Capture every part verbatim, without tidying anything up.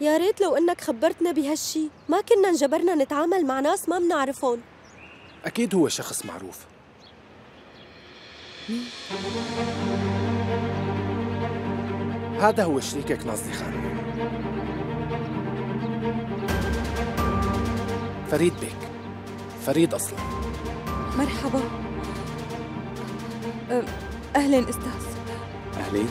يا ريت لو انك خبرتنا بهالشي، ما كنا انجبرنا نتعامل مع ناس ما بنعرفهم. أكيد هو شخص معروف. هذا هو شريكك ناظلي خانم، فريد بيك. فريد أصلا. مرحبا. أهلين أستاذ. أهلين.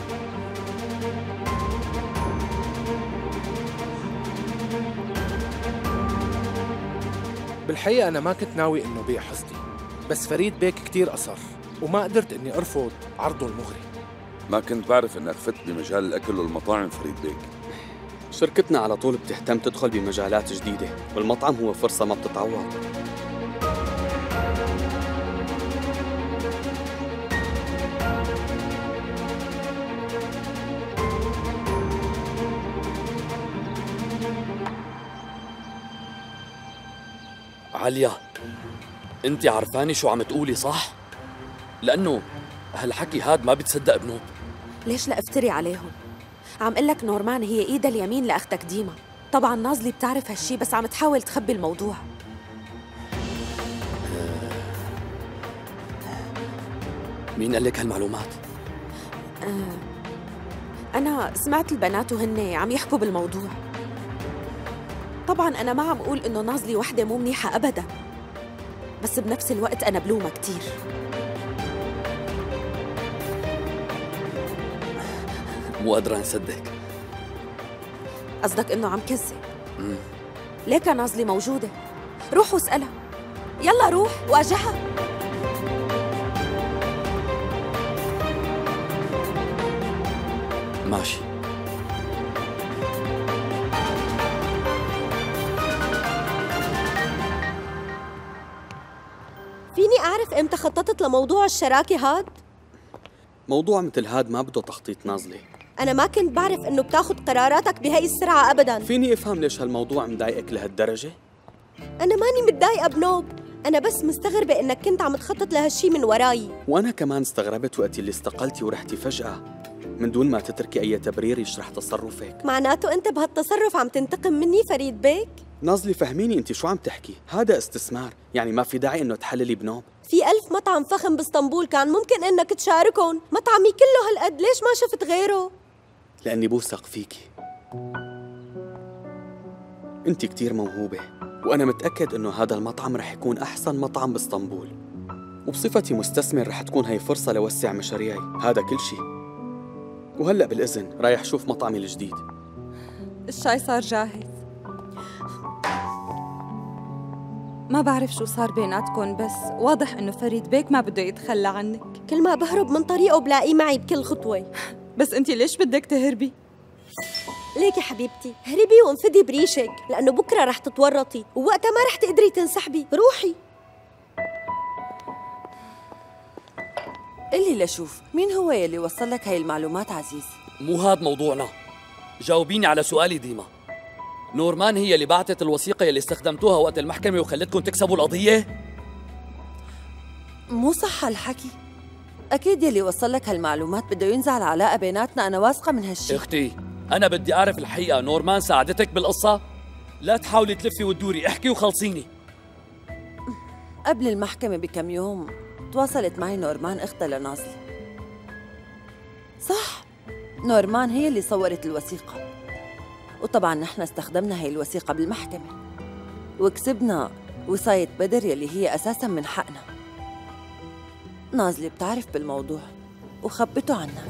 بالحقيقة أنا ما كنت ناوي إنه بيع حصتي، بس فريد بيك كتير أصر وما قدرت إني أرفض عرضه المغري. ما كنت بعرف إنك فت بمجال الأكل والمطاعم فريد بيك. شركتنا على طول بتهتم تدخل بمجالات جديدة، والمطعم هو فرصة ما بتتعوض. عليا، انت عرفاني شو عم تقولي صح؟ لأنه هالحكي هاد ما بتصدق بنوب. ليش لا افتري عليهم؟ عم قل لك نورمان هي ايدها اليمين لاختك ديما. طبعا ناظلي بتعرف هالشي بس عم تحاول تخبي الموضوع. مين قال لك هالمعلومات؟ آه أنا سمعت البنات وهن عم يحكوا بالموضوع. طبعا أنا ما عم أقول إنه ناظلي وحدة مو منيحة أبدا، بس بنفس الوقت أنا بلومها كتير. مو قادرة نصدق. قصدك إنه عم كذب؟ ليك ناظلي موجودة، روح واسألها. يلا روح واجهها. ماشي. فيني أعرف إمتى خططت لموضوع الشراكة هاد؟ موضوع مثل هاد ما بده تخطيط ناظلي. أنا ما كنت بعرف إنه بتاخد قراراتك بهاي السرعة أبداً. فيني أفهم ليش هالموضوع مضايقك لهالدرجة؟ أنا ماني متضايقة بنوب، أنا بس مستغربة إنك كنت عم تخطط لهالشي من وراي. وأنا كمان استغربت وقت اللي استقلتي ورحتي فجأة من دون ما تتركي أي تبرير يشرح تصرفك. معناته أنت بهالتصرف عم تنتقم مني فريد بيك؟ ناظلي فهميني أنت شو عم تحكي؟ هذا استثمار، يعني ما في داعي إنه تحللي بنوب. في ألف مطعم فخم باسطنبول كان ممكن إنك تشاركهم، مطعمي كله هالقد، ليش ما شفت غيره؟ لأني بوثق فيكي. أنت كتير موهوبة، وأنا متأكد إنه هذا المطعم رح يكون أحسن مطعم باسطنبول، وبصفتي مستثمر رح تكون هاي فرصة لوسع مشاريعي، هذا كل شيء. وهلأ بالإذن رايح شوف مطعمي الجديد. الشاي صار جاهز. ما بعرف شو صار بيناتكم، بس واضح إنه فريد بيك ما بده يتخلى عنك. كل ما بهرب من طريقه بلاقيه معي بكل خطوة. بس أنتِ ليش بدك تهربي؟ ليك يا حبيبتي، هربي وانفدي بريشك، لأنه بكرة رح تتورطي ووقتها ما رح تقدري تنسحبي. روحي. قلي لشوف، مين هو يلي وصل لك هاي المعلومات عزيز؟ مو هاد موضوعنا. جاوبيني على سؤالي ديما. نورمان هي اللي بعتت الوثيقة يلي استخدمتوها وقت المحكمة وخلتكم تكسبوا القضية؟ مو صح هالحكي. أكيد يلي وصل لك هالمعلومات بده ينزع العلاقة بيناتنا، أنا واثقة من هالشي. اختي، أنا بدي أعرف الحقيقة، نورمان ساعدتك بالقصة؟ لا تحاولي تلفي وتدوري، احكي وخلصيني. قبل المحكمة بكم يوم تواصلت معي نورمان أختها لناظلي. صح، نورمان هي اللي صورت الوثيقة، وطبعاً نحن استخدمنا هاي الوثيقة بالمحكمة وكسبنا وصاية بدر يلي هي أساساً من حقنا. ناظلي بتعرف بالموضوع وخبته عنك.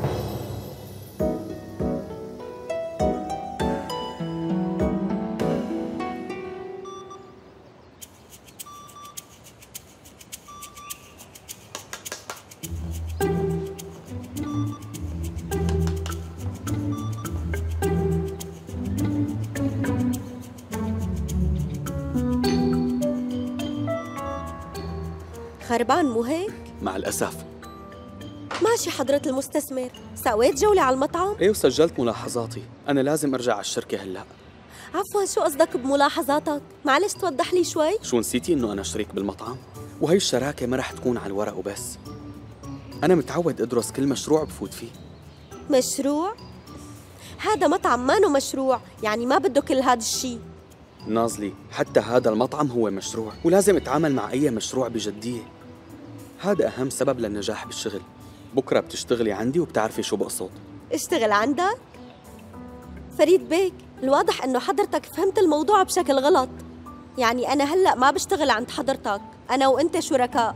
خربان مو هيك؟ مع الأسف. ماشي حضرة المستثمر، سويت جولة على المطعم؟ ايه وسجلت ملاحظاتي، أنا لازم أرجع على الشركة هلأ. عفواً، شو قصدك بملاحظاتك؟ معلش توضح لي شوي؟ شو نسيتي إنه أنا شريك بالمطعم؟ وهي الشراكة ما رح تكون على الورق وبس. أنا متعود أدرس كل مشروع بفوت فيه. مشروع؟ هذا مطعم مانو مشروع، يعني ما بده كل هذا الشيء. نازلي، حتى هذا المطعم هو مشروع، ولازم اتعامل مع أي مشروع بجدية. هذا أهم سبب للنجاح بالشغل. بكرة بتشتغلي عندي وبتعرفي شو بقصد. اشتغل عندك؟ فريد بيك، الواضح انه حضرتك فهمت الموضوع بشكل غلط. يعني انا هلأ ما بشتغل عند حضرتك، انا وانت شركاء.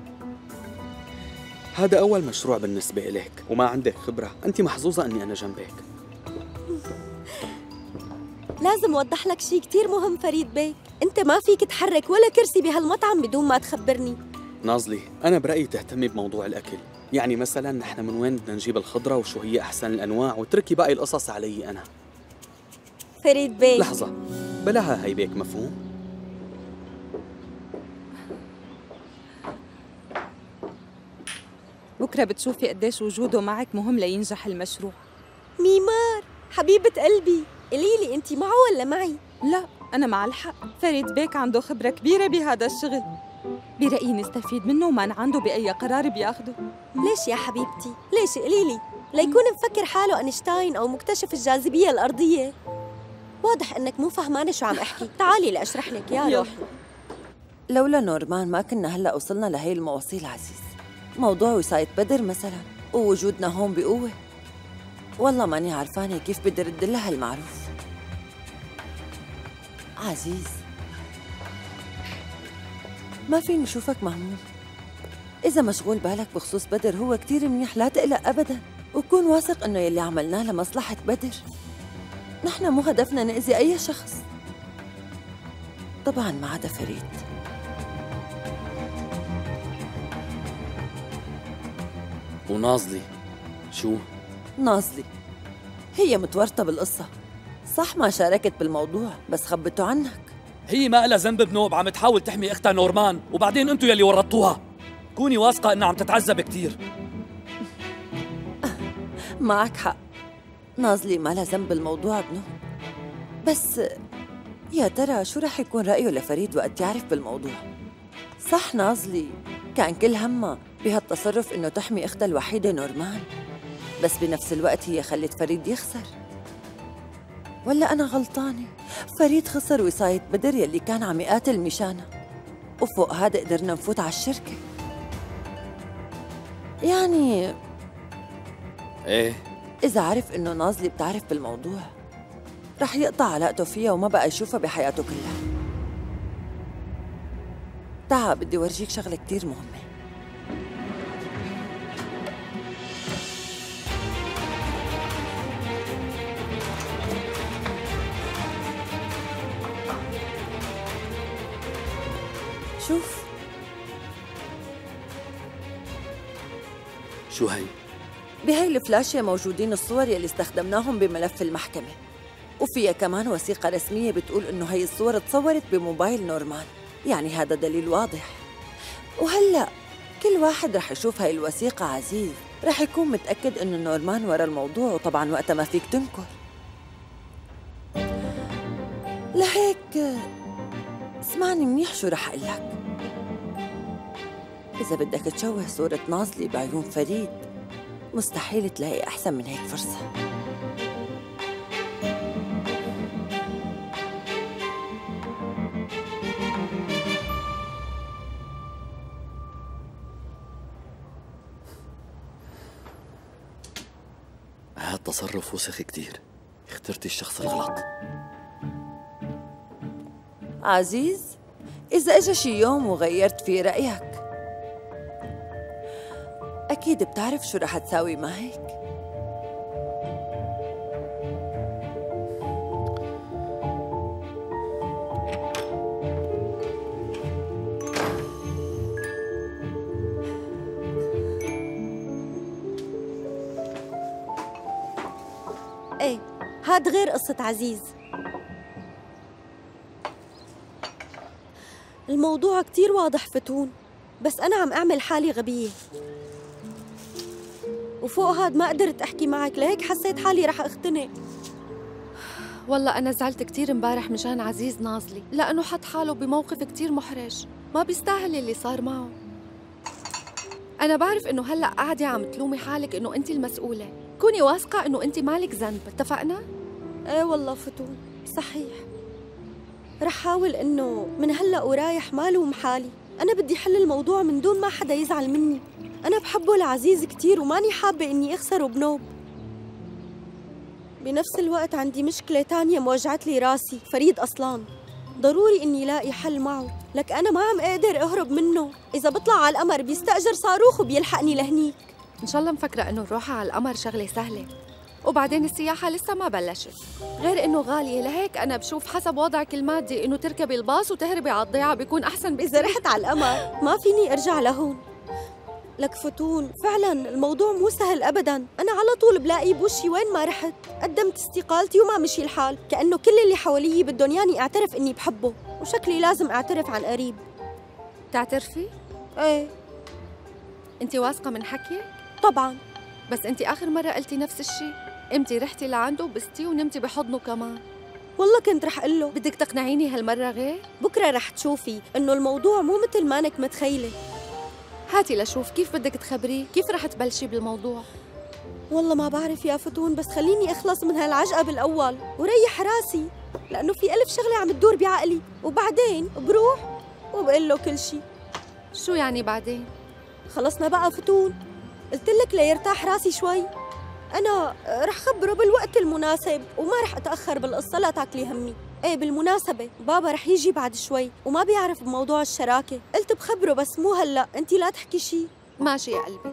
هذا أول مشروع بالنسبة إليك وما عندك خبرة. أنت محظوظة أني أنا جنبك. لازم أوضح لك شيء كتير مهم فريد بيك، أنت ما فيك تحرك ولا كرسي بهالمطعم بدون ما تخبرني. نازلي، أنا برأيي تهتمي بموضوع الأكل. يعني مثلا نحن من وين بدنا نجيب الخضرة وشو هي أحسن الأنواع، وتركي باقي القصص علي أنا. فريد بيك، لحظة، بلاها هي بيك، مفهوم؟ بكرة بتشوفي قديش وجوده معك مهم لينجح المشروع. ميمار حبيبة قلبي، قليلي أنت معه ولا معي؟ لا، أنا مع الحق. فريد بيك عنده خبرة كبيرة بهذا الشغل، برأيي نستفيد منه وما عنده بأي قرار بياخده. ليش يا حبيبتي؟ ليش قليلي؟ ليكون مفكر حاله أينشتاين أو مكتشف الجاذبية الأرضية؟ واضح إنك مو فهمانة شو عم أحكي. تعالي لأشرح لك يا روحي. لولا نورمان ما كنا هلأ وصلنا لهي المواصيل عزيز. موضوع وصاية بدر مثلا ووجودنا هون بقوة. والله ماني عرفانة كيف بدي رد لها المعروف. عزيز، ما فيني شوفك مهموم. إذا مشغول بالك بخصوص بدر هو كتير منيح، لا تقلق أبداً، وكون واثق إنه يلي عملناه لمصلحة بدر. نحن مو هدفنا نأذي أي شخص، طبعاً ما عدا فريد. ونازلي شو؟ نازلي هي متورطة بالقصة، صح ما شاركت بالموضوع بس خبته عنك. هي ما لها ذنب بنوب، عم تحاول تحمي اختها نورمان، وبعدين انتو يلي ورطوها. كوني واثقة انها عم تتعذب كتير. معك حق، نازلي ما لها ذنب بالموضوع بنوب، بس يا ترى شو رح يكون رأيه لفريد وقت يعرف بالموضوع؟ صح نازلي كان كل همها بهالتصرف انه تحمي اختها الوحيدة نورمان، بس بنفس الوقت هي خلت فريد يخسر. ولا أنا غلطانة؟ فريد خسر وصاية بدر يلي كان عم يقاتل مشانها، وفوق هذا قدرنا نفوت على الشركة. يعني ايه، إذا عرف إنه نازلي بتعرف بالموضوع رح يقطع علاقته فيها وما بقى يشوفها بحياته كلها. تعا بدي ورجيك شغلة كتير مهمة. شوف. شو هي؟ بهي الفلاشة موجودين الصور يلي استخدمناهم بملف المحكمة، وفيها كمان وثيقة رسمية بتقول إنه هي الصور تصورت بموبايل نورمان، يعني هذا دليل واضح. وهلأ كل واحد رح يشوف هاي الوثيقة عزيز رح يكون متأكد إنه نورمان ورا الموضوع، وطبعاً وقتها ما فيك تنكر. لهيك اسمعني منيح شو رح أقول لك. إذا بدك تشوه صورة نازلي بعيون فريد مستحيل تلاقي أحسن من هيك فرصة. هذا تصرف وسخ كتير، اخترتي الشخص الغلط. عزيز، إذا إجا شي يوم وغيرت في رأيك أكيد بتعرف شو رح تساوي، ما هيك؟ ايه، هاد غير قصة عزيز. الموضوع كتير واضح فتون، بس أنا عم أعمل حالي غبية، وفوق هاد ما قدرت أحكي معك، لهيك حسيت حالي رح أختنق. والله أنا زعلت كتير امبارح مشان عزيز نازلي، لأنه حط حاله بموقف كتير محرج، ما بيستاهل اللي صار معه. أنا بعرف إنه هلأ قاعدة عم تلومي حالك إنه أنت المسؤولة، كوني واثقة إنه أنت مالك ذنب، اتفقنا؟ ايه والله فتون، صحيح. رح حاول إنه من هلأ ورايح مالي ومحالي. أنا بدي حل الموضوع من دون ما حدا يزعل مني. أنا بحبه لعزيز كتير وماني حابة إني أخسره بنوب. بنفس الوقت عندي مشكلة تانية موجعت لي راسي، فريد أصلان. ضروري إني لاقي حل معه، لك أنا ما عم أقدر أهرب منه. إذا بطلع على القمر بيستأجر صاروخ وبيلحقني لهنيك. إن شاء الله مفكرة إنه الروحة على القمر شغلة سهلة، وبعدين السياحة لسه ما بلشت، غير إنه غالية. لهيك أنا بشوف حسب وضعك المادي إنه تركبي الباص وتهربي على الضيعة بيكون أحسن بكثير. إذا رحت على القمر ما فيني أرجع لهون. لك فتون، فعلاً الموضوع مو سهل أبداً. أنا على طول بلاقي بوشي وين ما رحت. قدمت استقالتي وما مشي الحال، كأنه كل اللي حوالي بدهم ياني أعترف إني بحبه، وشكلي لازم أعترف عن قريب. تعترفي؟ إيه. أنت واثقة من حكيك؟ طبعاً. بس أنت آخر مرة قلتي نفس الشيء، إمتى رحتي لعنده وبستي ونمتي بحضنه كمان. والله كنت رح أقول له. بدك تقنعيني هالمرة غير؟ بكرة رح تشوفي إنه الموضوع مو مثل ما أنك متخيلة. هاتي لشوف كيف بدك تخبريه، كيف رح تبلشي بالموضوع؟ والله ما بعرف يا فتون، بس خليني أخلص من هالعجقة بالأول وريح راسي، لأنه في ألف شغلة عم تدور بعقلي، وبعدين بروح وبقول له كل شيء. شو يعني بعدين؟ خلصنا بقى فتون، قلت لك ليرتاح راسي شوي. أنا رح خبره بالوقت المناسب وما رح أتأخر بالقصة، لا تاكلي همي. ايه بالمناسبة بابا رح يجي بعد شوي وما بيعرف بموضوع الشراكة، قلت بخبره بس مو هلأ، انتي لا تحكي شي. ماشي يا قلبي.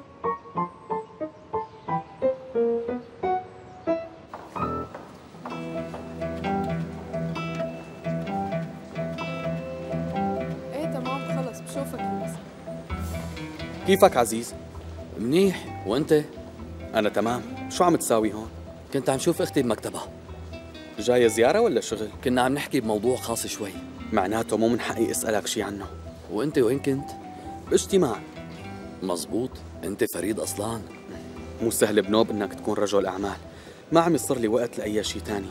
ايه تمام خلص بشوفك المساء. كيفك عزيز؟ منيح، وأنت؟ أنا تمام. شو عم تساوي هون؟ كنت عم شوف أختي بمكتبها. جاية زيارة ولا شغل؟ كنا عم نحكي بموضوع خاص شوي. معناته مو من حقي أسألك شي عنه. وأنت وين كنت؟ باجتماع. مزبوط، أنت فريد أصلان. مو سهل بنوب إنك تكون رجل أعمال، ما عم يصير لي وقت لأي شي تاني.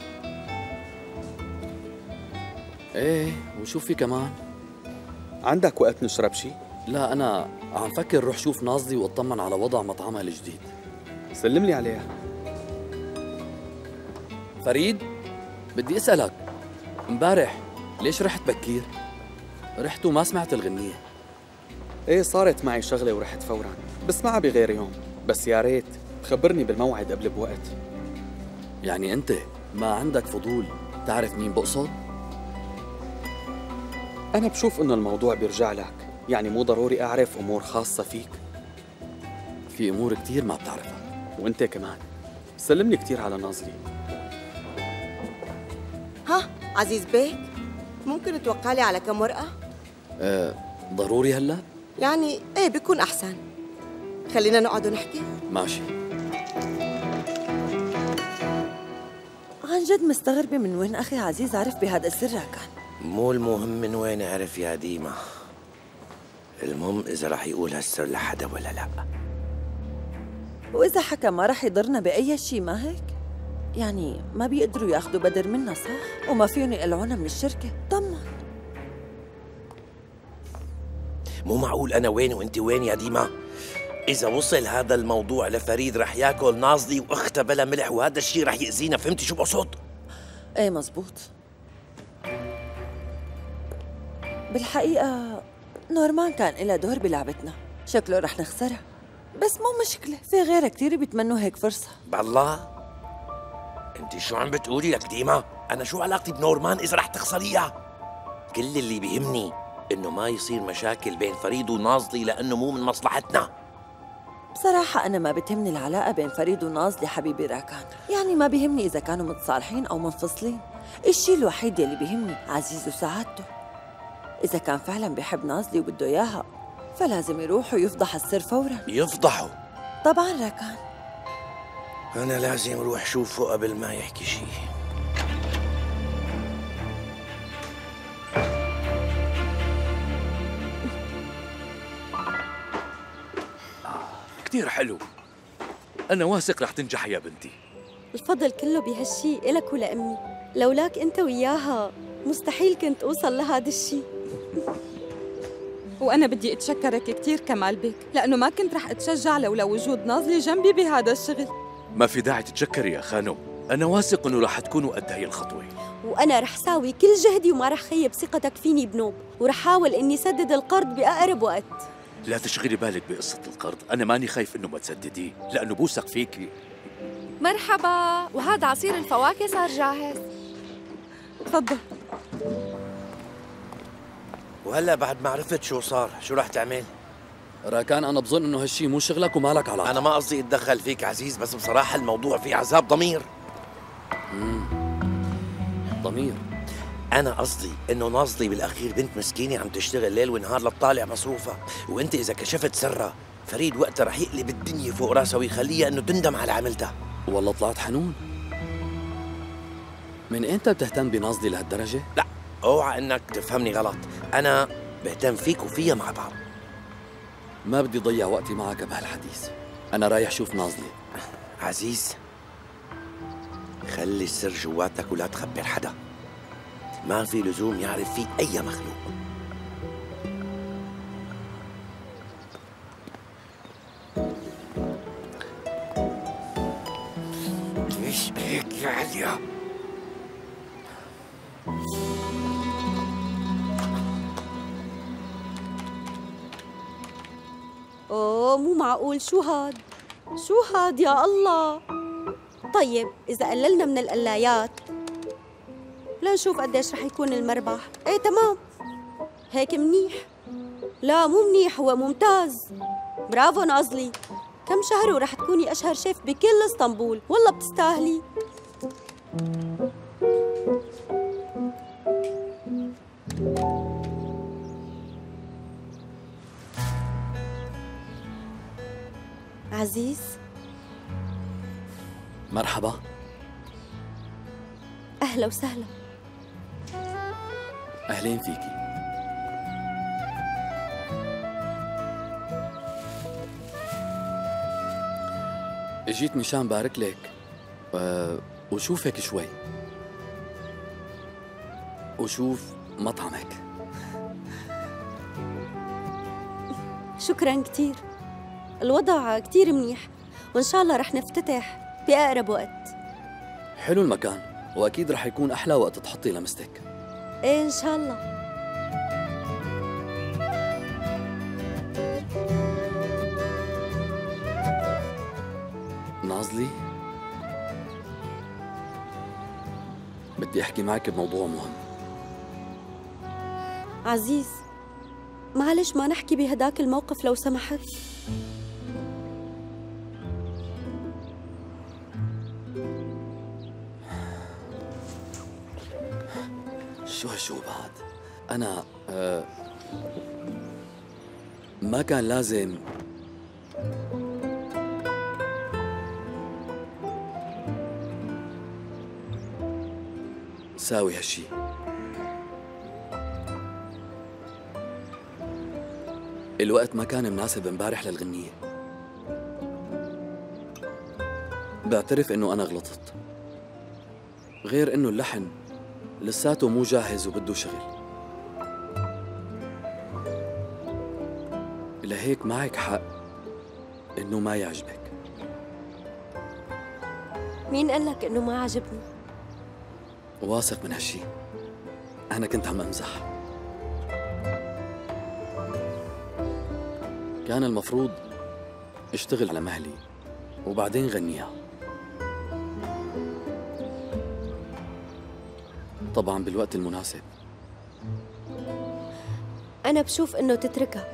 إيه، وشو في كمان؟ عندك وقت نشرب شي؟ لا، أنا عم فكر روح شوف ناظلي واطمن على وضع مطعمها الجديد. سلم لي عليها. فريد، بدي أسألك، امبارح ليش رحت بكير؟ رحت وما سمعت الغنية. ايه صارت معي شغلة ورحت فورا، بسمعها بغير يوم، بس يا ريت خبرني بالموعد قبل بوقت. يعني أنت ما عندك فضول تعرف مين بقصد؟ أنا بشوف إنه الموضوع بيرجع لك، يعني مو ضروري أعرف أمور خاصة فيك. في أمور كتير ما بتعرفها. وأنت كمان. سلم لي كتير على ناظلي. ها عزيز بيك، ممكن توقع لي على كم ورقة؟ أه ضروري هلا؟ يعني ايه بيكون أحسن. خلينا نقعد ونحكي. ماشي. عن جد مستغربة من وين أخي عزيز عرف بهذا السر كان. مو المهم من وين عرف يا ديما، المهم إذا رح يقول هالسر لحدا ولا لا. وإذا حكى ما رح يضرنا بأي شيء، ما هيك؟ يعني ما بيقدروا ياخذوا بدر منا صح؟ وما فيهم يقلعونا من الشركة، طمن. مو معقول أنا وين وأنت وين يا ديما؟ إذا وصل هذا الموضوع لفريد رح ياكل ناظلي وأختها بلا ملح، وهذا الشيء رح يأذينا، فهمتي شو بقصد؟ إيه مزبوط. بالحقيقة نورمان كان إلها دور بلعبتنا، شكله رح نخسرها، بس مو مشكلة، في غيرها كتير بيتمنوا هيك فرصة. بالله؟ انت شو عم بتقولي لك ديما؟ أنا شو علاقتي بنورمان إذا رح تخسريها؟ كل اللي بيهمني إنه ما يصير مشاكل بين فريد وناظلي، لأنه مو من مصلحتنا. بصراحة أنا ما بتهمني العلاقة بين فريد وناظلي حبيبي راكان، يعني ما بيهمني إذا كانوا متصالحين أو منفصلين، الشيء الوحيد اللي بيهمني عزيز وسعادته. إذا كان فعلا بيحب ناظلي وبده إياها فلازم يروح ويفضح السر فورا. يفضحه؟ طبعا راكان. أنا لازم أروح شوفه قبل ما يحكي شيء. كتير حلو، أنا واثق رح تنجح يا بنتي. الفضل كله بهالشي إلك ولأمي، لولاك أنت وياها مستحيل كنت أوصل لهذا الشي. وأنا بدي أتشكرك كتير كمال بيك، لأنه ما كنت رح أتشجع لولا وجود ناظلي جنبي بهذا الشغل. ما في داعي تتشكري يا خانم، أنا واثق إنه راح تكونوا قد هي الخطوة. وأنا رح ساوي كل جهدي وما رح خيب ثقتك فيني بنوب، ورح حاول إني سدد القرض بأقرب وقت. لا تشغلي بالك بقصة القرض، أنا ماني خايف إنه ما تسدديه، لأنه بوثق فيكي. مرحبا، وهذا عصير الفواكه صار جاهز. تفضل. وهلا بعد ما عرفت شو صار، شو رح تعمل؟ راكان أنا بظن إنه هالشي مو شغلك ومالك علاقة. أنا ما قصدي أتدخل فيك عزيز، بس بصراحة الموضوع فيه عذاب ضمير. امم ضمير. أنا قصدي إنه ناظلي بالأخير بنت مسكينة عم تشتغل ليل ونهار لتطالع مصروفها، وأنت إذا كشفت سرها فريد وقتها رح يقلب الدنيا فوق راسها ويخليها إنه تندم على عملتها. والله طلعت حنون. من إمتى بتهتم بناظلي لهالدرجة؟ لا، اوعى إنك تفهمني غلط، أنا بهتم فيك وفيها مع بعض. ما بدي ضيع وقتي معك بهالحديث، أنا رايح شوف ناظلي. عزيز، خلي السر جواتك ولا تخبر حدا، ما في لزوم يعرف فيه أي مخلوق. ايش بك يا عليا؟ أوه مو معقول، شو هاد؟ شو هاد يا الله؟ طيب إذا قللنا من القلايات لنشوف قديش رح يكون المربح. إيه تمام، هيك منيح. لا مو منيح، هو ممتاز. برافو ناظلي، كم شهر ورح تكوني أشهر شيف بكل اسطنبول، والله بتستاهلي. عزيز، مرحبا. أهلا وسهلا. أهلين فيكي. اجيت مشان بارك لك أه وشوفك شوي وشوف مطعمك. شكراً كتير، الوضع كتير منيح، وإن شاء الله رح نفتتح بأقرب وقت. حلو المكان، وأكيد رح يكون أحلى وقت تحطي لمستك. إيه إن شاء الله. ناظلي، بدي أحكي معك بموضوع مهم. عزيز، معلش ما نحكي بهداك الموقف لو سمحت. شو شو بعد؟ أنا أه ما كان لازم ساوي هالشي. الوقت ما كان مناسب امبارح للغنية. بعترف انه انا غلطت، غير انه اللحن لساته مو جاهز وبده شغل. لهيك معك حق انه ما يعجبك. مين قال لك انه ما عجبني؟ واثق من هالشي، انا كنت عم امزح. كان المفروض اشتغل على مهلي وبعدين غنيها، طبعا بالوقت المناسب. أنا بشوف إنه تتركها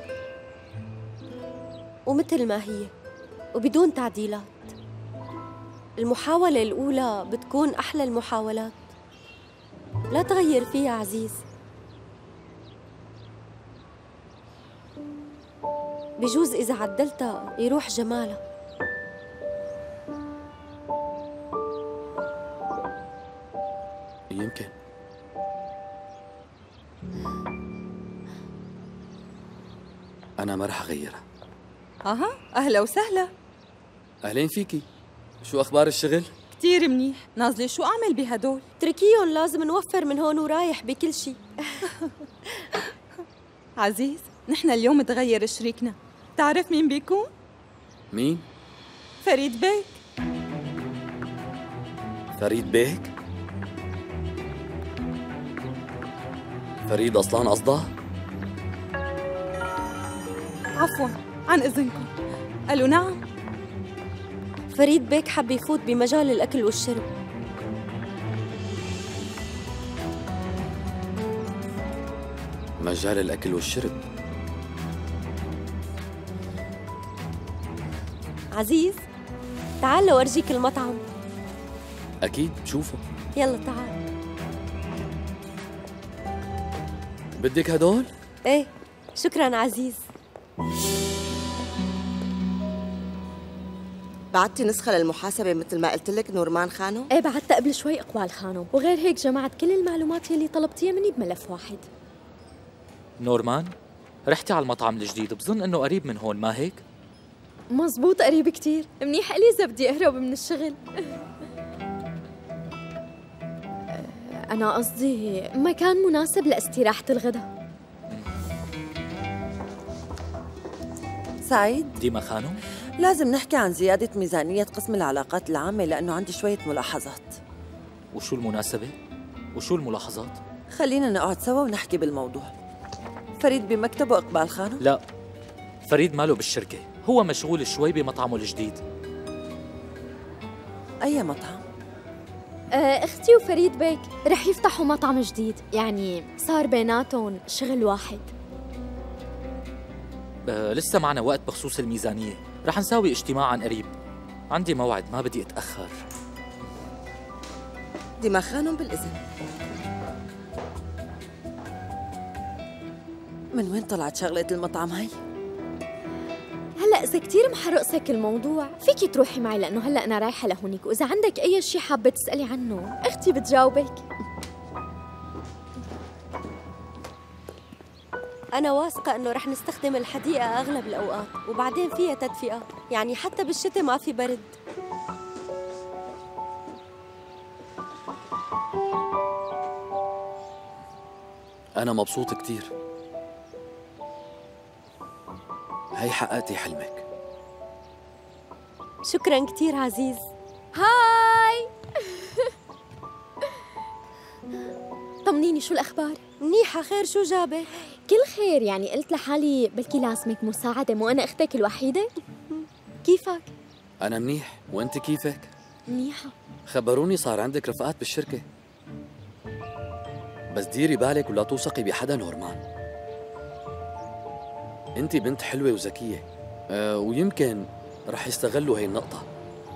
ومثل ما هي وبدون تعديلات. المحاولة الأولى بتكون أحلى المحاولات، لا تغير فيها عزيز. بجوز إذا عدلتها يروح جمالها. يمكن. أنا ما رح أغيرها. أها، أهلا وسهلا. أهلين فيكي. شو أخبار الشغل؟ كتير منيح. ناظلي شو أعمل بهدول؟ تركيهم، لازم نوفر من هون ورايح بكل شيء. عزيز، نحن اليوم تغير شريكنا. تعرف مين بيكون؟ مين؟ فريد بيك. فريد بيك؟ فريد أصلان قصدها؟ عفوا، عن إذنكم. قالوا نعم. فريد بيك حب يفوت بمجال الأكل والشرب. مجال الأكل والشرب. عزيز، تعال لورجيك المطعم. أكيد بشوفه. يلا تعال. بدك هدول؟ ايه، شكراً عزيز. بعتي نسخة للمحاسبة مثل ما قلت لك نورمان خانم؟ ايه بعتها قبل شوي اقبال خانم، وغير هيك جمعت كل المعلومات يلي طلبتيها مني بملف واحد. نورمان، رحتي على المطعم الجديد، بظن انه قريب من هون، ما هيك؟ مزبوط، قريب كتير، منيح إلي إذا بدي أهرب من الشغل. أنا قصدي مكان مناسب لاستراحة الغداء. سعيد؟ ديما خانم؟ لازم نحكي عن زيادة ميزانية قسم العلاقات العامة لأنه عندي شوية ملاحظات. وشو المناسبة؟ وشو الملاحظات؟ خلينا نقعد سوا ونحكي بالموضوع. فريد بمكتبه إقبال خانم؟ لا، فريد ماله بالشركة، هو مشغول شوي بمطعمه الجديد. أي مطعم؟ أه اختي وفريد بيك رح يفتحوا مطعم جديد، يعني صار بيناتهم شغل واحد. أه لسه معنا وقت بخصوص الميزانية، رح نساوي اجتماع عن قريب. عندي موعد، ما بدي اتأخر. ديما خانم بالإذن. من وين طلعت شغلة المطعم هاي؟ هلا إذا كتير محرقسك الموضوع فيكي تروحي معي، لأنه هلا أنا رايحة لهونيك، وإذا عندك أي شيء حابة تسألي عنه أختي بتجاوبك. أنا واثقة إنه رح نستخدم الحديقة أغلب الأوقات، وبعدين فيها تدفئة، يعني حتى بالشتاء ما في برد. أنا مبسوط كتير. هي حققتي حلمك. شكراً كتير عزيز. هاي طمنيني، شو الأخبار؟ منيحة، خير، شو جابك؟ كل خير، يعني قلت لحالي بلكي لازمك مساعدة، مو أنا أختك الوحيدة؟ كيفك؟ أنا منيح، وأنت كيفك؟ منيحة. خبروني صار عندك رفقات بالشركة، بس ديري بالك ولا توثقي بحدا نورمان. أنت بنت حلوة وذكية، أه ويمكن رح يستغلوا هي النقطة.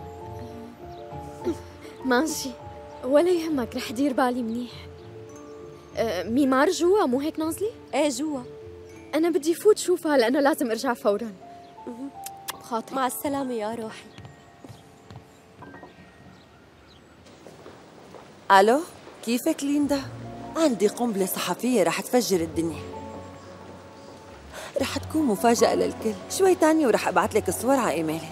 ماشي، ولا يهمك، رح دير بالي منيح. أه ميمار جوا مو هيك نازلي؟ ايه جوا. أنا بدي فوت شوفها لأنه لازم أرجع فوراً. خاطري. مع السلامة يا روحي. ألو، كيفك ليندا؟ عندي قنبلة صحفية رح تفجر الدنيا، رح تكون مفاجأة للكل. شوي تاني ورح أبعت لك الصور على إيميلك.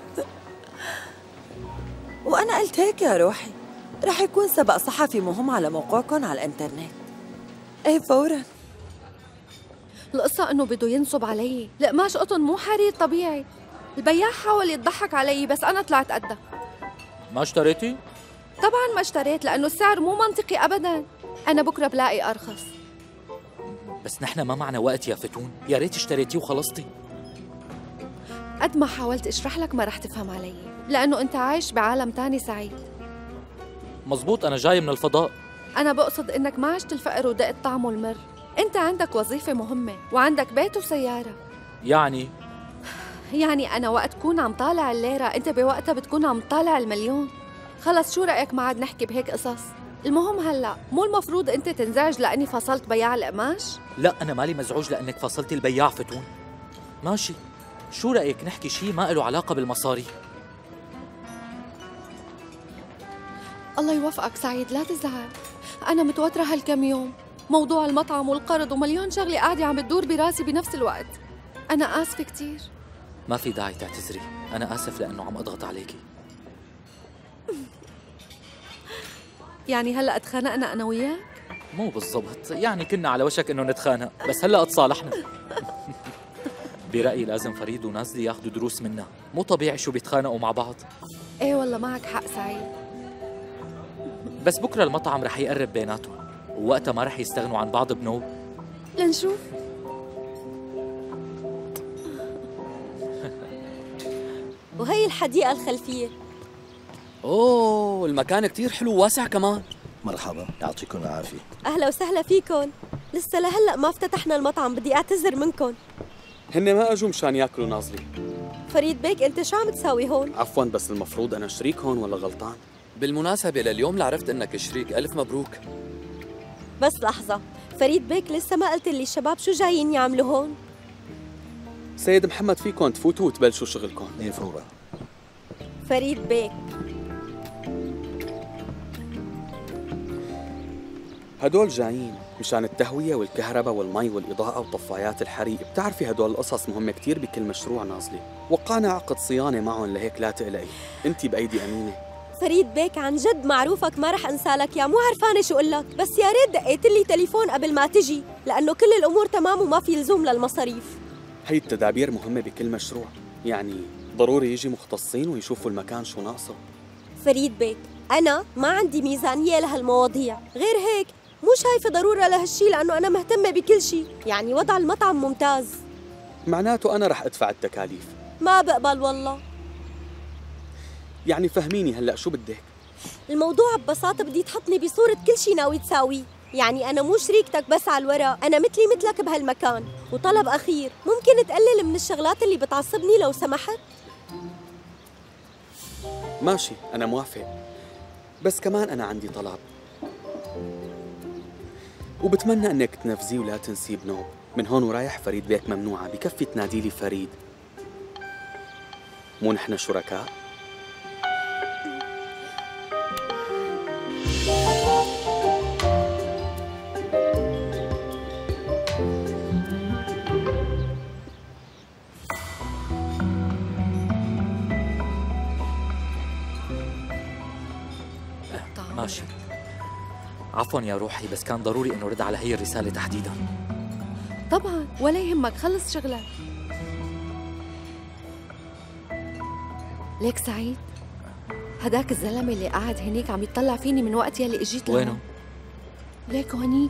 وأنا قلت هيك يا روحي، رح يكون سبق صحفي مهم على موقعكم على الإنترنت. إيه فوراً. القصة إنه بده ينصب علي، القماش قطن مو حرير طبيعي. البياع حاول يضحك علي بس أنا طلعت قدها. ما اشتريتي؟ طبعاً ما اشتريت، لأنه السعر مو منطقي أبداً. أنا بكرة بلاقي أرخص. بس نحن ما معنا وقت يا فتون، يا ريت اشتريتيه وخلصتي. قد ما حاولت اشرح لك ما رح تفهم علي، لأنه أنت عايش بعالم تاني سعيد. مزبوط، أنا جاي من الفضاء. أنا بقصد إنك ما عشت الفقر ودقت طعمه المر. أنت عندك وظيفة مهمة وعندك بيت وسيارة. يعني؟ يعني أنا وقت كون عم طالع الليرة أنت بوقتها بتكون عم طالع المليون. خلص شو رأيك ما عاد نحكي بهيك قصص؟ المهم هلأ مو المفروض أنت تنزعج لأني فصلت بياع القماش؟ لا، أنا مالي مزعوج لأنك فصلتي البياع فتون. ماشي، شو رأيك نحكي شيء ما له علاقة بالمصاري؟ الله يوفقك سعيد، لا تزعل. أنا متوترة هالكم يوم، موضوع المطعم والقرض ومليون شغلة قاعدة عم بتدور براسي بنفس الوقت. أنا آسفة كتير. ما في داعي تعتذري، أنا آسف لأنه عم أضغط عليكي. يعني هلأ اتخانقنا أنا وياك؟ مو بالضبط، يعني كنا على وشك إنه نتخانق، بس هلأ اتصالحنا. برأيي لازم فريد ونازلي ياخذوا دروس منا، مو طبيعي شو بيتخانقوا مع بعض. إيه والله معك حق سعيد. بس بكرة المطعم رح يقرب بيناتهم، ووقتها ما رح يستغنوا عن بعض بنوب. لنشوف. وهي الحديقة الخلفية. اوه المكان كتير حلو وواسع كمان. مرحبا، يعطيكم العافية. أهلا وسهلا فيكم. لسه لهلأ ما افتتحنا المطعم، بدي أعتذر منكم. هن ما اجوا مشان ياكلوا نازلي. فريد بيك أنت شو عم تساوي هون؟ عفوا بس المفروض أنا شريك هون ولا غلطان؟ بالمناسبة لليوم لعرفت إنك شريك، ألف مبروك. بس لحظة، فريد بيك لسه ما قلت لي الشباب شو جايين يعملوا هون؟ سيد محمد فيكم تفوتوا وتبلشوا شغلكم. ايه فورا. فريد بيك هدول جايين مشان التهوية والكهرباء والمي والإضاءة وطفايات الحريق. بتعرفي هدول القصص مهمة كتير بكل مشروع نازلي. وقعنا عقد صيانة معهم لهيك لا تقلقي، انتي بأيدي أمينة. فريد بيك عن جد معروفك ما رح انسى لك يا، مو عرفانة شو اقول لك، بس يا ريت دقيت لي تليفون قبل ما تجي، لأنه كل الأمور تمام وما في لزوم للمصاريف. هي التدابير مهمة بكل مشروع، يعني ضروري يجي مختصين ويشوفوا المكان شو ناقصه. فريد بيك أنا ما عندي ميزانية لهالمواضيع، غير هيك مو شايفة ضرورة لهالشي لأنه أنا مهتمة بكل شي، يعني وضع المطعم ممتاز. معناته أنا رح أدفع التكاليف. ما بقبل والله. يعني فهميني هلأ شو بدك؟ الموضوع ببساطة بدي تحطني بصورة كل شي ناوي تساويه، يعني أنا مو شريكتك بس على الورق، أنا مثلي مثلك بهالمكان. وطلب أخير، ممكن تقلل من الشغلات اللي بتعصبني لو سمحت؟ ماشي أنا موافق، بس كمان أنا عندي طلب، وبتمنى انك تنفذيه ولا تنسيه بنوب. من هون ورايح فريد بيك ممنوعة، بكفي تنادي لي فريد. مو نحن شركاء؟ ماشي. عفوا يا روحي، بس كان ضروري انه رد على هي الرسالة تحديدا. طبعا ولا يهمك، خلص شغلك. ليك سعيد، هداك الزلمة اللي قاعد هنيك عم يطلع فيني من وقت يلي اجيت لهون. وينه؟ ليك هنيك.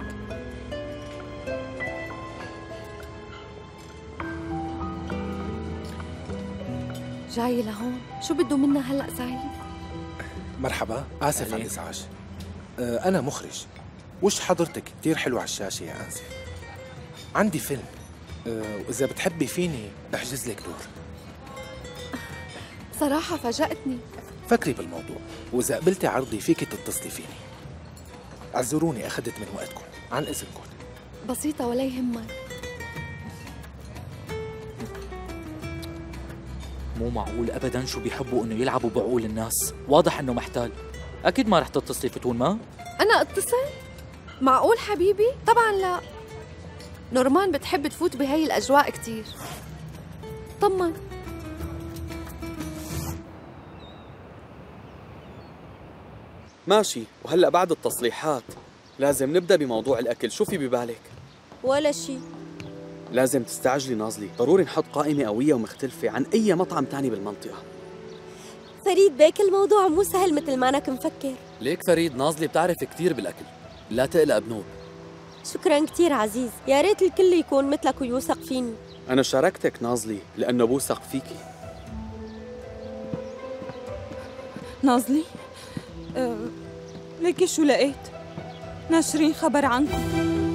جاي لهون، شو بده منا هلا سعيد؟ مرحبا، آسف على الإزعاج. أه أنا مخرج. وش حضرتك كتير حلو على الشاشة يا أنسة. عندي فيلم، أه وإذا بتحبي فيني أحجز لك دور. صراحة فاجأتني. فكري بالموضوع، وإذا قبلتي عرضي فيك تتصلي فيني. اعذروني أخذت من وقتكم، عن إذنكم. بسيطة ولا يهمك. مو معقول ابدا شو بيحبوا انه يلعبوا بعقول الناس، واضح انه محتال. اكيد ما رح تتصلي فتون ما؟ انا اتصل؟ معقول حبيبي؟ طبعا لا. نورمان بتحب تفوت بهاي الاجواء كتير. طمن. ماشي، وهلأ بعد التصليحات لازم نبدأ بموضوع الأكل. شو في ببالك؟ ولا شي. لازم تستعجلي نازلي، ضروري نحط قائمة قوية ومختلفة عن أي مطعم تاني بالمنطقة. فريد بيك الموضوع مو سهل مثل ما أنا مفكر. ليك فريد، نازلي بتعرف كتير بالأكل، لا تقلق بنوب. شكرا كتير عزيز، يا ريت الكل يكون مثلك ويوثق فيني. أنا شاركتك نازلي لأنه بوثق فيكي. نازلي، أه... ليكي شو لقيت؟ ناشرين خبر عنكم.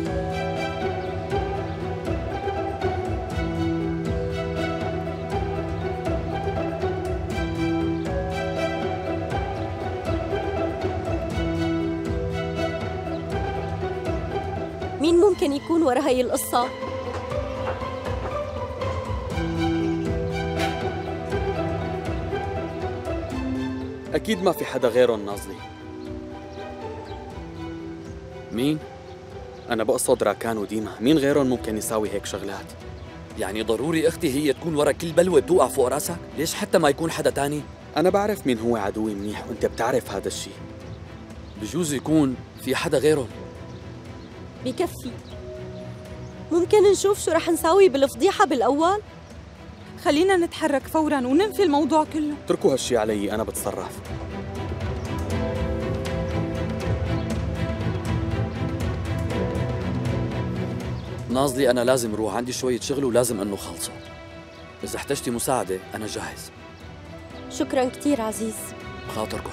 مين ممكن يكون ورا هي القصة؟ أكيد ما في حدا غيرهم نازلي. مين؟ أنا بقصد راكان وديما، مين غيرهم ممكن يساوي هيك شغلات؟ يعني ضروري أختي هي تكون ورا كل بلوة بتوقع فوق راسك؟ ليش حتى ما يكون حدا تاني؟ أنا بعرف مين هو عدوي منيح، وأنت بتعرف هذا الشيء. بجوز يكون في حدا غيرهم. بكفي. ممكن نشوف شو رح نساوي بالفضيحة بالأول؟ خلينا نتحرك فوراً وننفي الموضوع كله. اتركوا هالشي علي، أنا بتصرف. ناظلي أنا لازم روح، عندي شوية شغل ولازم أنه خلصه. إذا احتجتي مساعدة أنا جاهز. شكرا كتير عزيز. بخاطركم.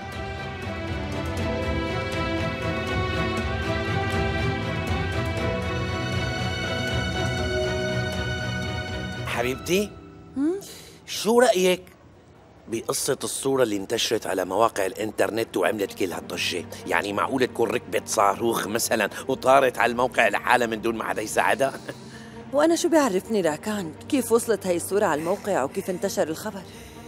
حبيبتي، شو رأيك بقصة الصورة اللي انتشرت على مواقع الانترنت وعملت كل هالضجة؟ يعني معقولة تكون ركبت صاروخ مثلا وطارت على الموقع لحالها من دون ما حدا يساعدها؟ وأنا شو بيعرفني راكان كيف وصلت هاي الصورة على الموقع وكيف انتشر الخبر؟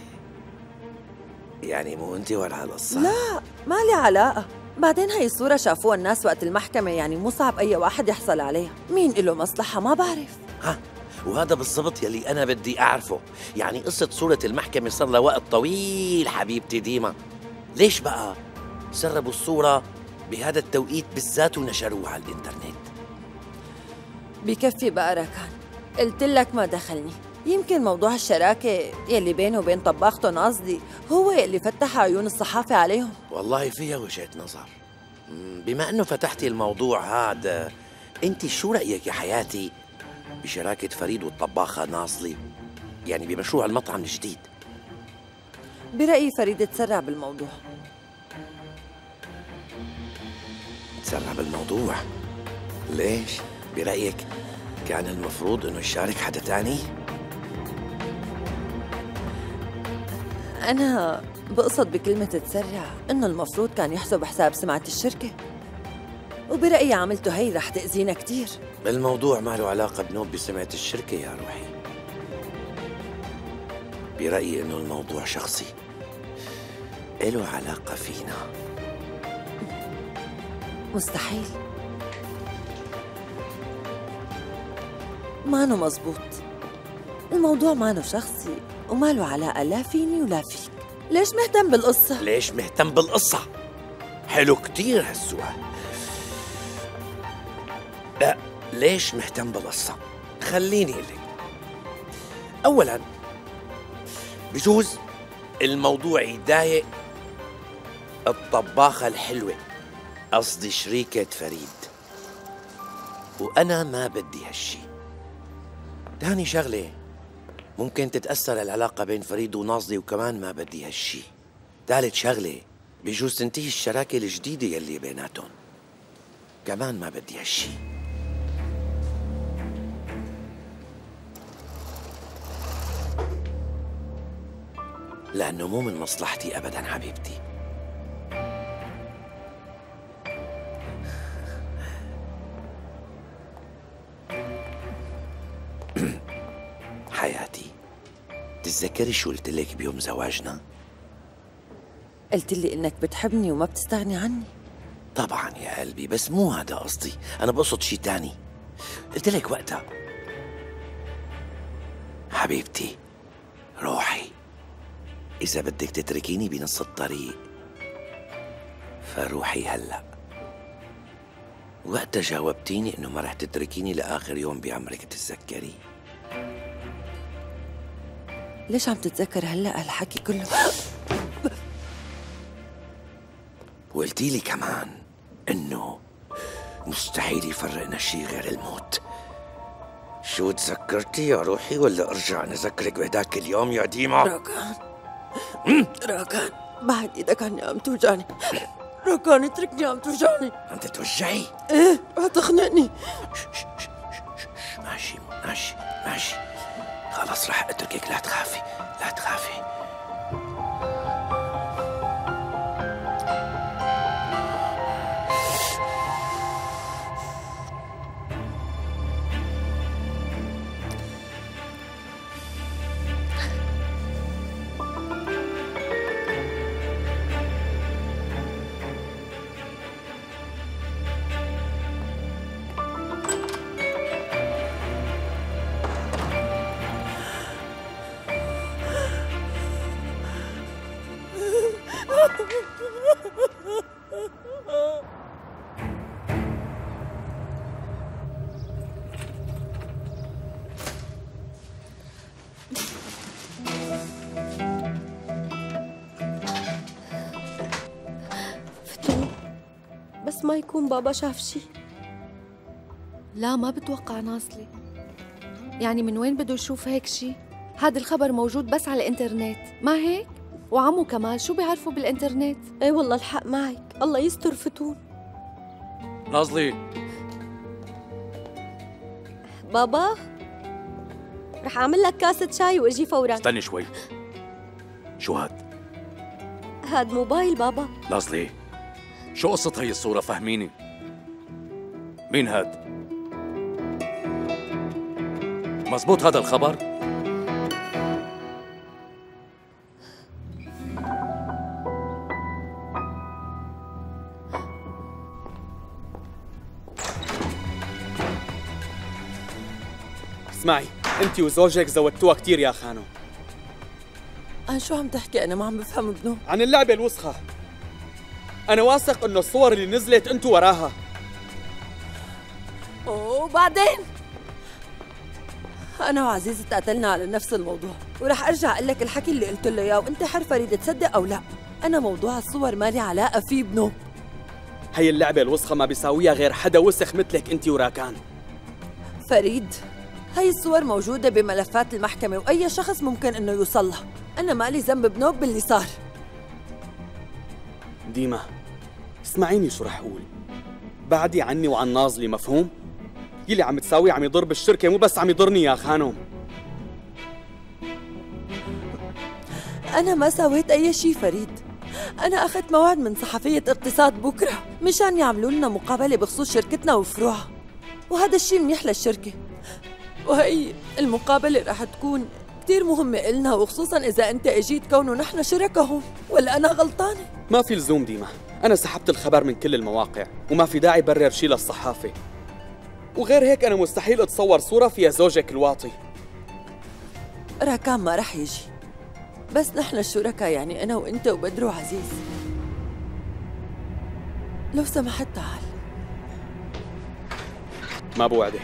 يعني مو انت ولا هالقصة؟ لا، ما لي علاقة. بعدين هاي الصورة شافوها الناس وقت المحكمة، يعني مو صعب أي واحد يحصل عليها. مين له مصلحة ما بعرف. ها، وهذا بالضبط يلي أنا بدي أعرفه. يعني قصة صورة المحكمة صار لها وقت طويل حبيبتي ديما، ليش بقى سربوا الصورة بهذا التوقيت بالذات ونشروها على الإنترنت؟ بكفي بقى راكان، قلت لك ما دخلني. يمكن موضوع الشراكة يلي بينه وبين طباخته ناظلي هو يلي فتح عيون الصحافة عليهم. والله فيها وجهة نظر. بما أنه فتحتي الموضوع هذا، أنت شو رأيك يا حياتي بشراكة فريد والطباخة ناظلي؟ يعني بمشروع المطعم الجديد. برأيي فريد تسرع بالموضوع. تسرع بالموضوع؟ ليش؟ برأيك كان المفروض انه يشارك حدا تاني؟ أنا بقصد بكلمة تسرع إنه المفروض كان يحسب حساب سمعة الشركة، وبرأيي عملته هي رح تأذينا كتير. الموضوع ما له علاقة بنوب بسمعة الشركة يا روحي. برأيي إنه الموضوع شخصي، إله علاقة فينا. مستحيل، مانو مزبوط. الموضوع مانو شخصي وما له علاقة لا فيني ولا فيك. ليش مهتم بالقصة؟ ليش مهتم بالقصة؟ حلو كتير هالسؤال. لا، ليش مهتم بالقصة؟ خليني أقول لك. أولاً بجوز الموضوع يضايق الطباخة الحلوة، قصدي شريكة فريد، وأنا ما بدي هالشي. تاني شغلة ممكن تتأثر العلاقة بين فريد وناظلي، وكمان ما بدي هالشي. ثالث شغلة بجوز تنتهي الشراكة الجديدة يلي بيناتهم، كمان ما بدي هالشي. لأنه مو من مصلحتي أبداً حبيبتي. حياتي، تتذكري شو قلت لك بيوم زواجنا؟ قلت لي إنك بتحبني وما بتستغني عني. طبعاً يا قلبي، بس مو هذا قصدي، أنا بقصد شي تاني. قلت لك وقتها حبيبتي روحي، إذا بدك تتركيني بنص الطريق فروحي هلأ. وقتها جاوبتيني إنه ما رح تتركيني لآخر يوم بعمرك، تتذكري؟ ليش عم تتذكر هلأ هالحكي كله؟ وقلتي لي كمان إنه مستحيل يفرقنا شي غير الموت. شو تذكرتي يا روحي، ولا أرجع نذكرك بهداك اليوم يا ديما؟ راكان راكان، بعد إيدك عني عم توجعني. راكان اتركني، عم توجعني. عم تتوجعي؟ إيه، هتخنقني. ماشي ماشي ماشي، خلاص رح أتركك، لا تخافي لا تخافي. بس ما يكون بابا شاف شي. لا ما بتوقع ناصلي. يعني من وين بده يشوف هيك شي؟ هذا الخبر موجود بس على الانترنت، ما هيك؟ وعمو كمال شو بيعرفوا بالانترنت؟ ايه والله الحق معك، الله يستر فتون. ناصلي بابا رح اعمل لك كاسة شاي واجي فورا. استني شوي. شو هاد؟ هاد موبايل بابا. ناصلي شو قصة هي الصورة؟ فهميني. مين هاد؟ مزبوط هذا الخبر؟ اسمعي، انت وزوجك زودتوها كثير يا خانو. عن شو عم تحكي؟ انا ما عم بفهم ابنه. عن اللعبة الوسخة. انا واثق انه الصور اللي نزلت انتو وراها. وبعدين انا وعزيز تقاتلنا على نفس الموضوع، ورح ارجع اقول لك الحكي اللي قلت له اياه وانت حر فريد تصدق او لا. انا موضوع الصور مالي علاقه فيه ابنه. هي اللعبة الوسخة ما بيساويها غير حدا وسخ مثلك انت وراكان. فريد هاي الصور موجودة بملفات المحكمة وأي شخص ممكن إنه يوصلها. أنا مالي ذنب بنوب باللي صار. ديما اسمعيني شو رح أقول. بعدي عني وعن ناظلي، مفهوم؟ يلي عم تساويه عم يضر بالشركة، مو بس عم يضرني يا خانم. أنا ما سويت أي شيء فريد. أنا أخذت موعد من صحفية اقتصاد بكرة مشان يعملوا لنا مقابلة بخصوص شركتنا وفروعها، وهذا الشيء منيح للشركة، وهي المقابلة رح تكون كتير مهمة إلنا، وخصوصاً إذا أنت اجيت كونه نحن شركة هون. ولا أنا غلطانة؟ ما في لزوم ديما، أنا سحبت الخبر من كل المواقع وما في داعي برر شي للصحافة. وغير هيك أنا مستحيل أتصور صورة فيها زوجك الواطي. راكان ما رح يجي، بس نحن الشركاء، يعني أنا وأنت وبدر وعزيز. لو سمحت تعال. ما بوعدك.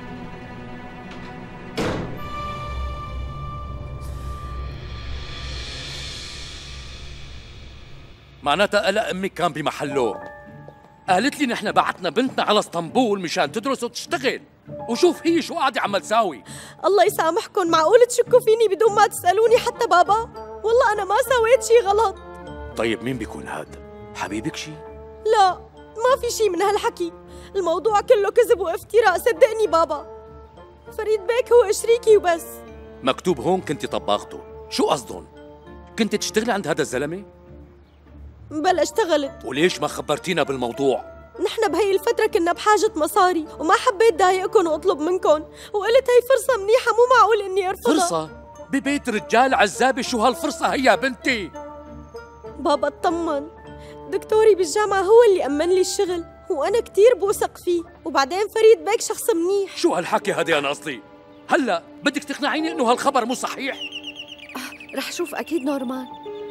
معناتها قلق امك كان بمحله. قالت لي نحن بعتنا بنتنا على اسطنبول مشان تدرس وتشتغل، وشوف هي شو قاعده عم تساوي. الله يسامحكم، معقول تشكوا فيني بدون ما تسألوني حتى بابا؟ والله أنا ما سويت شي غلط. طيب مين بيكون هاد؟ حبيبك شي؟ لا ما في شي من هالحكي، الموضوع كله كذب وافتراء، صدقني بابا. فريد بيك هو شريكي وبس. مكتوب هون كنتي طباخته، شو قصدهم؟ كنت تشتغلي عند هذا الزلمه؟ بلا اشتغلت. وليش ما خبرتينا بالموضوع؟ نحن بهي الفترة كنا بحاجة مصاري وما حبيت ضايقكم واطلب منكم، وقلت هي فرصة منيحة مو معقول اني ارفضها. فرصة؟ ببيت رجال عزابة شو هالفرصة هي يا بنتي؟ بابا اطمن، دكتوري بالجامعة هو اللي أمن لي الشغل، وأنا كتير بوثق فيه، وبعدين فريد بيك شخص منيح. شو هالحكي هذا يا ناصلي؟ هلا بدك تقنعيني انه هالخبر مو صحيح؟ آه، رح شوف أكيد نورمان.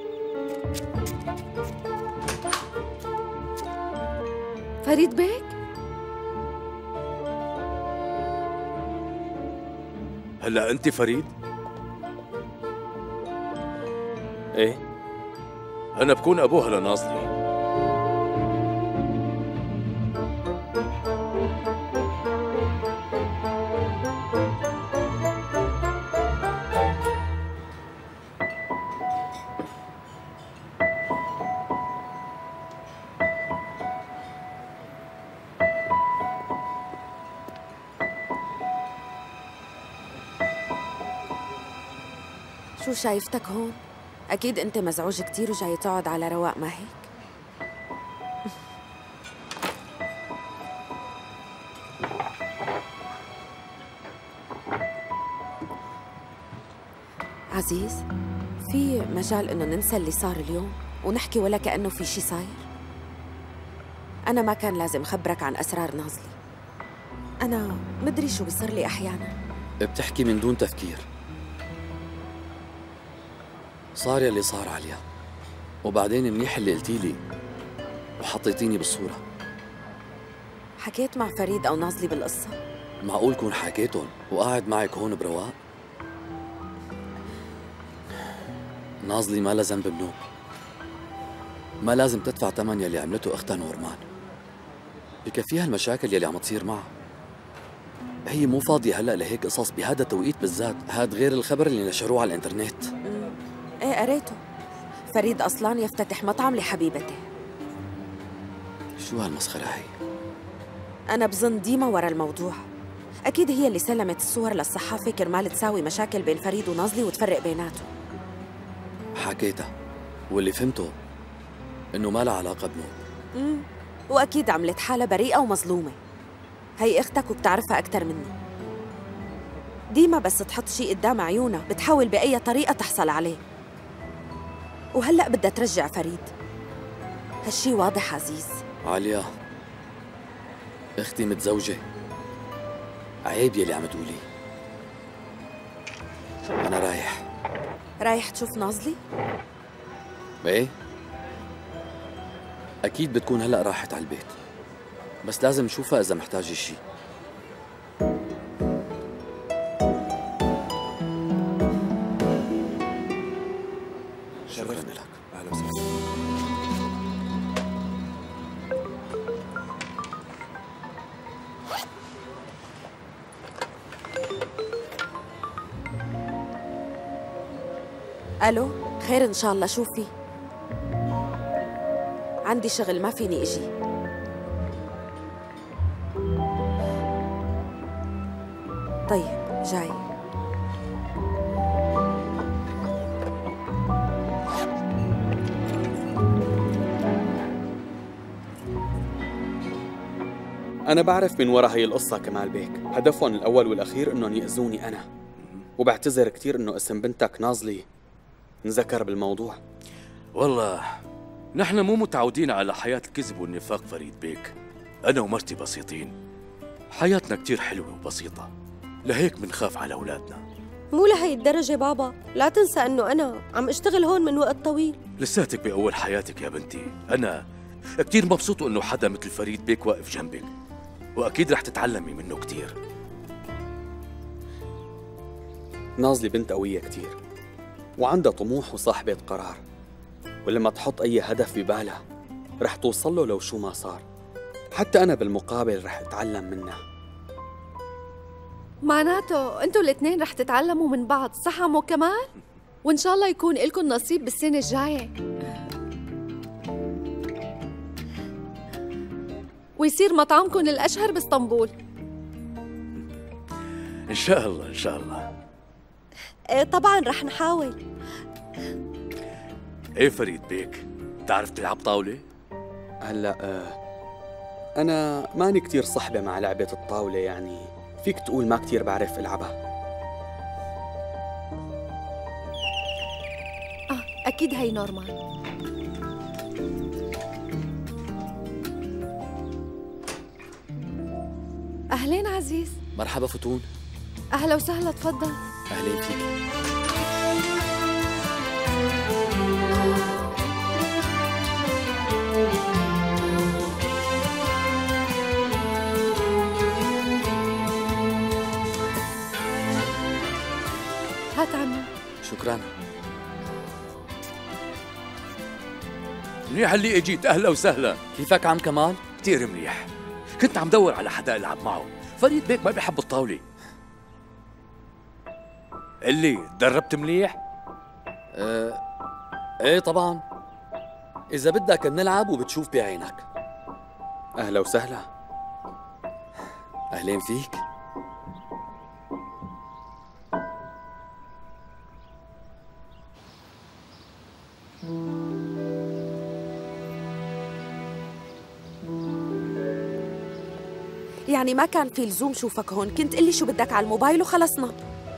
فريد بيك؟ هلا أنت فريد؟ إيه؟ أنا بكون أبوها لناصلي. شو شايفتك هون؟ أكيد أنت مزعوج كتير وجاي تقعد على رواق، ما هيك؟ عزيز، في مجال إنه ننسى اللي صار اليوم ونحكي ولا كأنه في شي صاير؟ أنا ما كان لازم خبرك عن أسرار ناظلي. أنا مدري شو بيصير لي أحياناً. بتحكي من دون تفكير. صار يلي صار عليا، وبعدين منيح اللي قلتي لي وحطيتيني بالصورة. حكيت مع فريد أو ناظلي بالقصة؟ معقول كون حكيتن وقاعد معك هون برواق؟ ناظلي ما لها ذنب بنوب، ما لازم تدفع ثمن يلي عملته أختها نورمان. بكفيها المشاكل يلي عم تصير معها. هي مو فاضية هلا لهيك قصص بهذا التوقيت بالذات. هاد غير الخبر اللي نشروه على الانترنت. مم. ايه قريته. فريد اصلا يفتتح مطعم لحبيبته. شو هالمسخرة هي؟ انا بظن ديما ورا الموضوع. اكيد هي اللي سلمت الصور للصحافة كرمال تساوي مشاكل بين فريد ونازلي وتفرق بيناتهم. حكيتها واللي فهمته انه ما لها علاقة بنور. امم واكيد عملت حالها بريئة ومظلومة. هي اختك وبتعرفها اكثر مني. ديما بس تحط شيء قدام عيونها بتحاول بأي طريقة تحصل عليه. وهلأ بدها ترجع فريد. هالشي واضح عزيز. عليا اختي متزوجة، عيب يلي عم تقولي. أنا رايح. رايح تشوف نازلي؟ ايه أكيد بتكون هلأ راحت على البيت، بس لازم نشوفها إذا محتاجة شي. شكرا لك. أهلا وسهلا. الو، خير ان شاء الله. شوفي عندي شغل ما فيني اجي. طيب جاي. أنا بعرف من ورا هي القصة كمال بيك، هدفهم الأول والأخير إنهم يأذوني أنا، وبعتذر كتير إنه اسم بنتك نازلي انذكر بالموضوع. والله نحن مو متعودين على حياة الكذب والنفاق فريد بيك. أنا ومرتي بسيطين، حياتنا كتير حلوة وبسيطة، لهيك منخاف على أولادنا. مو لهي الدرجة بابا، لا تنسى أنه أنا عم أشتغل هون من وقت طويل. لساتك بأول حياتك يا بنتي. أنا كتير مبسوط إنه حدا مثل فريد بيك واقف جنبك، وأكيد رح تتعلمي منه كتير. نازلي بنت قوية كتير وعندها طموح وصاحبة قرار، ولما تحط أي هدف ببالها رح توصل له لو شو ما صار. حتى أنا بالمقابل رح أتعلم منها. معناته انتوا الاثنين رح تتعلموا من بعض، صح عمو كمال؟ وإن شاء الله يكون لكم نصيب بالسنة الجاية، ويصير مطعمكم الأشهر باسطنبول. إن شاء الله إن شاء الله. إيه طبعا رح نحاول. إيه فريد بيك، بتعرف تلعب طاولة؟ هلا آه أنا ماني كتير صحبة مع لعبة الطاولة، يعني فيك تقول ما كتير بعرف ألعبها. آه أكيد هي نورمان. أهلين عزيز. مرحبا فتون. أهلا وسهلا، تفضل. أهلين فيك. هات عنا. شكرا. منيح اللي اجيت. أهلا وسهلا. كيفك عم كمال؟ كتير منيح. كنت عم دور على حدا ألعب معه. فريد بيك ما بيحب الطاولة. اللي تدربت مليح؟ أه ايه طبعا، إذا بدك نلعب وبتشوف بعينك. أهلا وسهلا. أهلين فيك. يعني ما كان في لزوم شوفك هون، كنت قلي شو بدك على الموبايل وخلصنا.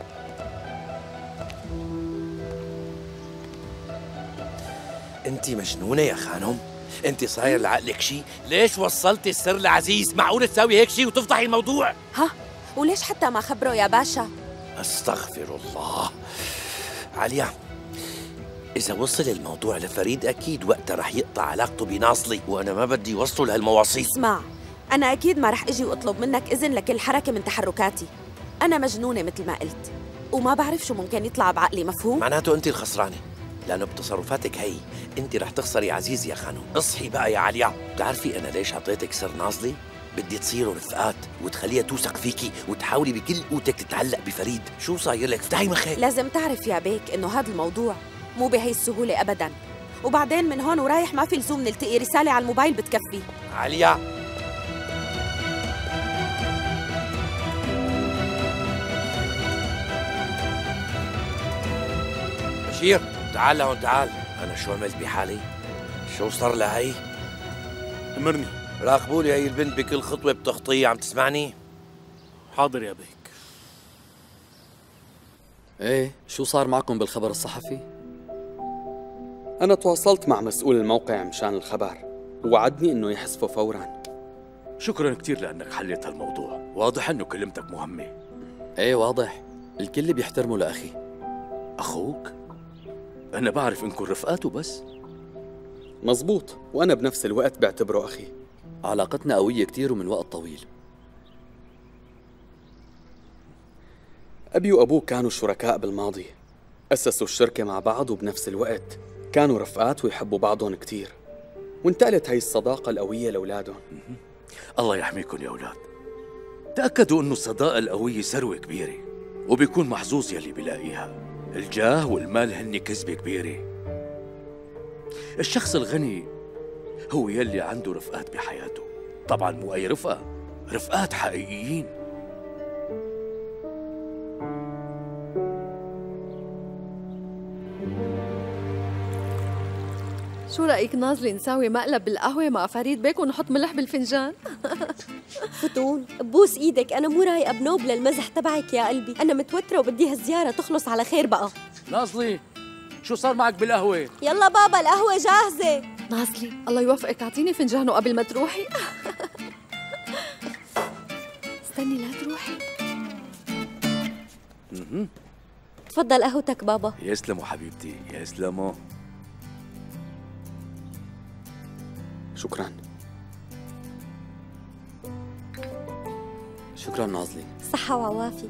انت مجنونة يا خانم؟ انت صاير لعقلك شي؟ ليش وصلتي السر لعزيز؟ معقول تساوي هيك شي وتفضحي الموضوع؟ ها؟ وليش حتى ما خبره يا باشا؟ استغفر الله. عليا، إذا وصل الموضوع لفريد أكيد وقتها رح يقطع علاقته بناصلي، وأنا ما بدي وصله لهالمواصيل. اسمع، أنا أكيد ما رح أجي وأطلب منك إذن لكل حركة من تحركاتي. أنا مجنونة مثل ما قلت، وما بعرف شو ممكن يطلع بعقلي، مفهوم؟ معناته أنت الخسرانة، لأنه بتصرفاتك هي أنت رح تخسري عزيز يا خانم. اصحي بقى يا عليا. بتعرفي أنا ليش عطيتك سر ناصلي؟ بدي تصيروا رفقات وتخليها توثق فيكي وتحاولي بكل قوتك تتعلق بفريد. شو صاير لك؟ افتحي مخك. لازم تعرف يا بيك إنه هذا الموضوع مو بهي السهولة أبداً، وبعدين من هون ورايح ما في لزوم نلتقي، رسالة على الموبايل بتكفي. عليا بشير، تعال لهون تعال. أنا شو عملت بحالي؟ شو صار لهي؟ أمرني. راقبوا لي هي البنت بكل خطوة بتخطيها، عم تسمعني؟ حاضر يا بيك. ايه، شو صار معكم بالخبر الصحفي؟ أنا تواصلت مع مسؤول الموقع مشان الخبر ووعدني إنه يحذفه فوراً. شكراً كتير لأنك حليت هالموضوع، واضح إنه كلمتك مهمة. ايه واضح، الكل بيحترمه لأخي. أخوك؟ أنا بعرف إنكم رفقات وبس. مزبوط، وأنا بنفس الوقت بعتبره أخي. علاقتنا قوية كتير ومن وقت طويل. أبي وأبوه كانوا شركاء بالماضي، أسسوا الشركة مع بعض وبنفس الوقت كانوا رفقات ويحبوا بعضهم كتير، وانتقلت هاي الصداقة القوية لأولادهم. الله يحميكم يا أولاد. تأكدوا إنه الصداقة القوية ثروة كبيرة، وبيكون محظوظ يلي بيلاقيها. الجاه والمال هن كذبة كبيرة. الشخص الغني هو يلي عنده رفقات بحياته، طبعاً مو أي رفقة، رفقات حقيقيين. شو رأيك نازلي نساوي مقلب بالقهوة مع فريد بيك ونحط ملح بالفنجان؟ فتون بوس ايدك، انا مو رايقه بنوب للمزح تبعك يا قلبي، انا متوتره وبدي هالزياره تخلص على خير بقى. نازلي، شو صار معك بالقهوة؟ يلا بابا القهوه جاهزه. نازلي الله يوفقك، اعطيني فنجانه قبل ما تروحي. استني لا تروحي. اها تفضل قهوتك بابا. يسلموا حبيبتي، يسلموا. شكراً. شكراً نازلي. صحة وعوافي.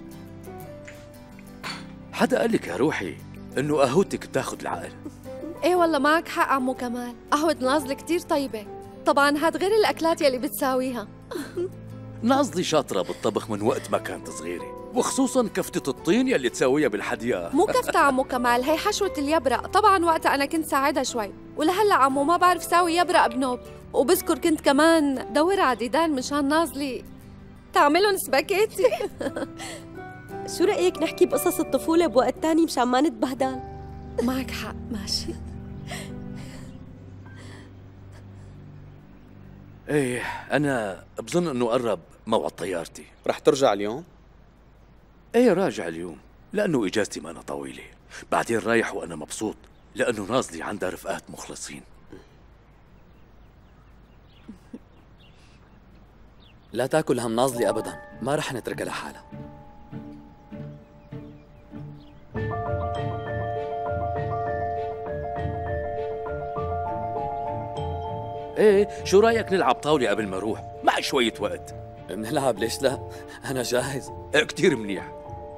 حدا قال لك يا روحي إنه قهوتك بتاخد العقل؟ ايه والله معك حق عمو كمال، قهوة نازلي كتير طيبة. طبعاً هاد غير الأكلات يلي بتساويها. نازلي شاطرة بالطبخ من وقت ما كانت صغيرة، وخصوصاً كفتة الطين يلي تساويها بالحديقة. مو كفتة عمو كمال، هي حشوة اليبرق. طبعاً وقتها أنا كنت ساعدها شوي، ولهلا عمو ما بعرف ساوي يبرق بنوب. وبذكر كنت كمان دور على ديدان مشان نازلي تعملهم سباكيتي. شو رأيك نحكي بقصص الطفولة بوقت تاني مشان ما نتبهدل؟ معك حق، ماشي. ايه، أنا بظن إنه قرب موعد طيارتي. رح ترجع اليوم؟ ايه راجع اليوم، لأنه إجازتي ما أنا طويلة. بعدين رايح وأنا مبسوط لأنه نازلي عندها رفقات مخلصين. لا تاكل هم نازلي أبداً، ما رح نتركها لحالها. ايه، شو رايك نلعب طاولة قبل ما اروح؟ معي شوية وقت. بنلعب، ليش لا؟ أنا جاهز. ايه كتير منيح.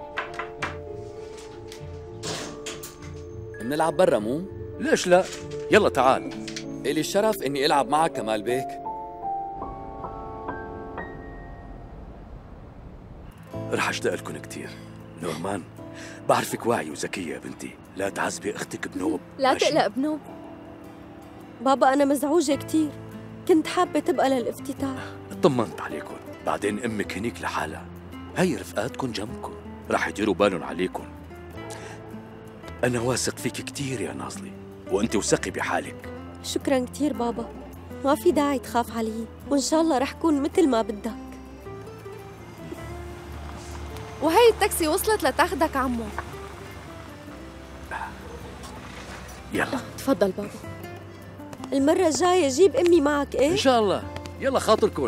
بنلعب برا مو؟ ليش لا؟ يلا تعال. إلي الشرف إني ألعب معك كمال بيك. رح اشتاق لكم كتير. نورمان، بعرفك واعية وذكية يا بنتي، لا تعذبي اختك بنوب. لا تقلق بنوب. بابا أنا مزعوجة كتير، كنت حابة تبقى للافتتاح. اطمنت عليكم، بعدين امك هنيك لحالها، هي رفقاتكم جنبكم، رح يديروا بالهم عليكم. انا واثق فيك كتير يا نازلي، وانت وثقي بحالك. شكرا كتير بابا، ما في داعي تخاف علي، وإن شاء الله رح كون مثل ما بدك. وهي التاكسي وصلت لتاخدك عمو. يلا تفضل بابا. المرة الجاية جيب أمي معك. إيه؟ إن شاء الله. يلا خاطركن.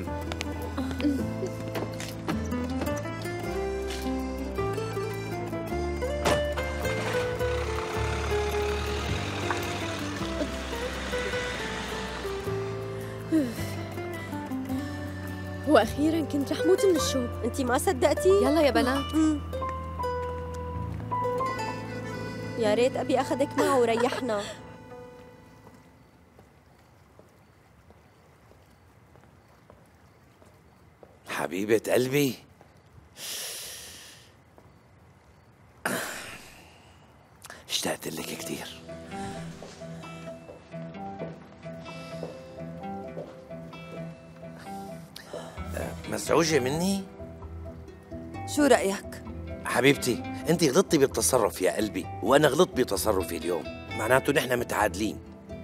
وأخيراً كنت رح موت من الشوق. أنتي ما صدقتي؟ يلا يا بنات. يا ريت أبي أخذك معه وريحنا. حبيبة قلبي، اشتقت لك كثير. مزعوجة مني؟ شو رأيك؟ حبيبتي، انت غلطتي بالتصرف يا قلبي، وانا غلطت بتصرفي اليوم، معناته نحن متعادلين.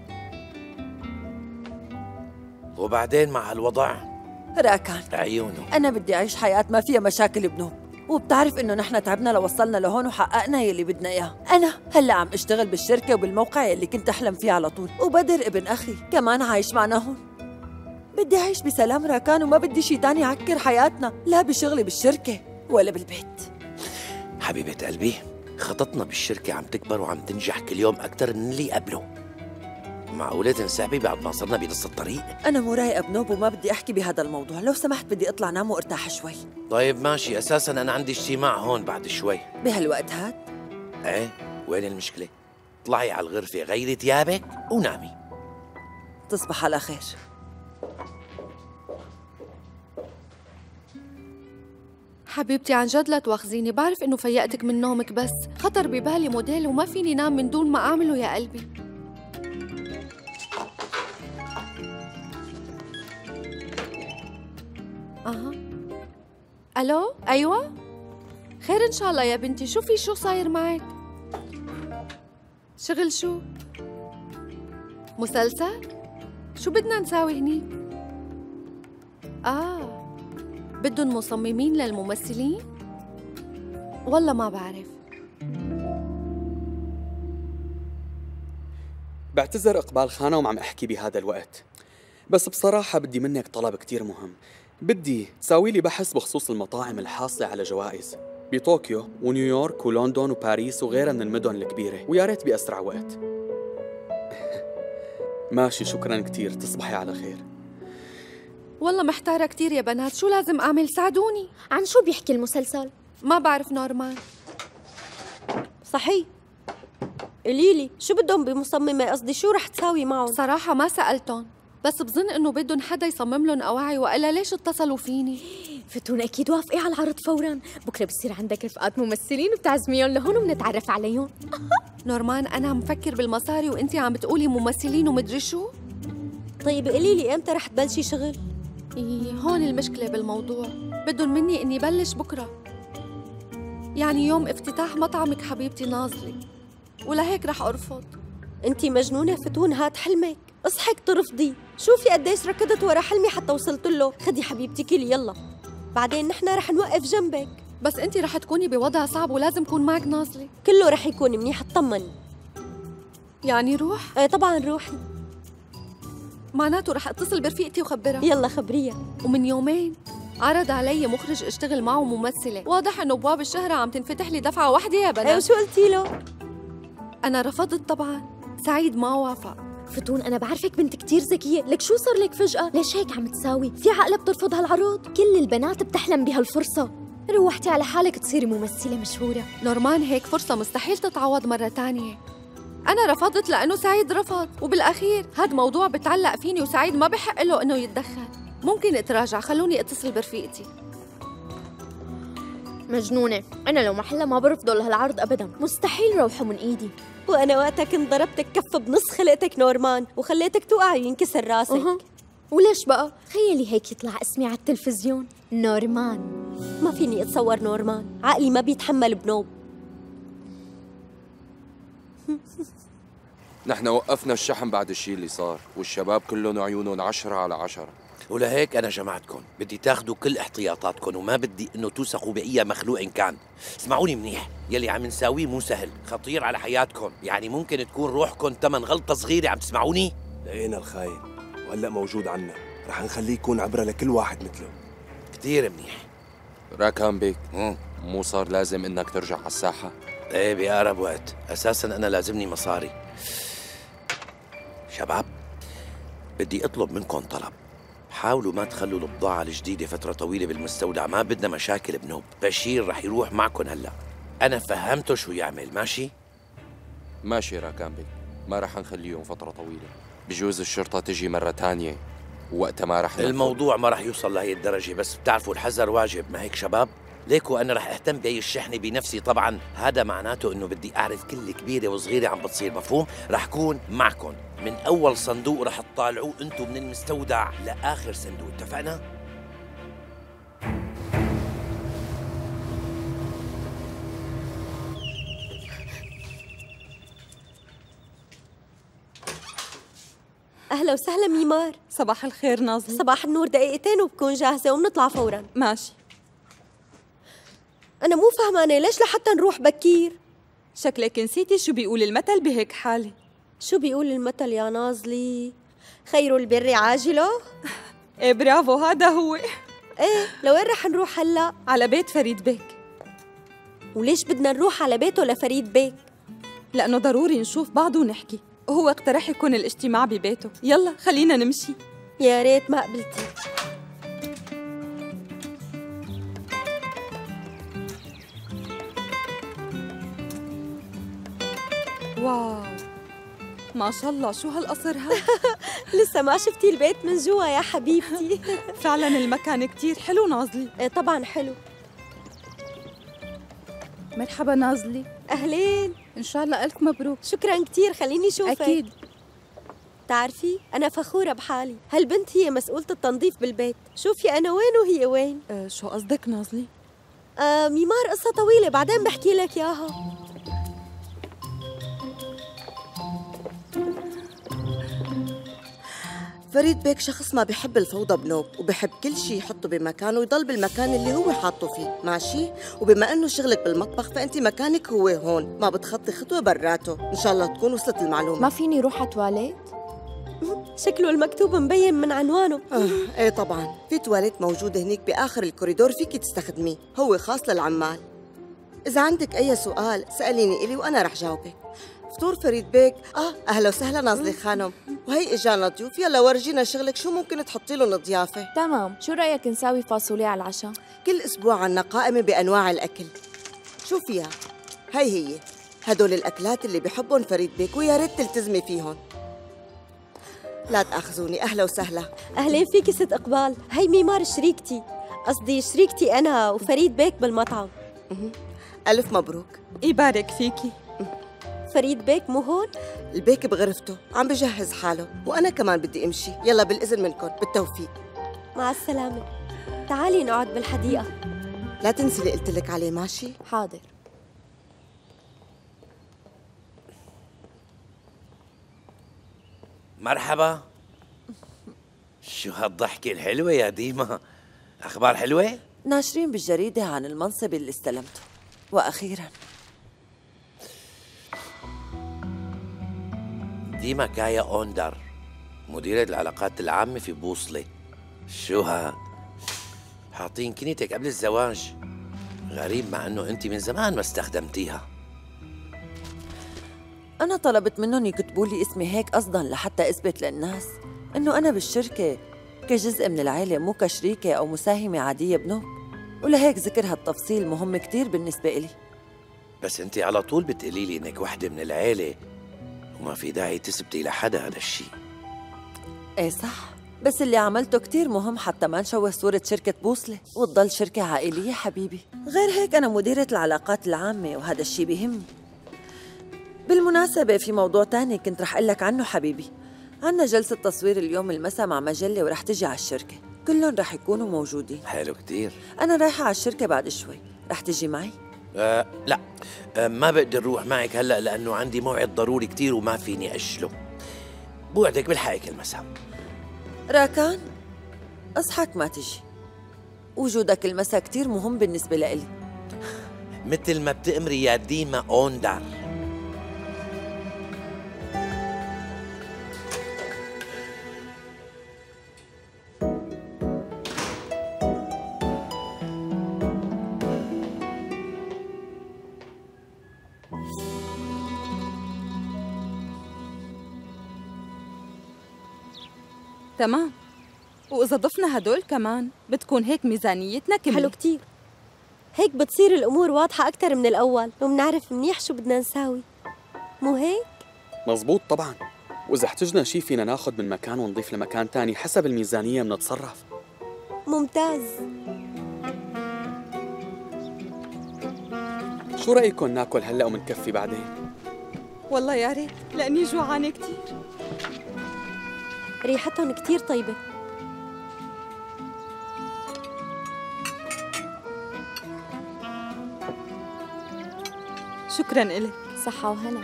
وبعدين مع هالوضع راكان عيونه، أنا بدي أعيش حياة ما فيها مشاكل بنوب، وبتعرف إنه نحن تعبنا لوصلنا لهون وحققنا يلي بدنا إياه. أنا هلا عم أشتغل بالشركة وبالموقع يلي كنت أحلم فيه على طول، وبدر ابن أخي كمان عايش معنا هون. بدي أعيش بسلام راكان، وما بدي شي تاني يعكر حياتنا، لا بشغلي بالشركة ولا بالبيت. حبيبة قلبي، خططنا بالشركة عم تكبر وعم تنجح كل يوم أكثر من اللي قبله. معقولة تنسحبي بعد ما صرنا بنص الطريق؟ أنا مو رايقة بنوب وما بدي أحكي بهذا الموضوع، لو سمحت بدي أطلع نام وارتاح شوي. طيب ماشي، أساساً أنا عندي اجتماع هون بعد شوي. بهالوقت هاد؟ إيه، وين المشكلة؟ اطلعي على الغرفة غيري ثيابك ونامي. تصبح على خير. حبيبتي عن جد لا تواخذيني، بعرف انه فيقتك من نومك، بس خطر ببالي موديل وما فيني نام من دون ما اعمله يا قلبي. اها الو، ايوه خير ان شاء الله يا بنتي، شو في شو صاير معك؟ شغل شو؟ مسلسل؟ شو بدنا نساوي هنيك؟ اه بدهم مصممين للممثلين؟ والله ما بعرف. بعتذر إقبال خانم وعم أحكي بهذا الوقت، بس بصراحة بدي منك طلب كتير مهم. بدي تساوي لي بحث بخصوص المطاعم الحاصلة على جوائز بطوكيو ونيويورك ولندن وباريس وغيرها من المدن الكبيرة، ويا ريت بأسرع وقت. ماشي، شكرا كتير، تصبحي على خير. والله محتارة كتير يا بنات، شو لازم أعمل؟ ساعدوني. عن شو بيحكي المسلسل؟ ما بعرف نورمان. صحيح، قليلي شو بدهم بمصممة؟ قصدي شو رح تساوي معهم؟ صراحة ما سألتهم، بس بظن إنه بدهم حدا يصمم لهم أواعي، وإلا ليش اتصلوا فيني؟ فتون أكيد وافقي على العرض فوراً، بكرة بصير عندك رفقات ممثلين وبتعزميهم لهون وبنتعرف عليهم. نورمان أنا عم فكر بالمصاري وأنتي عم بتقولي ممثلين ومدري شو؟ طيب قليلي إمتى رح تبلشي شغل؟ إيه هون المشكلة بالموضوع، بدهم مني إني بلش بكرة، يعني يوم افتتاح مطعمك حبيبتي ناظلي، ولهيك رح أرفض. أنتي مجنونة فتون، هات حلمك، اصحك ترفضي، شوفي قديش ركضت ورا حلمي حتى وصلت له. خدي حبيبتي كلي يلا، بعدين نحن رح نوقف جنبك. بس أنتي رح تكوني بوضع صعب ولازم كون معك ناظلي. كله رح يكون منيح، اطمني. يعني روح؟ ايه طبعا روحي. معناته رح اتصل برفيقتي وخبرها. يلا خبريها. ومن يومين عرض علي مخرج اشتغل معه ممثلة، واضح انه ابواب الشهرة عم تنفتح لي دفعة واحدة يا بنات. ايه وشو قلتي له؟ انا رفضت طبعا، سعيد ما وافق. فتون أنا بعرفك بنت كتير ذكية، لك شو صار لك فجأة؟ ليش هيك عم تساوي؟ في عقلة بترفض هالعروض؟ كل البنات بتحلم بهالفرصة، روحتي على حالك تصيري ممثلة مشهورة. نورمان هيك فرصة مستحيل تتعوض مرة تانية. أنا رفضت لأنه سعيد رفض، وبالأخير هاد موضوع بتعلق فيني وسعيد ما بحق له إنه يتدخل. ممكن اتراجع، خلوني اتصل برفيقتي. مجنونة، أنا لو محلها ما برفضه لهالعرض أبداً، مستحيل روحه من إيدي. وأنا وقتها كنت ضربتك كف بنص خلقتك نورمان وخليتك توقع وينكسر راسك. أه. وليش بقى؟ خيالي هيك يطلع اسمي على التلفزيون، نورمان. ما فيني أتصور نورمان، عقلي ما بيتحمل بنوب. نحن وقفنا الشحن بعد الشيء اللي صار، والشباب كلهم عيونهم عشرة على عشرة، ولهيك أنا جمعتكم، بدي تاخدوا كل احتياطاتكم وما بدي إنه توثقوا بأي مخلوق إن كان. اسمعوني منيح، يلي عم نساويه مو سهل، خطير على حياتكم، يعني ممكن تكون روحكم تمن غلطة صغيرة. عم تسمعوني؟ لقينا الخاين وهلأ موجود عنا، رح نخليه يكون عبرة لكل واحد مثله. كتير منيح. راكان بيك، مو صار لازم إنك ترجع على الساحة؟ ايه بأقرب وقت، أساساً أنا لازمني مصاري. شباب بدي أطلب منكم طلب، حاولوا ما تخلوا البضاعة الجديدة فترة طويلة بالمستودع، ما بدنا مشاكل بنوب. بشير رح يروح معكم هلا، أنا فهمته شو يعمل. ماشي؟ ماشي راكان بيك، ما رح نخليهم فترة طويلة، بجوز الشرطة تجي مرة تانية وقتها ما رح نفوت. الموضوع ما رح يوصل لهي الدرجة، بس بتعرفوا الحذر واجب، ما هيك شباب؟ ليكو أنا رح أهتم بهي الشحنة بنفسي طبعاً، هذا معناته إنه بدي أعرف كل كبيرة وصغيرة عم بتصير، مفهوم؟ رح كون معكم من أول صندوق رح تطالعوه أنتم من المستودع لآخر صندوق، اتفقنا؟ أهلا وسهلا ميمار. صباح الخير ناظلي. صباح النور، دقيقتين وبكون جاهزة وبنطلع فوراً. ماشي. أنا مو فهمانة ليش لحتى نروح بكير؟ شكلك نسيتي شو بيقول المثل بهيك حالة. شو بيقول المثل يا ناظلي؟ خير البر عاجله؟ ايه برافو، هذا هو. ايه، لوين رح نروح هلا؟ على بيت فريد بيك. وليش بدنا نروح على بيته لفريد بيك؟ لأنه ضروري نشوف بعض ونحكي، وهو اقترح يكون الاجتماع ببيته. يلا خلينا نمشي. يا ريت ما قبلتي. واو، ما شاء الله، شو هالقصر هذا؟ لسه ما شفتي البيت من جوا يا حبيبتي. فعلا المكان كتير حلو ناظلي. ايه طبعا حلو. مرحبا ناظلي. أهلين. إن شاء الله ألف مبروك. شكرا كتير، خليني شوفك. أكيد. تعرفي أنا فخورة بحالي، هالبنت هي مسؤولة التنظيف بالبيت، شوفي أنا وين وهي وين. أه شو قصدك ناظلي؟ آه ميمار قصة طويلة بعدين بحكي لك إياها. فريد بيك شخص ما بيحب الفوضى بنوب، وبحب كل شيء يحطه بمكانه ويضل بالمكان اللي هو حاطه فيه، ماشي؟ وبما انه شغلك بالمطبخ فانت مكانك هو هون، ما بتخطي خطوه براته، ان شاء الله تكون وصلت المعلومه. ما فيني روح على تواليت؟ شكله المكتوب مبين من عنوانه. آه، ايه طبعا، في تواليت موجوده هنيك باخر الكوريدور فيكي تستخدميه، هو خاص للعمال. اذا عندك اي سؤال ساليني الي وانا رح جاوبك. فطور فريد بيك. اه اهلا وسهلا ناظلي خانم، وهي اجانا ضيوف، يلا ورجينا شغلك شو ممكن تحطي لهم ضيافه. تمام، شو رايك نساوي فاصوليا على العشاء؟ كل اسبوع عنا قائمه بانواع الاكل، شو فيها؟ هي هي هدول الاكلات اللي بحبهم فريد بيك ويا ريت تلتزمي فيهم. لا تاخذوني. اهلا وسهلا. اهلين فيكي ست اقبال، هي ميمار شريكتي، قصدي شريكتي انا وفريد بيك بالمطعم. الف مبروك. يبارك فيكي. فريد بيك مو هون؟ البيك بغرفته عم بجهز حاله، وانا كمان بدي امشي. يلا بالاذن منكم، بالتوفيق. مع السلامه. تعالي نقعد بالحديقه. لا تنسي اللي قلت لك عليه، ماشي؟ حاضر. مرحبا. شو هالضحكة الحلوة يا ديما؟ أخبار حلوة؟ ناشرين بالجريدة عن المنصب اللي استلمته، وأخيراً ديما كايا أوندر، مديرة العلاقات العامة في بوصلة. شو هاد؟ حاطين كنيتك قبل الزواج. غريب مع أنه أنت من زمان ما استخدمتيها. أنا طلبت منهم يكتبوا لي اسمي هيك قصداً لحتى أثبت للناس إنه أنا بالشركة كجزء من العائلة، مو كشريكة أو مساهمة عادية بنوب، ولهيك ذكر هالتفصيل مهم كتير بالنسبة إلي. بس أنت على طول بتقولي لي إنك وحدة من العائلة، وما في داعي تثبتي لحدا هذا الشيء. إيه صح، بس اللي عملته كتير مهم حتى ما نشوه صورة شركة بوصلة وتضل شركة عائلية حبيبي. غير هيك أنا مديرة العلاقات العامة وهذا الشيء بيهمني. بالمناسبة في موضوع تاني كنت رح أقلك عنه حبيبي. عنا جلسة تصوير اليوم المساء مع مجلة ورح تجي على الشركة، كلهم رح يكونوا موجودين. حلو كتير. أنا رايحة على الشركة بعد شوي، رح تجي معي؟ آه لا، آه ما بقدر أروح معك هلأ لأنه عندي موعد ضروري كتير وما فيني أجله. بوعدك بلحقك المساء. راكان، أصحك ما تجي، وجودك المساء كتير مهم بالنسبة لإلي. مثل ما بتأمري يا ديما أوندر. تمام، وإذا ضفنا هدول كمان بتكون هيك ميزانيتنا كملت. حلو كتير، هيك بتصير الأمور واضحة أكتر من الأول ومنعرف منيح شو بدنا نساوي، مو هيك؟ مزبوط طبعا، وإذا احتجنا شي فينا ناخد من مكان ونضيف لمكان تاني حسب الميزانية منتصرف. ممتاز. شو رأيكم ناكل هلأ ومنكفي بعدين؟ والله يا ريت لأني جوعانة كتير. ريحتهم كتير طيبة. شكراً إلك. صحة وهنا.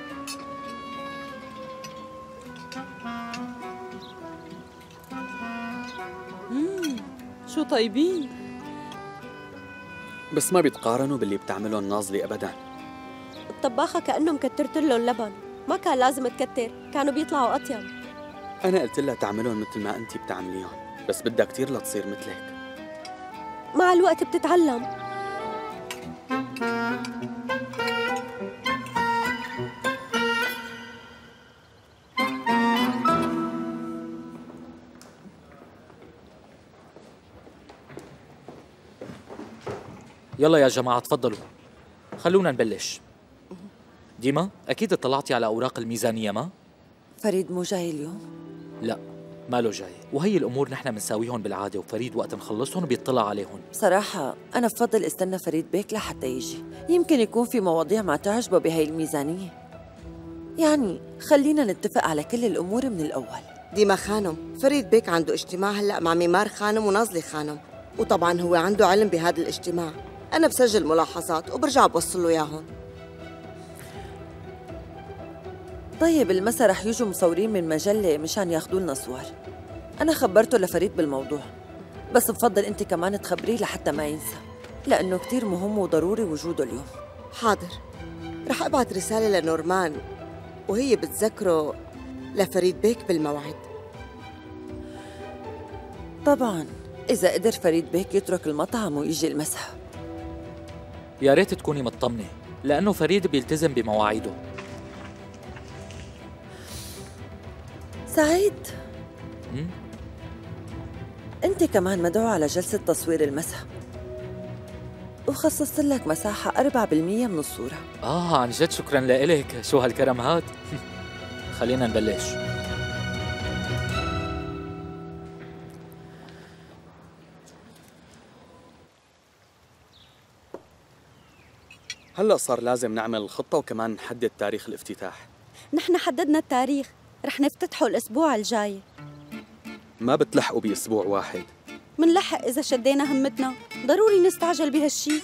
مم. شو طيبين. بس ما بيتقارنوا باللي بتعملهم ناظلي أبداً. الطباخة كأنه مكترت له اللبن، ما كان لازم تكتر، كانوا بيطلعوا أطيب. أنا قلت لها تعملهم مثل ما أنتِ بتعمليهم، بس بدها كتير لتصير مثلك. مع الوقت بتتعلم. يلا يا جماعة تفضلوا، خلونا نبلش. ديما أكيد اطلعتي على أوراق الميزانية ما؟ فريد مو جاي اليوم؟ لا ماله جاي، وهي الأمور نحن بنساويهم بالعادة وفريد وقت نخلصهم بيطلع عليهم. بصراحة أنا بفضل استنى فريد بيك لحتى يجي، يمكن يكون في مواضيع ما تعجبه بهي الميزانية. يعني خلينا نتفق على كل الأمور من الأول. ديما خانم، فريد بيك عنده اجتماع هلأ مع ميمار خانم وناظلي خانم، وطبعاً هو عنده علم بهذا الاجتماع. أنا بسجل ملاحظات وبرجع بوصل له إياهم. طيب المسا رح يجوا مصورين من مجلة مشان ياخدوا لنا صور. أنا خبرته لفريد بالموضوع، بس بفضل أنت كمان تخبريه لحتى ما ينسى، لأنه كتير مهم وضروري وجوده اليوم. حاضر، رح أبعت رسالة لنورمان وهي بتذكره لفريد بيك بالموعد. طبعاً إذا قدر فريد بيك يترك المطعم ويجي المسا. يا ريت تكوني مطمنة، لأنه فريد بيلتزم بمواعيده. سعيد، م? أنت كمان مدعو على جلسة تصوير المسا، وخصصت لك مساحة أربعة بالمية من الصورة. آه عن جد شكراً لإلك، شو هالكرم هاد؟ خلينا نبلش. هلأ صار لازم نعمل الخطة وكمان نحدد تاريخ الافتتاح. نحن حددنا التاريخ، رح نفتتحه الأسبوع الجاي. ما بتلحقوا بأسبوع واحد. منلحق إذا شدينا همتنا، ضروري نستعجل بهالشي.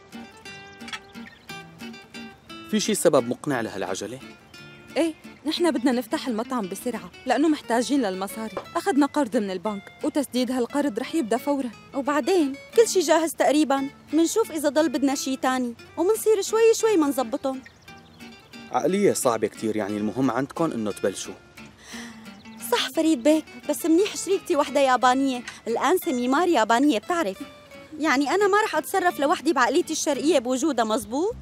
في شي سبب مقنع لهالعجلة؟ ايه، نحن بدنا نفتح المطعم بسرعة لأنه محتاجين للمصاري. أخذنا قرض من البنك وتسديد هالقرض رح يبدأ فوراً. وبعدين كل شي جاهز تقريباً، منشوف إذا ضل بدنا شي تاني ومنصير شوي شوي منظبطهم. عقلية صعبة كتير، يعني المهم عندكم إنه تبلشوا. صح فريد بيك، بس منيح شريكتي وحدة يابانية، الآنسة ميمار يابانية بتعرف، يعني أنا ما رح أتصرف لوحدي بعقليتي الشرقية بوجودها. مزبوط؟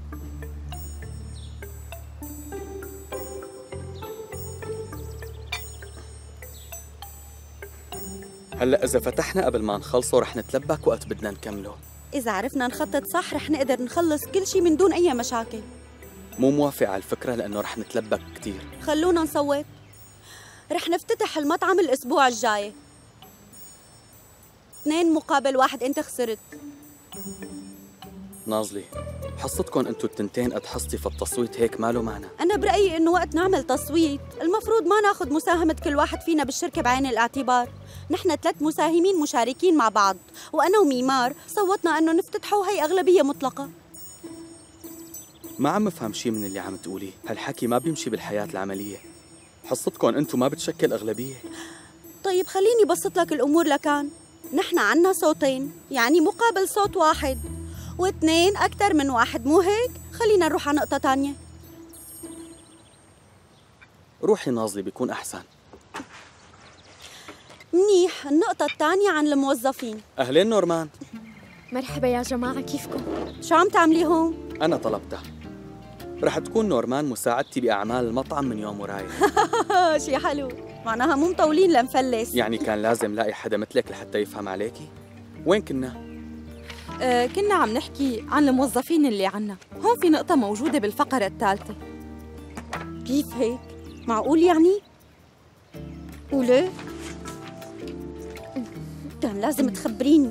هلأ إذا فتحنا قبل ما نخلصه رح نتلبك وقت بدنا نكمله. إذا عرفنا نخطط صح رح نقدر نخلص كل شي من دون أي مشاكل. مو موافق على الفكرة لأنه رح نتلبك كتير. خلونا نصوت. رح نفتتح المطعم الأسبوع الجاي. اثنين مقابل واحد، أنت خسرت. ناظلي، حصتكم أنتوا التنتين قد حصتي في التصويت، هيك ماله معنى. أنا برأيي إنه وقت نعمل تصويت المفروض ما ناخد مساهمة كل واحد فينا بالشركة بعين الاعتبار. نحن ثلاث مساهمين مشاركين مع بعض، وأنا وميمار صوتنا إنه نفتتحه، وهي أغلبية مطلقة. ما عم افهم شي من اللي عم تقوليه، هالحكي ما بيمشي بالحياة العملية. حصتكم أنتوا ما بتشكل أغلبية. طيب خليني بسط لك الأمور لكان. نحن عنا صوتين، يعني مقابل صوت واحد، واثنين أكثر من واحد، مو هيك؟ خلينا نروح على نقطة تانية. روحي ناظلي بيكون أحسن. منيح، النقطة الثانية عن الموظفين. أهلين نورمان. مرحبا يا جماعة، كيفكم؟ شو عم تعملي هون؟ أنا طلبتها. رح تكون نورمان مساعدتي بأعمال المطعم من يوم ورايح. شي حلو، معناها مو مطولين لنفلس. يعني كان لازم لاقي حدا مثلك لحتى يفهم عليكي؟ وين كنا؟ آه كنا عم نحكي عن الموظفين اللي عنا. هون في نقطة موجودة بالفقرة الثالثة. كيف هيك؟ معقول يعني؟ وليه؟ كان لازم تخبريني.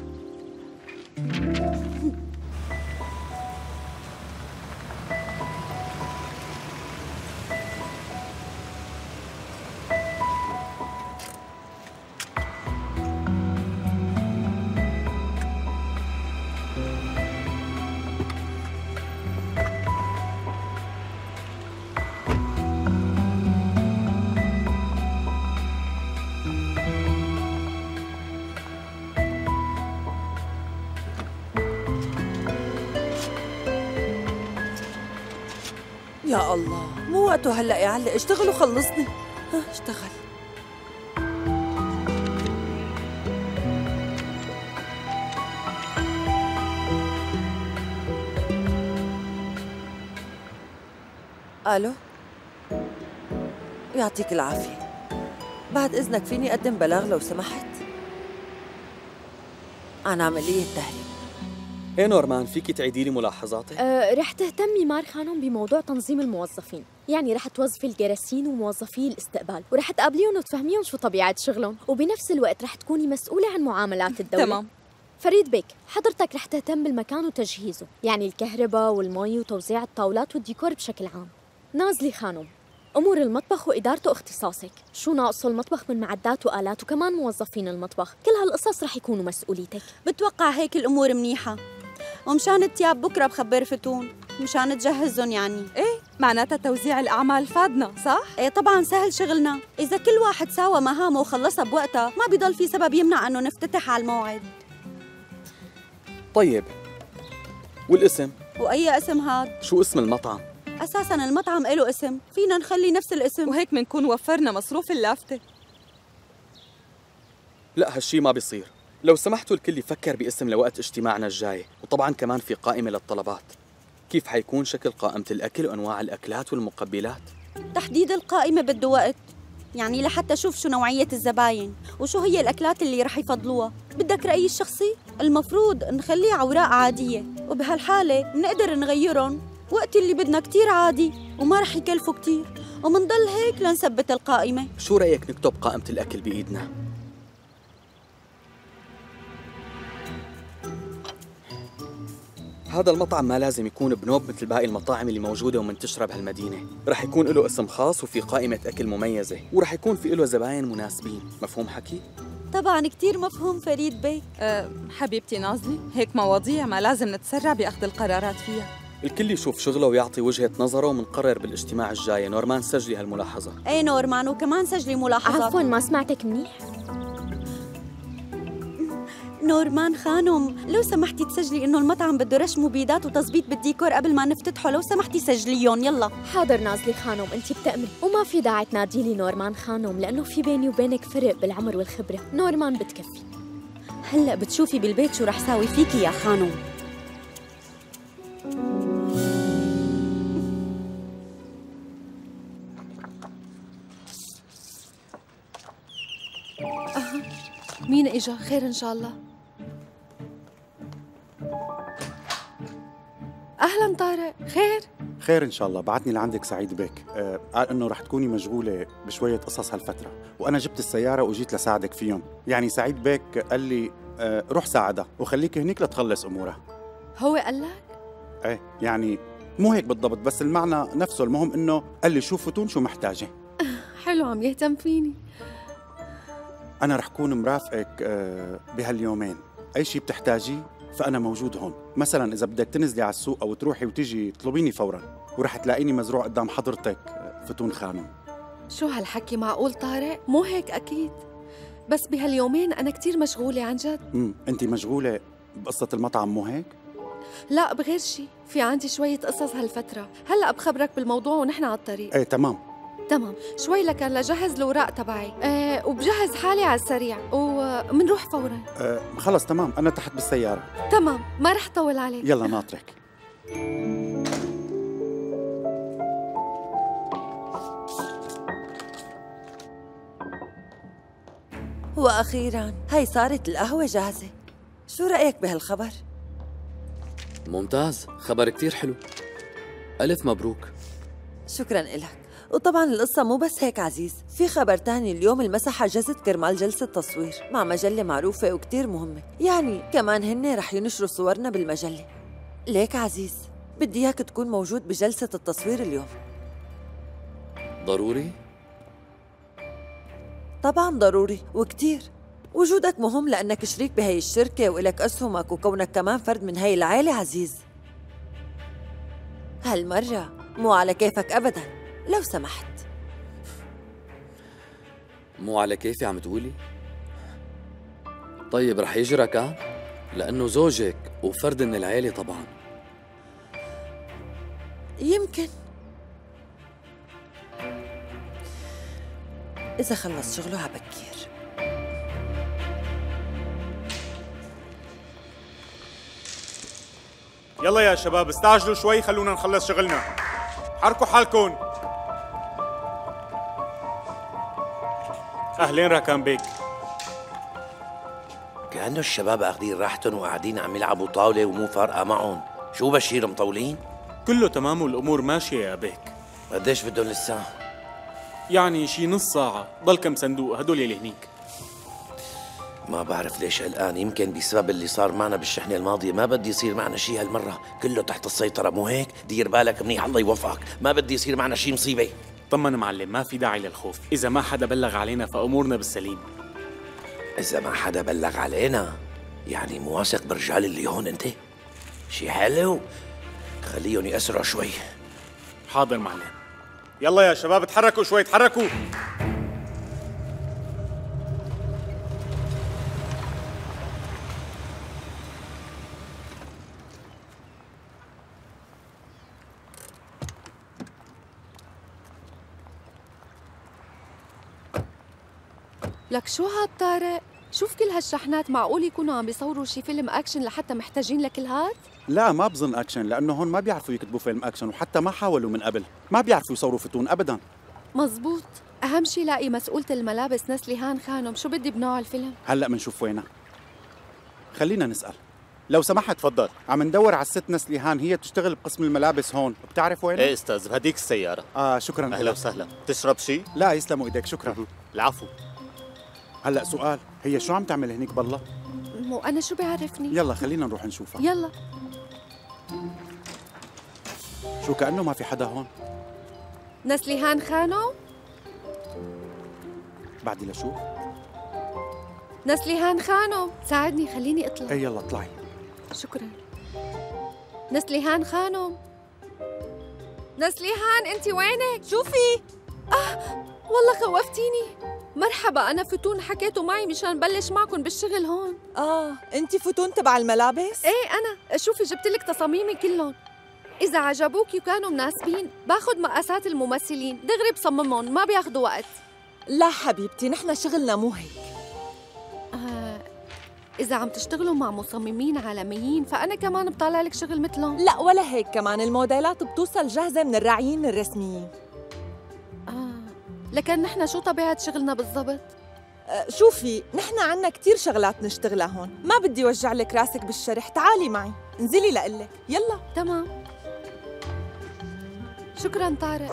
يا الله، مو وقته هلا يعلق، اشتغل وخلصني. ها اشتغل. الو، يعطيك العافية. بعد إذنك فيني أقدم بلاغ لو سمحت عن عملية تهريب. ايه نورمان، فيكي تعيدي لي ملاحظاتك؟ أه رح تهتمي مار خانم بموضوع تنظيم الموظفين، يعني رح توظفي الجراسين وموظفي الاستقبال، ورح تقابليهم وتفهميهم شو طبيعة شغلهم، وبنفس الوقت رح تكوني مسؤولة عن معاملات الدولة. تمام. فريد بيك، حضرتك رح تهتم بالمكان وتجهيزه، يعني الكهرباء والمي وتوزيع الطاولات والديكور بشكل عام. نازلي خانم، أمور المطبخ وإدارته اختصاصك، شو ناقصه المطبخ من معدات وآلات وكمان موظفين المطبخ، كل هالقصص رح يكونوا مسؤوليتك. بتوقع هيك الأمور منيحة، ومشان التياب بكرة بخبر فتون مشان تجهزهم يعني. ايه معناتها توزيع الأعمال فادنا، صح؟ ايه طبعا سهل شغلنا، إذا كل واحد ساوى مهامه وخلصها بوقتها ما بيضل في سبب يمنع أنه نفتتح على الموعد. طيب، والاسم؟ وأي اسم هاد؟ شو اسم المطعم؟ أساساً المطعم له اسم، فينا نخلي نفس الاسم وهيك منكون وفرنا مصروف اللافتة. لا هالشي ما بيصير، لو سمحتوا الكل يفكر باسم لوقت اجتماعنا الجاي، وطبعا كمان في قائمة للطلبات. كيف حيكون شكل قائمة الأكل وأنواع الأكلات والمقبلات؟ تحديد القائمة بده وقت، يعني لحتى شوف شو نوعية الزباين وشو هي الأكلات اللي رح يفضلوها. بدك رأيي الشخصي؟ المفروض نخليه أوراق عادية، وبهالحالة نقدر نغيرهم وقت اللي بدنا كتير عادي وما رح يكلفوا كتير، ومنضل هيك لنثبت القائمة. شو رأيك نكتب قائمة الأكل بإيدنا؟ هذا المطعم ما لازم يكون بنوب مثل باقي المطاعم اللي موجودة ومنتشرة بهالمدينة، رح يكون له اسم خاص وفي قائمة أكل مميزة، ورح يكون في له زباين مناسبين. مفهوم حكي؟ طبعا كتير مفهوم فريد بيك. أه حبيبتي نازلي، هيك مواضيع ما لازم نتسرع بأخذ القرارات فيها. الكل يشوف شغله ويعطي وجهة نظره، ومنقرر بالاجتماع الجاي. نورمان سجلي هالملاحظة. ايه نورمان، وكمان سجلي ملاحظة. عفواً ما سمعتك منيح. نورمان خانم، لو سمحتي تسجلي انه المطعم بده رش مبيدات وتظبيط بالديكور قبل ما نفتتحه، لو سمحتي سجليهم يلا. حاضر نازلي خانم، انت بتأمري، وما في داعي تناديلي نورمان خانم لانه في بيني وبينك فرق بالعمر والخبرة. نورمان بتكفي. هلا بتشوفي بالبيت شو رح ساوي فيكي يا خانم. أه. مين إجا؟ خير إن شاء الله. أهلاً طارق، خير؟ خير إن شاء الله. بعتني لعندك سعيد بيك، آه قال إنه رح تكوني مشغولة بشوية قصص هالفترة، وأنا جبت السيارة وجيت لساعدك فيهم. يعني سعيد بيك قال لي آه روح ساعدها وخليك هنيك لتخلص أمورها. هو قال لك؟ إيه يعني مو هيك بالضبط، بس المعنى نفسه. المهم إنه قال لي شوف فتون شو محتاجة. حلو، عم يهتم فيني. أنا رح كون مرافقك بهاليومين، أي شي بتحتاجيه فأنا موجود هون. مثلا إذا بدك تنزلي على السوق أو تروحي وتيجي اطلبيني فوراً، ورح تلاقيني مزروع قدام حضرتك فتون خانم. شو هالحكي معقول طارق؟ مو هيك أكيد، بس بهاليومين أنا كتير مشغولة عن جد. امم أنت مشغولة بقصة المطعم مو هيك؟ لا بغير شي، في عندي شوية قصص هالفترة، هلأ بخبرك بالموضوع ونحن على الطريق. إيه تمام تمام. شوي لكان لجهز الأوراق تبعي، أه وبجهز حالي على السريع ومنروح فورا. أه خلص تمام، أنا تحت بالسيارة. تمام، ما رح طول عليك. يلا ناطرك. وأخيراً هاي صارت القهوة جاهزة. شو رأيك بهالخبر؟ ممتاز، خبر كتير حلو. ألف مبروك. شكراً إلك. وطبعا القصة مو بس هيك عزيز، في خبر تاني اليوم المسحة جازت كرمال جلسة تصوير مع مجلة معروفة وكتير مهمة، يعني كمان هن رح ينشروا صورنا بالمجلة. ليك عزيز بدي اياك تكون موجود بجلسة التصوير اليوم. ضروري؟ طبعا ضروري وكتير، وجودك مهم لأنك شريك بهي الشركة وإلك أسهمك وكونك كمان فرد من هاي العائلة عزيز. هالمرة مو على كيفك أبداً لو سمحت. مو على كيفي عم تقولي؟ طيب رح يجي ركان؟ لأنه زوجك وفرد من العيلة طبعاً. يمكن إذا خلص شغله عبكير. يلا يا شباب استعجلوا شوي، خلونا نخلص شغلنا. حركوا حالكم. أهلين راكان بيك. كأنه الشباب أخذين راحتهم وقاعدين عم يلعبوا طاولة ومو فارقة معهم. شو بشير مطولين؟ كله تمام والأمور ماشية يا بيك. قديش بدهم لسه؟ يعني شي نص ساعة، ضل كم صندوق هدول اللي هنيك. ما بعرف ليش قلقان، يمكن بسبب اللي صار معنا بالشحنة الماضية. ما بدي يصير معنا شي هالمرة، كله تحت السيطرة مو هيك؟ دير بالك منيح الله يوفقك، ما بدي يصير معنا شي مصيبة. طمن معلم، ما في داعي للخوف، إذا ما حدا بلغ علينا فأمورنا بالسليم. إذا ما حدا بلغ علينا يعني مو واثق بالرجال اللي هون أنت؟ شي حلو، خليهم يأسروا شوي. حاضر معلم. يلا يا شباب تحركوا شوي، تحركوا. لك شو هاد طارق؟ شوف كل هالشحنات، معقول يكونوا عم بيصوروا شي فيلم اكشن لحتى محتاجين لكل هاد؟ لا ما بظن اكشن، لانه هون ما بيعرفوا يكتبوا فيلم اكشن، وحتى ما حاولوا من قبل، ما بيعرفوا يصوروا فتون ابدا. مزبوط، اهم شي لاقي مسؤولة الملابس نسليهان خانم، شو بدي بنوع الفيلم؟ هلا بنشوف وينها. خلينا نسال. لو سمحت تفضل، عم ندور على الست نسليهان، هي بتشتغل بقسم الملابس هون، بتعرف وينها؟ ايه استاذ، بهديك السيارة. اه شكرا. اهلا وسهلا. تشرب شي؟ لا يسلموا ايديك، شكرا. العفو. هلا سؤال، هي شو عم تعمل هنيك بالله؟ مو انا شو بيعرفني؟ يلا خلينا نروح نشوفها. يلا. شو كأنه ما في حدا هون؟ نسليهان خانم؟ بعدي لشوف. نسليهان خانم، ساعدني خليني اطلع. ايه يلا اطلعي. شكرا. نسليهان خانم. نسليهان انت وينك؟ شوفي. اه والله خوفتيني. مرحبا، أنا فتون، حكيتوا معي مشان بلش معكم بالشغل هون. آه، أنت فتون تبع الملابس؟ إيه أنا، شوفي جبت لك تصاميمي كلهم. إذا عجبوكي وكانوا مناسبين باخد مقاسات الممثلين، دغري بصممهم، ما بياخدوا وقت. لا حبيبتي، نحن شغلنا مو هيك. آه، إذا عم تشتغلوا مع مصممين عالميين فأنا كمان بطلع لك شغل مثلهم. لا ولا هيك، كمان الموديلات بتوصل جاهزة من الراعيين الرسميين. آه، لكن نحن شو طبيعة شغلنا بالضبط؟ أه شوفي، نحن عنا كتير شغلات نشتغلها هون، ما بدي وجع لك راسك بالشرح، تعالي معي، انزلي لقلك، يلا. تمام. شكراً طارق.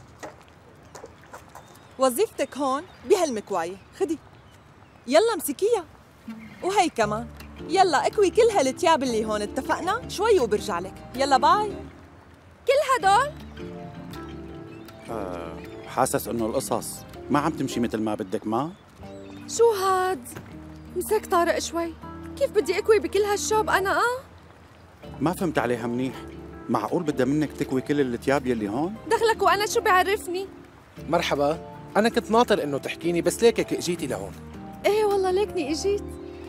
وظيفتك هون بهالمكواية، خدي. يلا امسكيها. وهي كمان. يلا اكوي كل هالتياب اللي هون، اتفقنا؟ شوي وبرجع لك، يلا باي. كل هدول؟ آه، حاسس انه القصص ما عم تمشي مثل ما بدك. ما شو هاد؟ مسك طارق شوي، كيف بدي اكوي بكل هالشوب انا؟ اه ما فهمت عليها منيح. معقول بدها منك تكوي كل التياب يلي هون؟ دخلك وانا شو بيعرفني؟ مرحبا، انا كنت ناطر انه تحكيني بس ليكك اجيتي لهون. ايه والله ليكني اجيت.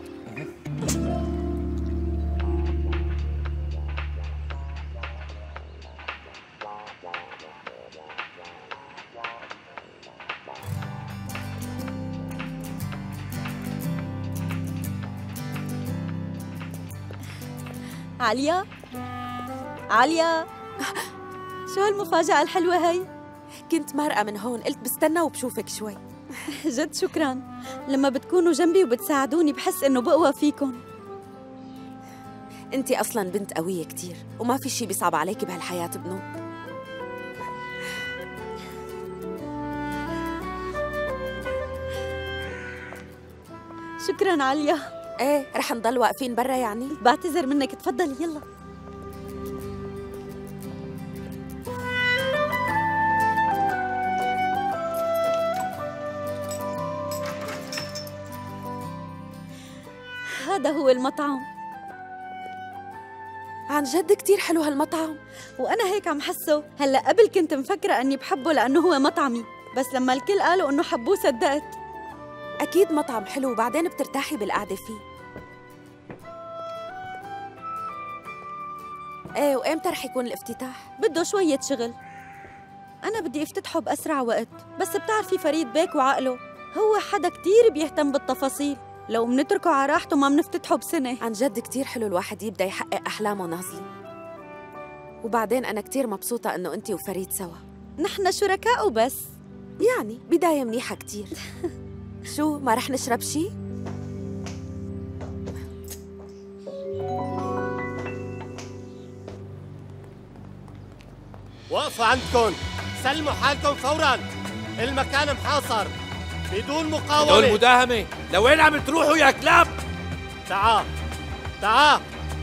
عليا عليا، شو هالمفاجأة الحلوة هي؟ كنت مرقة من هون، قلت بستنى وبشوفك شوي. جد شكراً، لما بتكونوا جنبي وبتساعدوني بحس إنه بقوى فيكم. أنتِ أصلاً بنت قوية كتير، وما في شي بيصعب عليكي بهالحياة بنو. شكرا عليا. ايه رح نضل واقفين برا يعني؟ بعتذر منك، تفضلي يلا. هذا هو المطعم. عن جد كتير حلو هالمطعم، وأنا هيك عم حسه. هلأ قبل كنت مفكرة أني بحبه لأنه هو مطعمي، بس لما الكل قالوا أنه حبوه صدقت. أكيد مطعم حلو وبعدين بترتاحي بالقعدة فيه. ايه وإمتى رح يكون الافتتاح؟ بده شوية شغل. أنا بدي افتتحه بأسرع وقت، بس بتعرفي فريد بيك وعقله، هو حدا كتير بيهتم بالتفاصيل. لو منتركه على راحته ما منفتتحه بسنة. عن جد كتير حلو الواحد يبدأ يحقق أحلامه نازلي. وبعدين أنا كتير مبسوطة إنه أنتي وفريد سوا. نحن شركاء وبس. يعني بداية منيحة كتير. شو ما رح نشرب شي؟ وقفوا عندكم، سلموا حالكم فورا، المكان محاصر بدون مقاومة. بدون مداهمة، لوين عم تروحوا يا كلاب؟ تعال تعال.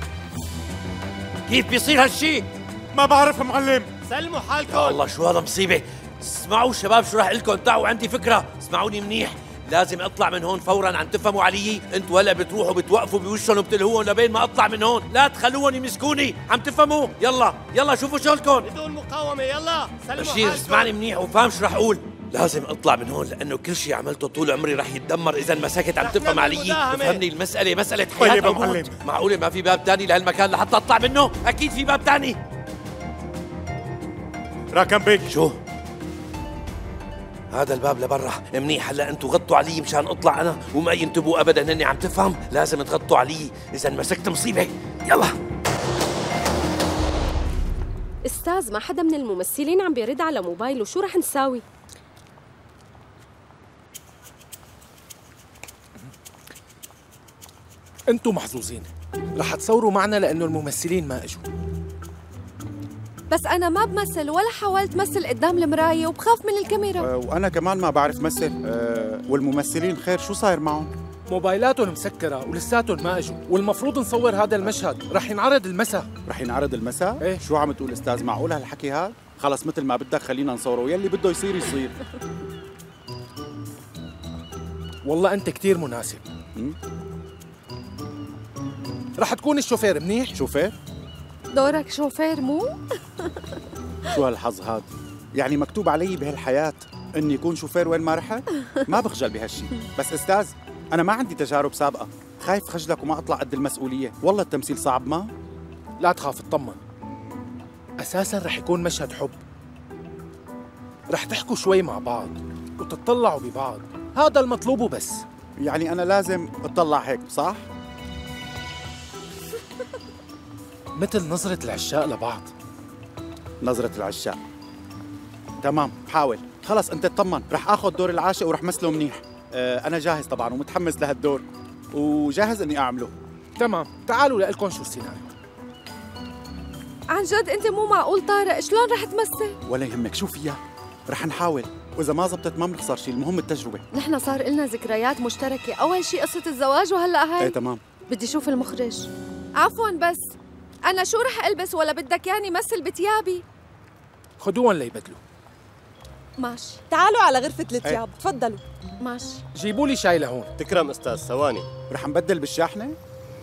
كيف بيصير هالشي؟ ما بعرف معلم. سلموا حالكم. يا الله شو هذا مصيبة. اسمعوا شباب شو رح لكم، تعوا عندي فكرة، اسمعوني منيح. لازم اطلع من هون فورا، عم تفهموا علي؟ انتوا هلا بتروحوا بتوقفوا بوشهم وبتلهوهم لبين ما اطلع من هون، لا تخلوهم يمسكوني، عم تفهموا؟ يلا يلا شوفوا شغلكم. بدون مقاومة يلا سلموا بشير حالكم. اسمعني منيح وفهم شو رح اقول. لازم اطلع من هون لانه كل شيء عملته طول عمري رح يتدمر اذا مسكت. عم تفهم علي؟ فهمني المسألة مسألة حياة أو موت. معقولة ما في باب تاني لهالمكان لحتى اطلع منه؟ اكيد في باب تاني. راكم بيك. شو؟ هذا الباب لبرا منيح. هلا انتوا غطوا علي مشان اطلع انا وما ينتبهوا ابدا هني. عم تفهم؟ لازم تغطوا علي اذا مسكت مصيبة. يلا. استاذ، ما حدا من الممثلين عم بيرد على موبايله، شو رح نساوي؟ انتوا محظوظين، رح تصوروا معنا لانه الممثلين ما اجوا. بس أنا ما بمثل ولا حاولت مثل قدام المراية وبخاف من الكاميرا. أه وأنا كمان ما بعرف مثل. أه والممثلين خير شو صاير معهم؟ موبايلاتهم مسكرة ولساتهم ما اجوا، والمفروض نصور هذا المشهد، رح ينعرض المساء. رح ينعرض المساء؟ ايه. شو عم تقول استاذ؟ معقول هالحكي هاد؟ خلص مثل ما بدك خلينا نصوره، ويلي بده يصير يصير. والله أنت كتير مناسب. رح تكون الشوفير منيح؟ شوفير؟ دورك شوفير مو؟ شو هالحظ هاد؟ يعني مكتوب علي بهالحياة إني يكون شوفير وين ما رحت؟ ما بخجل بهالشي، بس أستاذ أنا ما عندي تجارب سابقة، خايف خجلك وما أطلع قد المسؤولية، والله التمثيل صعب ما؟ لا تخاف اطمن، أساساً رح يكون مشهد حب، رح تحكوا شوي مع بعض وتطلعوا ببعض، هذا المطلوب وبس. يعني أنا لازم أطلع هيك صح؟ مثل نظرة العشاق لبعض. نظرة العشاق تمام، حاول. خلص أنت اطمن، رح آخذ دور العاشق ورح مثله منيح. أه أنا جاهز طبعاً ومتحمس لهالدور وجاهز إني أعمله. تمام، تعالوا لألكم شو السيناريو. عن جد أنت مو معقول طارق، شلون رح تمثل؟ ولا يهمك، شو فيها؟ رح نحاول، وإذا ما زبطت ما بنخسر شيء، المهم التجربة. نحن صار إلنا ذكريات مشتركة، أول شيء قصة الزواج وهلأ هاي. إيه تمام. بدي أشوف المخرج. عفواً بس أنا شو رح ألبس ولا بدك ياني مثل بتيابي؟ خدوهم ليبدلوا. ماشي. تعالوا على غرفة التياب، تفضلوا. ماشي. جيبوا لي شاي لهون. تكرم أستاذ، ثواني. رح نبدل بالشاحنة؟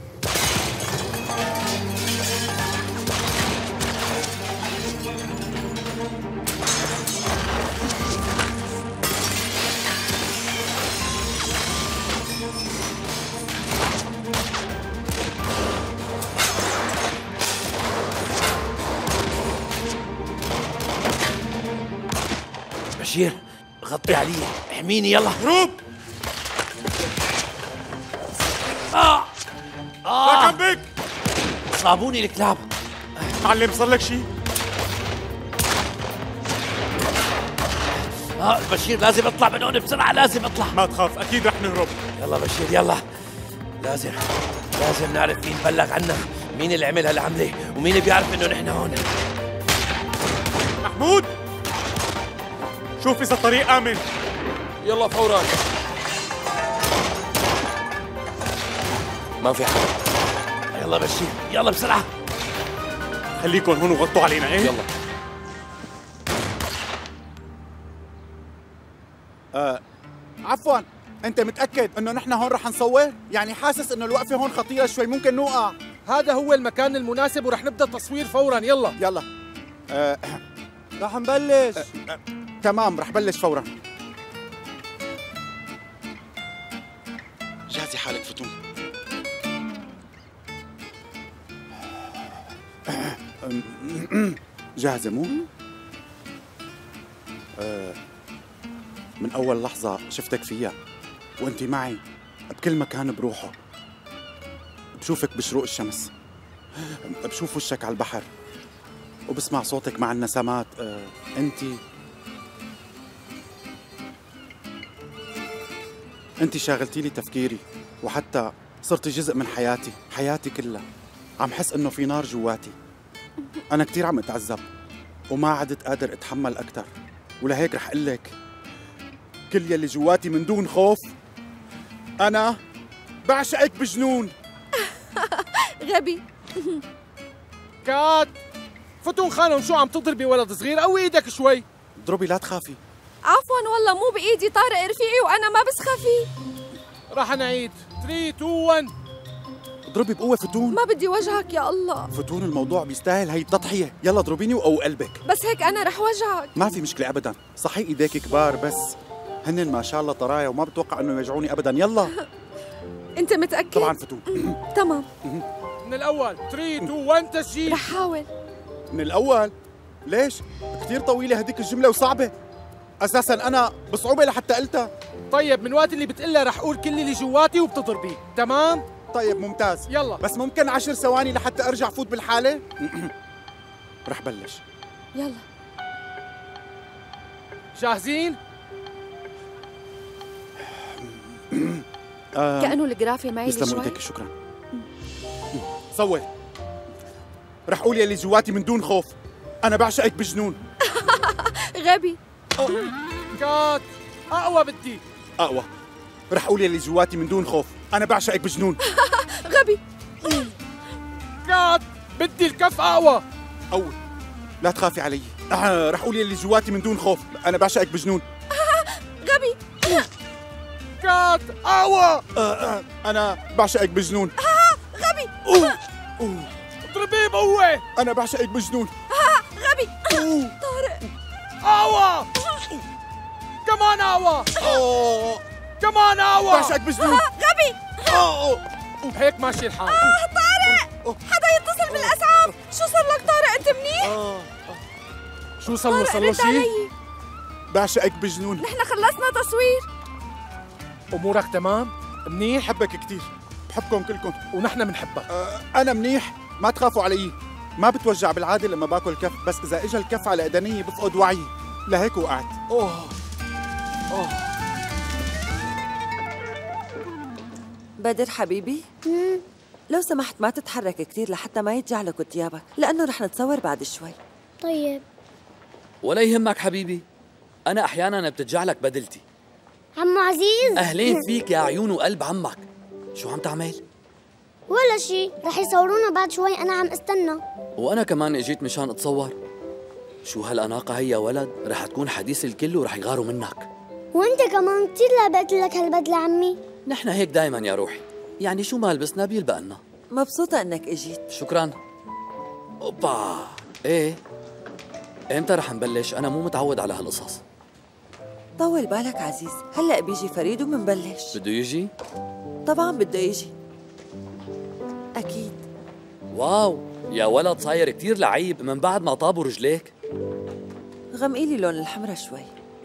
بشير غطي علي، احميني يلا. هروب. اه اه لكم بك. صابوني الكلاب. معلم صار لك شيء؟ اه بشير لازم اطلع من هون بسرعة، لازم اطلع. ما تخاف اكيد رح نهرب. يلا بشير يلا، لازم لازم نعرف مين بلغ عنا، مين اللي عمل هالعملة ومين اللي بيعرف انه نحن هون. محمود شوف اذا الطريق امن. يلا فورا. ما في حل. يلا بشير يلا بسرعة. خليكم هون وغطوا علينا. ايه يلا. آه عفوا، انت متأكد انه نحن هون رح نصور؟ يعني حاسس انه الوقفة هون خطيرة شوي، ممكن نوقع. هذا هو المكان المناسب ورح نبدأ التصوير فورا. يلا يلا. آه رح نبلش. آه آه تمام رح بلش فورا. جهزي حالك فتون. جاهزة مو؟ آه من أول لحظة شفتك فيها وأنت معي بكل مكان بروحه. بشوفك بشروق الشمس، بشوف وشك على البحر، وبسمع صوتك مع النسمات. آه أنت أنت شاغلتي لي تفكيري، وحتى صرتي جزء من حياتي، حياتي كلها. عم حس إنه في نار جواتي. أنا كتير عم أتعذب وما عدت قادر أتحمل أكتر، ولهيك رح أقول لك كل يلي جواتي من دون خوف. أنا بعشقك بجنون. غبي. كات فتون خانم، شو عم تضربي ولد صغير؟ قوي ايدك شوي. اضربي لا تخافي. عفوا والله مو بإيدي طارق رفيقي وأنا ما بسخفي. راح نعيد. ثلاثة اثنين واحد. اضربي بقوة فتون. ما بدي وجهك يا الله. فتون الموضوع بيستاهل هي التضحية. يلا اضربيني وقو قلبك. بس هيك أنا رح وجعك. ما في مشكلة أبدا. صحيح إيديك كبار بس هن ما شاء الله طرايا وما بتوقع إنه يوجعوني أبدا. يلا. أنت متأكد؟ طبعا فتون. تمام. من الأول. ثلاثة اثنين واحد تسجيل. رح حاول. من الأول؟ ليش؟ كثير طويلة هديك الجملة وصعبة. أساساً أنا بصعوبة لحتى قلتها. طيب من وقت اللي بتقلها رح أقول كل اللي جواتي وبتضربي. تمام؟ طيب ممتاز. يلا. بس ممكن عشر ثواني لحتى أرجع فوت بالحالة؟ رح بلش. يلا. جاهزين؟ آه. كأنه الجرافي معي شوي. يسلموا ايديك شكرا. صور. رح قول يلي جواتي من دون خوف. أنا بعشقك بجنون. غبي. كات أقوى بدي. أقوى. رح قول يلي جواتي من دون خوف. أنا بعشقك بجنون. غبي. كات بدي الكف أقوى. قوي. لا تخافي علي. آه. رح قول يلي جواتي من دون خوف. أنا بعشقك بجنون. غبي. كات أقوى. آه. آه. أنا بعشقك بجنون. غبي. أوه. أوه. اضربيه بقوة. أنا بعشقك بجنون. غبي. طارق. أقوى. كمان أقوى. كمان أقوى. بعشقك بجنون. غبي. هيك ماشي الحال. آه طارق. حدا يتصل بالأسعاف. شو صار لك طارق؟ أنت منيح؟ آه. شو صار له؟ صار له شيء؟ بعشقك بجنون. نحن خلصنا تصوير. أمورك تمام؟ منيح؟ بحبك كتير. بحبكم كلكم. ونحن بنحبك. آه أنا منيح، ما تخافوا علي. ما بتوجع بالعادة لما باكل كف، بس إذا إجا الكف على إدنيي بفقد وعي، لهيك وقعت. أوه أوه. بدر حبيبي، لو سمحت ما تتحرك كثير لحتى ما يتجعلكوا ثيابك، لأنه رح نتصور بعد شوي. طيب. ولا يهمك حبيبي، أنا أحياناً بتتجعلك بدلتي. عمو عزيز. أهلين فيك يا عيون وقلب عمك. شو عم تعمل؟ ولا شي، رح يصورونا بعد شوي، أنا عم استنى. وأنا كمان إجيت مشان أتصور. شو هالأناقة هي يا ولد؟ رح تكون حديث الكل ورح يغاروا منك. وأنت كمان كتير لابقت لك هالبدلة عمي. نحن هيك دايماً يا روحي، يعني شو ما لبسنا بيلبق لنا. مبسوطة إنك إجيت. شكراً. أوبا. إيه؟ إمتى رح نبلش؟ أنا مو متعود على هالقصص. طول بالك عزيز، هلأ بيجي فريد ومنبلش. بده يجي؟ طبعاً بده يجي. أكيد. واو، يا ولد صاير كتير لعيب من بعد ما طابوا رجليك. غمقيلي لون الحمرة شوي.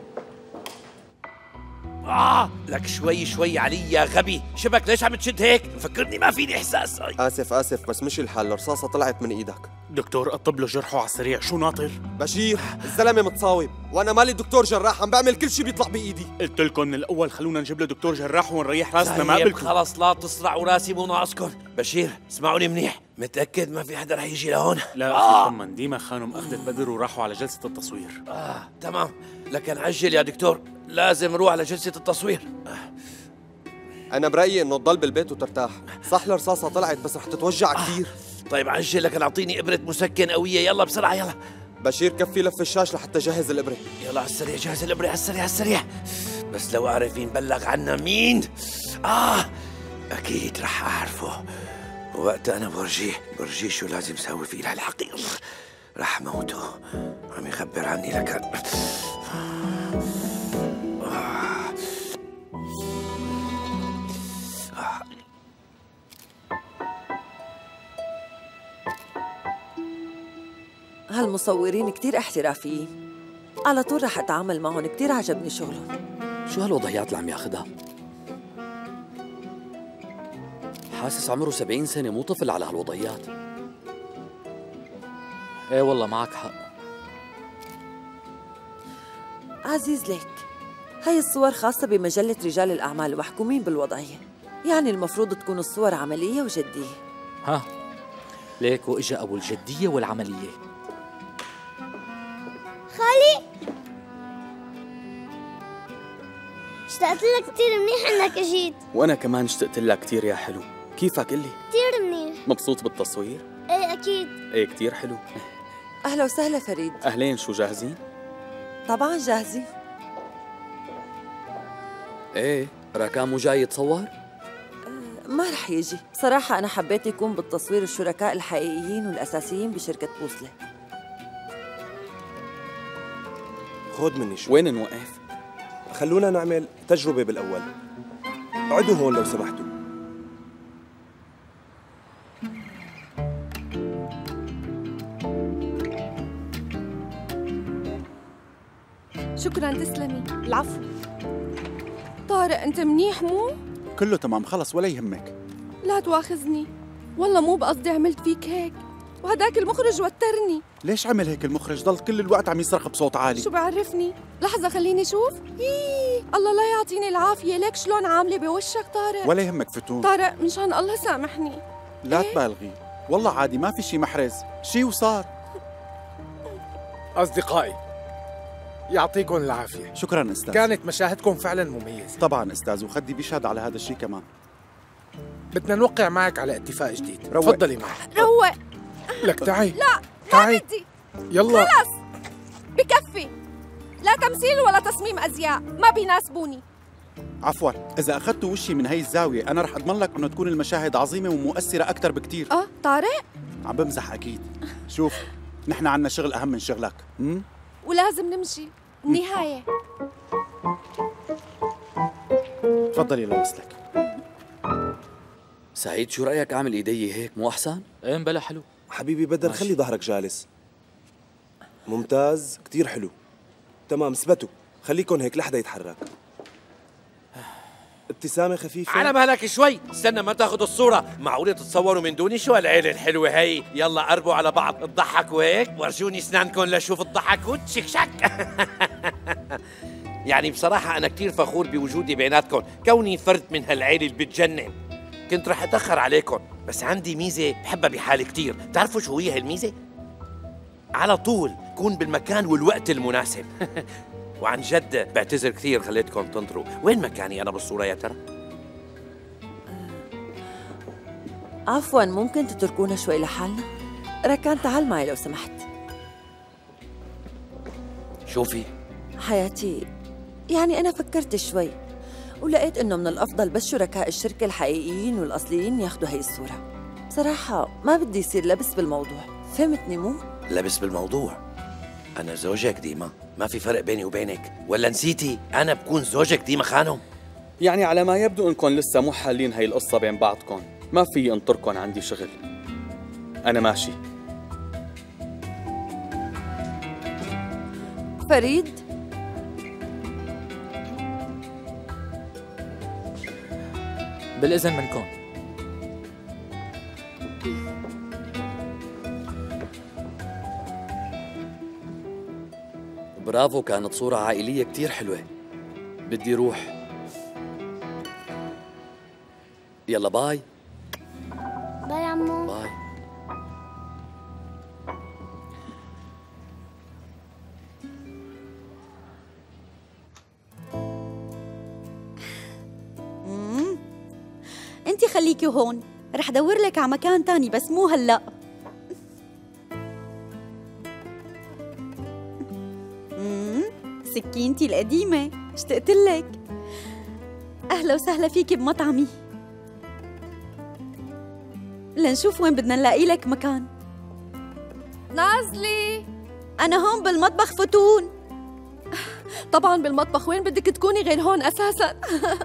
آه لك شوي شوي علي يا غبي. شبك ليش عم تشد هيك؟ مفكرني ما فيني إحساس. آسف آسف بس مش الحل، الرصاصة طلعت من إيدك. دكتور قطب له جرحه على السريع. شو ناطر؟ بشير الزلمة متصاوب، وأنا مالي دكتور جراح، عم بعمل كل شيء بيطلع بإيدي. قلت لكم من الأول خلونا نجيب له دكتور جراح ونريح راسنا. ما قبلكم. خلص لا تصرعوا راسي مو ناقصكم. بشير اسمعوني منيح، متأكد ما في حدا رح يجي لهون؟ لا آه. أخي طمن، ديما خانم أخذت بدر وراحوا على جلسة التصوير. آه تمام، لكن عجل يا دكتور، لازم نروح على جلسة التصوير. آه. انا برايي انه تضل بالبيت وترتاح. صح الرصاصه طلعت بس رح تتوجع كثير. طيب عجلك، اعطيني ابره مسكن قويه، يلا بسرعه يلا. بشير كفي لف الشاش لحتى جهز الابره. يلا على السريع، جهز الابره على السريع على السريع. بس لو اعرف مين بلغ عنا مين، اه اكيد رح اعرفه. وقتها انا برجيه برجيه شو لازم سوي فيه لهالحقير. رح موته، عم يخبر عني لك. هالمصورين كتير احترافيين، على طول رح اتعامل معهم، كتير عجبني شغلهم. شو هالوضعيات اللي عم ياخدها؟ حاسس عمره سبعين سنة، مو طفل على هالوضعيات. ايه والله معك حق. عزيز ليك، هاي الصور خاصة بمجلة رجال الأعمال ومحكومين بالوضعية، يعني المفروض تكون الصور عملية وجدية. ها ليك واجا أبو الجدية والعملية. خالي اشتقت لك كثير، منيح انك اجيت. وانا كمان اشتقت لك كثير يا حلو. كيفك قلي؟ كثير منيح. مبسوط بالتصوير؟ ايه اكيد. ايه كثير حلو. أهلا وسهلا فريد. اهلين، شو جاهزين؟ طبعا جاهزين. ايه راكان مو جاي يتصور؟ ما رح يجي، بصراحة أنا حبيت يكون بالتصوير الشركاء الحقيقيين والأساسيين بشركة بوصلة. خود مني شو. وين نوقف؟ خلونا نعمل تجربة بالأول. اقعدوا هون لو سمحتوا. شكرا، تسلمي. العفو. طارق انت منيح مو؟ كله تمام، خلص ولا يهمك. لا تواخذني، والله مو بقصدي عملت فيك هيك، وهداك المخرج وترني. ليش عمل هيك المخرج؟ ضل كل الوقت عم يصرخ بصوت عالي. شو بعرفني؟ لحظة خليني شوف. يي الله لا يعطيني العافية، ليك شلون عاملة بوشك طارق؟ ولا يهمك فتون. طارق مشان الله سامحني. لا إيه؟ تبالغي، والله عادي، ما في شي محرز، شي وصار. أصدقائي يعطيكم العافية. شكرا أستاذ، كانت مشاهدكم فعلا مميزة. طبعا أستاذ، وخدي بيشهد على هذا الشيء كمان. بدنا نوقع معك على اتفاق جديد. روق. تفضلي معي. روق. لك تعي. لا تعي. لا بدي. يلا خلص بكفي، لا تمثيل ولا تصميم أزياء، ما بيناسبوني. عفوا، إذا أخذتوا وشي من هي الزاوية أنا رح أضمن لك إنه تكون المشاهد عظيمة ومؤثرة أكثر بكتير. آه طارق؟ عم بمزح أكيد. شوف، نحن عنا شغل أهم من شغلك. امم ولازم نمشي النهاية. تفضلي لوصلك. سعيد شو رأيك أعمل إيدي هيك، مو أحسن؟ ايه بلا حلو. حبيبي بدر ماشي. خلي ظهرك جالس. ممتاز، كتير حلو. تمام، اثبتوا، خليكن هيك لحدا يتحرك. ابتسامة خفيفة. على مهلك شوي، استنى ما تاخذوا الصورة. معقولة تتصوروا من دوني؟ شو هالعيلة الحلوة هي؟ يلا قربوا على بعض، اضحكوا هيك، ورجوني اسنانكم لشوف الضحك وتشك شك. يعني بصراحة أنا كتير فخور بوجودي بيناتكم، كوني فرد من هالعيلة اللي بتجنن. كنت رح أتأخر عليكم، بس عندي ميزة بحبها بحالي كتير. بتعرفوا شو هي هالميزة؟ على طول كون بالمكان والوقت المناسب. وعن جد بعتذر كثير خليتكم تنطروا. وين مكاني أنا بالصورة يا ترى؟ عفوا، ممكن تتركونا شوي لحالنا؟ ركان تعال معي لو سمحت. شوفي حياتي، يعني أنا فكرت شوي ولقيت إنه من الأفضل بس شركاء الشركة الحقيقيين والأصليين ياخدوا هي الصورة. بصراحة ما بدي يصير لبس بالموضوع، فهمتني مو؟ لبس بالموضوع؟ أنا زوجك ديما، ما في فرق بيني وبينك، ولا نسيتي؟ أنا بكون زوجك ديما خانم. يعني على ما يبدو إنكم لسه مو حالين هي القصة بين بعضكم، ما في انطركم، عندي شغل. أنا ماشي. فريد؟ بالإذن منكم. برافو، كانت صورة عائلية كتير حلوة. بدي روح. يلا باي. باي عمو. باي. انت خليكي هون، رح دور لك على مكان تاني بس مو هلا. امم سكينتي القديمة، اشتقت لك. أهلا وسهلا فيكي بمطعمي. لنشوف وين بدنا نلاقي لك مكان. نازلي، أنا هون بالمطبخ فتون. طبعا بالمطبخ، وين بدك تكوني غير هون أساسا؟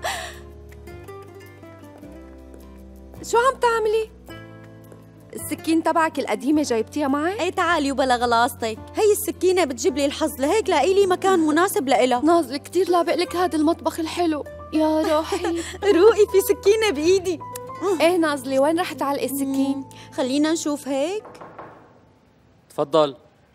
شو عم تعملي؟ السكين تبعك القديمة جايبتيها معي؟ ايه تعالي وبلا غلاصتك، هي السكينة بتجيب لي الحظ، لهيك لاقي لي مكان مناسب لإلها. نازلة كتير لابق لك هذا المطبخ الحلو، يا روحي. روقي في سكينة بإيدي. ايه نازلة، وين رح تعلقي السكين؟ خلينا نشوف هيك. تفضل.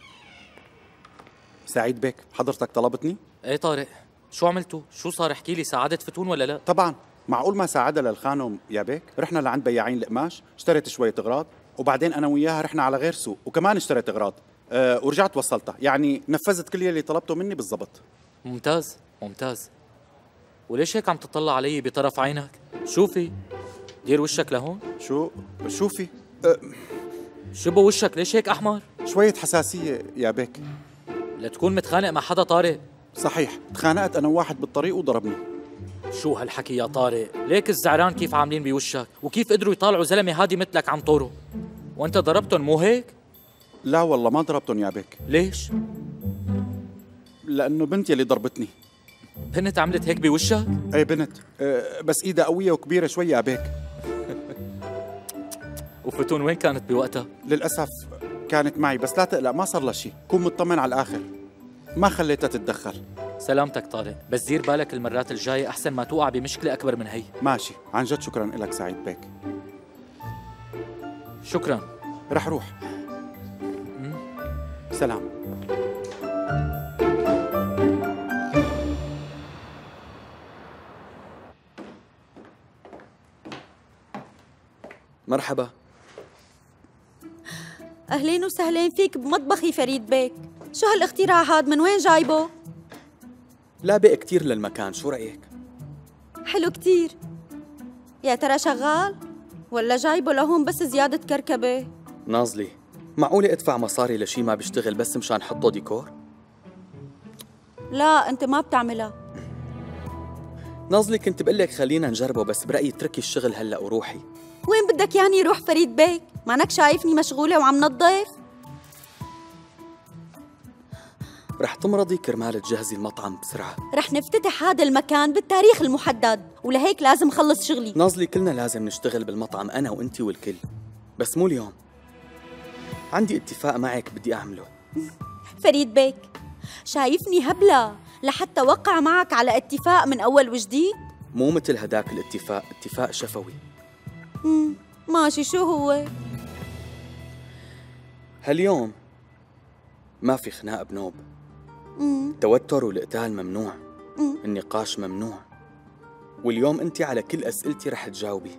سعيد بيك، حضرتك طلبتني؟ ايه طارق، شو عملتوا؟ شو صار؟ احكي لي، ساعدت فتون ولا لا؟ طبعا، معقول ما ساعدها للخانم يا بيك؟ رحنا لعند بياعين القماش، اشتريت شوية اغراض، وبعدين انا وياها رحنا على غير سوق وكمان اشتريت اغراض، أه ورجعت وصلتها، يعني نفذت كل اللي طلبته مني بالضبط. ممتاز ممتاز. وليش هيك عم تطلع علي بطرف عينك؟ شوفي، دير وشك لهون. شو شوفي أه شبه وشك ليش هيك احمر؟ شوية حساسية يا بيك. لا تكون متخانق مع حدا طارق. صحيح، تخانقت انا وواحد بالطريق وضربني. شو هالحكي يا طارق؟ ليك الزعران كيف عاملين بوشك؟ وكيف قدروا يطالعوا زلمه هادي مثلك عن طوره؟ وانت ضربتهم مو هيك؟ لا والله ما ضربتهم يا بيك. ليش؟ لأنه بنتي اللي ضربتني. بنت عملت هيك بوشك؟ ايه بنت، أه بس ايدها قوية وكبيرة شوي يا بيك. وفتون وين كانت بوقتها؟ للأسف كانت معي، بس لا تقلق ما صار لها شيء، كون مطمن على الآخر، ما خليتها تتدخل. سلامتك طارق، بس دير بالك المرات الجاية أحسن ما توقع بمشكلة أكبر من هي. ماشي، عن جد شكرا لك سعيد بيك. شكرا. رح روح. مم. سلام. مرحبا. أهلين وسهلين فيك بمطبخي فريد بيك. شو هالاختراع هاد، من وين جايبه؟ لابق كتير للمكان، شو رأيك؟ حلو كتير. يا ترى شغال؟ ولا جايبه لهون بس زيادة كركبة؟ نازلي، معقولة ادفع مصاري لشي ما بيشتغل بس مشان حطه ديكور؟ لا أنت ما بتعملها. نازلي كنت بقول لك خلينا نجربه، بس برأيي اتركي الشغل هلا وروحي. وين بدك ياني روح فريد بيك؟ معنك شايفني مشغولة وعم نظف؟ رح تمرضي كرمال تجهزي المطعم بسرعة. رح نفتتح هذا المكان بالتاريخ المحدد، ولهيك لازم خلص شغلي. نازلي كلنا لازم نشتغل بالمطعم، أنا وأنتي والكل، بس مو اليوم. عندي اتفاق معك بدي أعمله. فريد بيك، شايفني هبلة لحتى وقع معك على اتفاق من أول وجديد؟ مو مثل هداك الاتفاق، اتفاق شفوي. امم ماشي، شو هو؟ هاليوم ما في خناق بنوب. مم. توتر والقتال ممنوع. مم. النقاش ممنوع. واليوم انت على كل اسئلتي رح تجاوبي.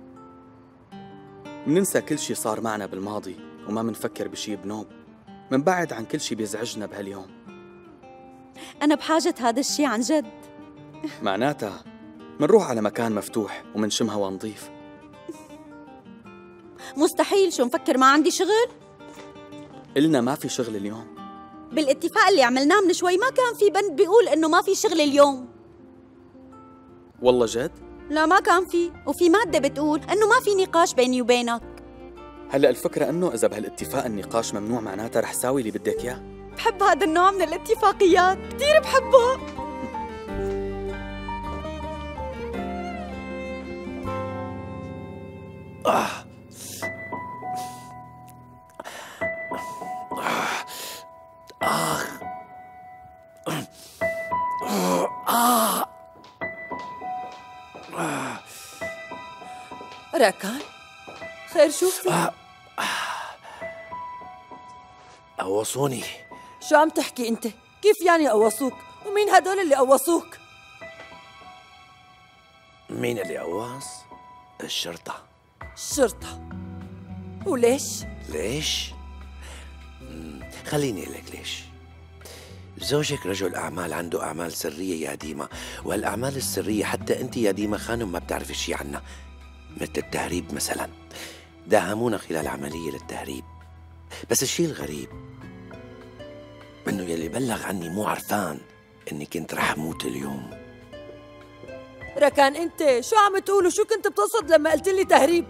مننسى كل شي صار معنا بالماضي وما منفكر بشي بنوب، منبعد عن كل شي بيزعجنا بهاليوم. أنا بحاجة هذا الشي عن جد. معناتها منروح على مكان مفتوح ومنشم هوا نظيف. مستحيل، شو مفكر ما عندي شغل؟ قلنا ما في شغل اليوم. بالاتفاق اللي عملناه من شوي ما كان في بند بيقول إنه ما في شغل اليوم. والله جد؟ لا ما كان في، وفي مادة بتقول إنه ما في نقاش بيني وبينك. هلا الفكرة إنه إذا بهالاتفاق النقاش ممنوع، معناتها رح ساوي اللي بدك إياه. بحب هذا النوع من الاتفاقيات، كتير بحبه. آه. آه. آه. آه. راكان، خير شو في؟ آه. قوصوني. شو عم تحكي انت؟ كيف يعني قوصوك؟ ومين هدول اللي قوصوك؟ مين اللي قوص؟ الشرطة. الشرطة؟ وليش؟ ليش؟ خليني لك ليش. زوجك رجل أعمال عنده أعمال سرية يا ديما، وهالأعمال السرية حتى أنت يا ديما خانم ما بتعرفي شي عنها. مثل التهريب مثلا. داهمونا خلال عملية للتهريب، بس الشيء الغريب إنه يلي بلغ عني مو عرفان إني كنت رح أموت اليوم. ركان أنت شو عم تقول وشو كنت بتقصد لما قلت لي تهريب؟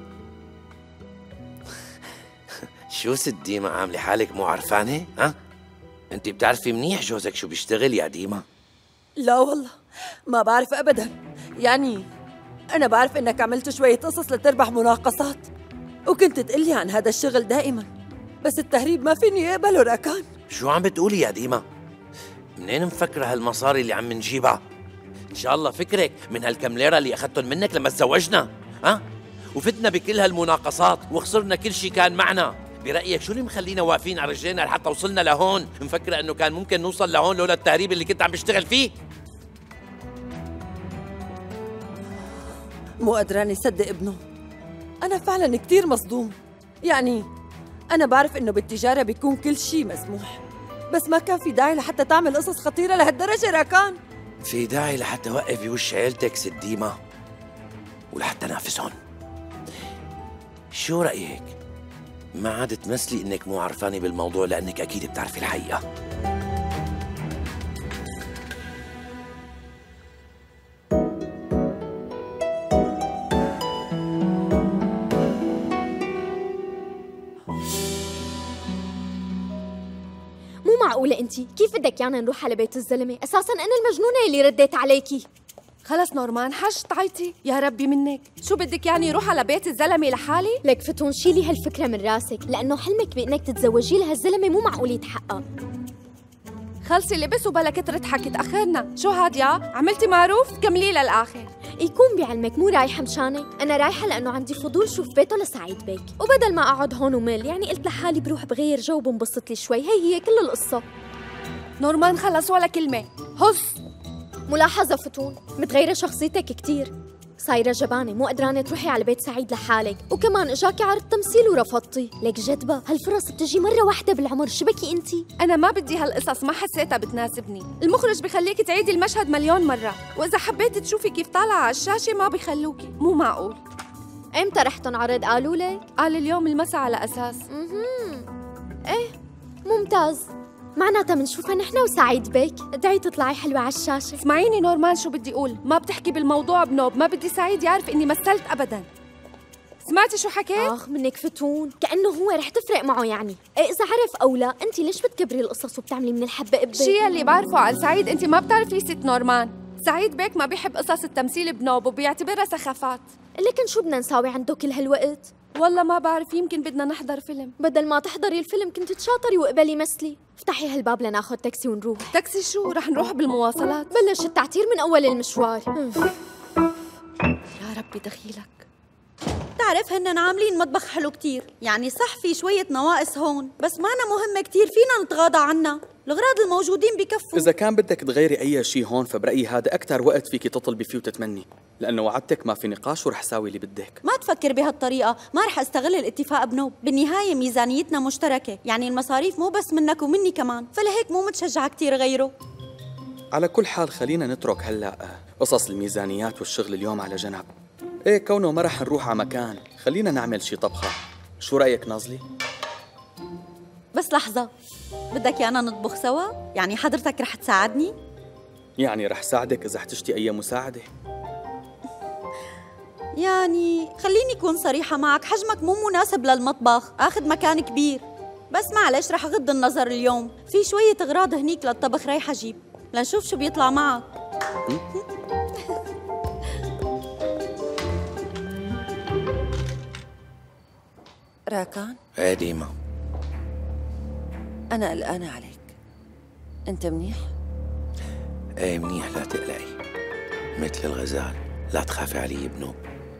شو ست ديما عاملة حالك مو عرفانة؟ ها؟ أنت بتعرفي منيح جوزك شو بيشتغل يا ديما؟ لا والله ما بعرف أبدا. يعني أنا بعرف إنك عملت شوية قصص لتربح مناقصات وكنت تقلي عن هذا الشغل دائما، بس التهريب ما فيني أقبله ركان. شو عم بتقولي يا ديما؟ منين مفكرة هالمصاري اللي عم نجيبها؟ إن شاء الله فكرك من هالكم ليرة اللي أخذتهم منك لما تزوجنا، ها؟ وفتنا بكل هالمناقصات وخسرنا كل شيء كان معنا. برأيك شو اللي مخلينا واقفين على رجلينا لحتى وصلنا لهون؟ مفكرة إنه كان ممكن نوصل لهون لولا التهريب اللي كنت عم بشتغل فيه؟ مو قدراني صدق ابنه. أنا فعلا كتير مصدوم. يعني أنا بعرف إنه بالتجارة بيكون كل شيء مسموح، بس ما كان في داعي لحتى تعمل قصص خطيرة لهالدرجة راكان. في داعي لحتى وقف بوش عيلتك ست ديما ولحتى نافسهم. شو رأيك؟ ما عاد تمثلي إنك مو عرفاني بالموضوع لأنك أكيد بتعرفي الحقيقة. معقولة انت كيف بدك يانا نروح على بيت الزلمة؟ اساسا انا المجنونة اللي رديت عليكي. خلص نورمان حش تعيطي يا ربي منك. شو بدك يعني روح على بيت الزلمة لحالي؟ لك فتون شيلي هالفكرة من راسك، لانه حلمك بانك تتزوجي لهالزلمة مو معقول يتحقق. خلصي لبس وبلا كترة حكي تأخرنا. شو هاد يا عملتي معروف كملي للآخر. يكون بعلمك مو رايحة مشانك، أنا رايحة لأنه عندي فضول شوف بيته لسعيد بيك، وبدل ما أقعد هون ومل يعني قلت لحالي بروح بغير جو وبنبسط لي شوي. هي هي كل القصة. نورمان خلص ولا كلمة. هص. ملاحظة فتون، متغيرة شخصيتك كتير، صايرة جبانة مو قدرانة تروحي على بيت سعيد لحالك، وكمان اجاكي عرض تمثيل ورفضتي. لك جدبة هالفرص بتجي مرة واحدة بالعمر، شبكي انتي؟ أنا ما بدي هالقصص، ما حسيتها بتناسبني. المخرج بخليك تعيدي المشهد مليون مرة، وإذا حبيتي تشوفي كيف طالعة على الشاشة ما بيخلوكي، مو معقول. امتى رح تنعرض قالوا لك؟ قال اليوم المساء على أساس. اها ايه ممتاز، معناتها منشوفها نحن وسعيد بيك. ادعي تطلعي حلوة على الشاشة. اسمعيني نورمان شو بدي أقول، ما بتحكي بالموضوع بنوب، ما بدي سعيد يعرف إني مثلت أبداً. سمعتي شو حكيت؟ آخ منك فتون، كأنه هو رح تفرق معه يعني. إيه إذا عرف أو لا، أنت ليش بتكبري القصص وبتعملي من الحبة قبة؟ الشيء اللي بعرفه عن سعيد أنت ما بتعرفي ست نورمان. سعيد بيك ما بيحب قصص التمثيل بنوب وبيعتبرها سخافات. لكن شو بدنا نساوي عنده كل هالوقت؟ والله ما بعرف، يمكن بدنا نحضر فيلم. بدل ما تحضري الفيلم كنت تشاطري وقبلي مثلي. افتحي هالباب لناخذ تاكسي ونروح. تاكسي شو؟ رح نروح بالمواصلات. بلش التعتير من أول المشوار. يا ربي دخيلك. بتعرف هن عاملين مطبخ حلو كتير، يعني صح في شوية نواقص هون، بس معنا مهمة كتير فينا نتغاضى عنها. الأغراض الموجودين بكفوا. إذا كان بدك تغيري أي شيء هون فبرأيي هذا أكثر وقت فيكي تطلبي فيه وتتمني، لأنه وعدتك ما في نقاش ورح ساوي اللي بدك. ما تفكر بهالطريقة، ما رح استغل الاتفاق بنوب، بالنهاية ميزانيتنا مشتركة، يعني المصاريف مو بس منك ومني كمان، فلهيك مو متشجعة كتير غيره. على كل حال خلينا نترك هلأ قصص الميزانيات والشغل اليوم على جنب. إيه كونه ما رح نروح على مكان، خلينا نعمل شي طبخة. شو رأيك نازلي؟ بس لحظة، بدك يانا نطبخ سوا؟ يعني حضرتك رح تساعدني؟ يعني رح ساعدك إذا احتجتي أي مساعدة. يعني خليني أكون صريحة معك، حجمك مو مناسب للمطبخ، آخذ مكان كبير. بس معلش رح أغض النظر اليوم، في شوية أغراض هنيك للطبخ رايحة أجيب، لنشوف شو بيطلع معك. راكان؟ ايه ديما. أنا قلقانة عليك، أنت منيح؟ ايه منيح، لا تقلقي، مثل الغزال، لا تخافي علي بنوب.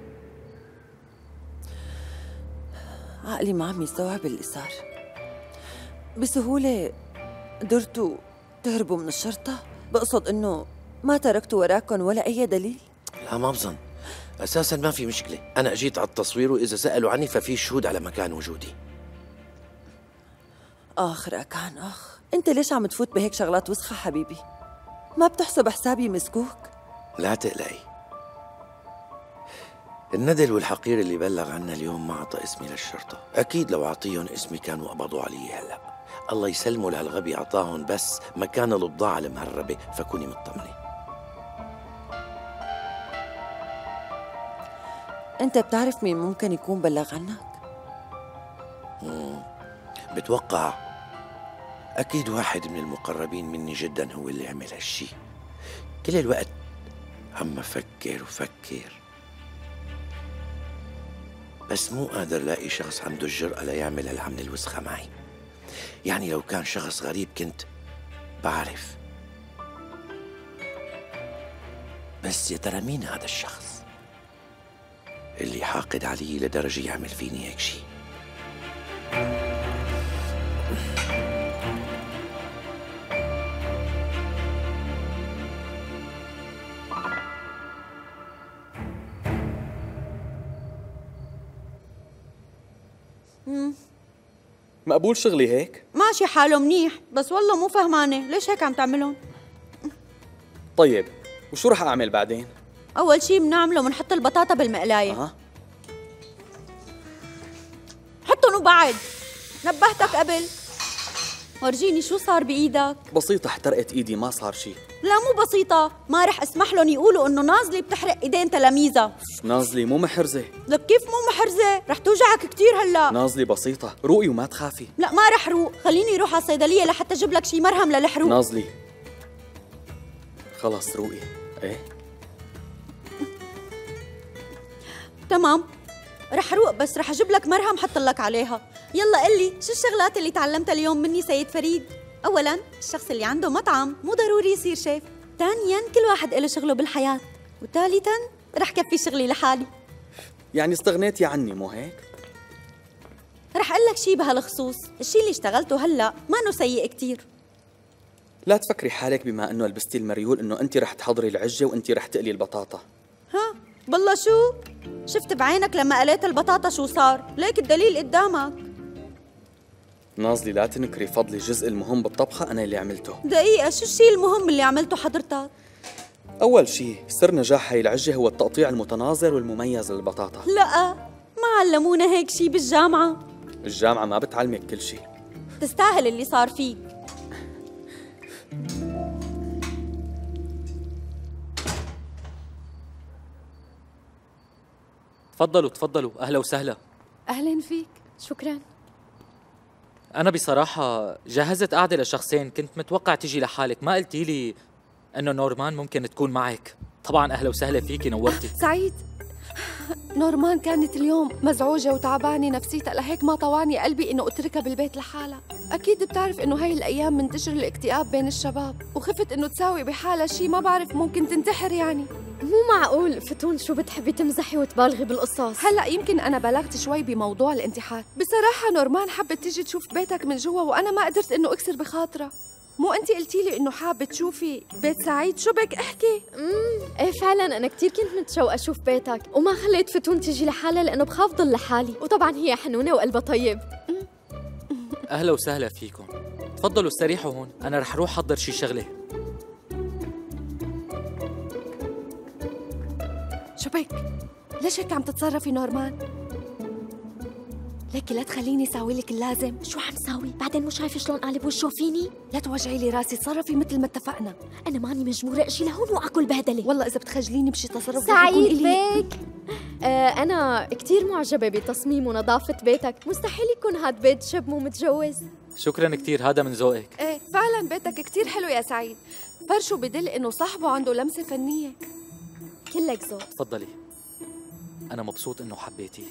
عقلي ما عم يستوعب اللي صار. بسهولة قدرتوا تهربوا من الشرطة؟ بقصد إنه ما تركتوا وراكم ولا أي دليل؟ لا ما بظن، أساساً ما في مشكلة، أنا أجيت على التصوير وإذا سألوا عني ففي شهود على مكان وجودي. آخ راكان آخ، أنت ليش عم تفوت بهيك شغلات وسخة حبيبي؟ ما بتحسب حسابي مسكوك؟ لا تقلقي، الندل والحقير اللي بلغ عنا اليوم ما عطى اسمي للشرطة. أكيد لو عطيهم اسمي كانوا قبضوا علي هلأ. الله يسلموا لهالغبي، عطاهم بس مكان البضاعة المهربة، فكوني مطمنة. أنت بتعرف مين ممكن يكون بلغ عنك؟ مم. بتوقع أكيد واحد من المقربين مني جدا هو اللي عمل هالشي. كل الوقت عم أفكر وفكر، بس مو قادر لاقي شخص عنده الجرأة ليعمل هالعملة الوسخة معي. يعني لو كان شخص غريب كنت بعرف، بس يا ترى مين هذا الشخص اللي حاقد علي لدرجة يعمل فيني هيك شي؟ مم. مقبول شغلي هيك؟ ماشي حاله منيح، بس والله مو فهمانة ليش هيك عم تعملون؟ طيب وشو رح أعمل بعدين؟ أول شي بنعمله بنحط البطاطا بالمقلاية. أه؟ حطن وبعد، نبهتك قبل. ورجيني شو صار بإيدك؟ بسيطة، احترقت إيدي ما صار شي. لا مو بسيطة، ما رح اسمح لهم يقولوا إنه نازلي بتحرق إيدين تلاميذها. نازلي مو محرزة. لك كيف مو محرزة؟ رح توجعك كتير هلا. نازلي بسيطة، روقي وما تخافي. لا ما رح روق، خليني اروح على الصيدلية لحتى اجيب لك شي مرهم للحروق. نازلي خلص روقي. ايه تمام رح روق، بس رح اجيب لك مرهم حط لك عليها. يلا قلي شو الشغلات اللي تعلمتها اليوم مني سيد فريد؟ اولا الشخص اللي عنده مطعم مو ضروري يصير شيف. ثانيا كل واحد له شغله بالحياة. وثالثا رح كفي شغلي لحالي. يعني استغنيتي عني مو هيك؟ رح اقول لك شي بهالخصوص، الشي اللي اشتغلته هلا ما انه سيء كتير. لا تفكري حالك بما انه لبستي المريول انه انت رح تحضري العجة وانت رح تقلي البطاطا. ها بالله شو؟ شفت بعينك لما قليت البطاطا شو صار؟ ليك الدليل قدامك. نازلي لا تنكري فضلي، الجزء المهم بالطبخة أنا اللي عملته. دقيقة، شو الشيء المهم اللي عملته حضرتك؟ أول شيء سر نجاح هاي العجة هو التقطيع المتناظر والمميز للبطاطا. لا ما علمونا هيك شيء بالجامعة. الجامعة ما بتعلمك كل شيء. تستاهل اللي صار فيك. تفضلوا تفضلوا، أهلا وسهلا. أهلا فيك. شكرا. أنا بصراحة جهزت قعدة لشخصين، كنت متوقع تيجي لحالك، ما قلتي لي إنه نورمان ممكن تكون معك. طبعا أهلا وسهلا فيكي، نورتي. سعيد، نورمان كانت اليوم مزعوجة وتعبانة نفسيتها، لهيك ما طوعني قلبي إنه أتركها بالبيت لحالها. أكيد بتعرف إنه هاي الأيام منتشر الاكتئاب بين الشباب، وخفت إنه تساوي بحالها شي ما بعرف ممكن تنتحر. يعني مو معقول فتون، شو بتحبي تمزحي وتبالغي بالقصص؟ هلا يمكن أنا بلغت شوي بموضوع الانتحار. بصراحة نورمان حبت تيجي تشوف بيتك من جوا وأنا ما قدرت إنه أكسر بخاطرها. مو أنتِ قلتي لي إنه حابة تشوفي بيت سعيد؟ شو بك احكي؟ امم ايه فعلا أنا كتير كنت متشوقة أشوف بيتك، وما خليت فتون تيجي لحالها لأنه بخاف ضل لحالي، وطبعا هي حنونة وقلبها طيب. أهلا وسهلا فيكم، تفضلوا استريحوا هون، أنا رح روح أحضر شي شغلة. شو بك؟ ليش هيك عم تتصرفي نورمان؟ ليكي لا تخليني ساوي لك اللازم. شو عم ساوي؟ بعدين مو شايفه شلون قالب وشه فيني؟ لا توجعي لي راسي، تصرفي مثل ما اتفقنا. انا ماني مجبوره اجي لهون واكل بهدله. والله اذا بتخجليني بشي تصرف سعيد بيك. آه انا كثير معجبه بتصميم ونظافه بيتك، مستحيل يكون هاد بيت شاب مو متجوز. شكرا كثير، هذا من ذوقك. ايه فعلا بيتك كثير حلو يا سعيد، فرشه بدل انه صاحبه عنده لمسه فنيه. كلك ذوق. تفضلي، انا مبسوط انه حبيتيه.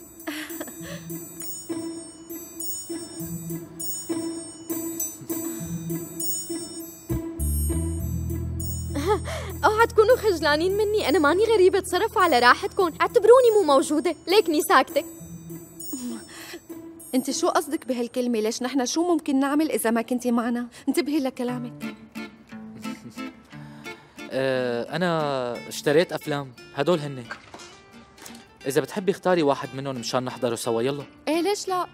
اوعى تكونوا خجلانين مني، انا ماني غريبه، تصرفوا على راحتكم، اعتبروني مو موجوده، ليكني ساكته. انت شو قصدك بهالكلمه؟ ليش نحن شو ممكن نعمل اذا ما كنتي معنا؟ انتبهي لكلامك. أه انا اشتريت افلام، هدول هن، اذا بتحبي اختاري واحد منهم مشان نحضره سوا. يلا. ايه ليش لا؟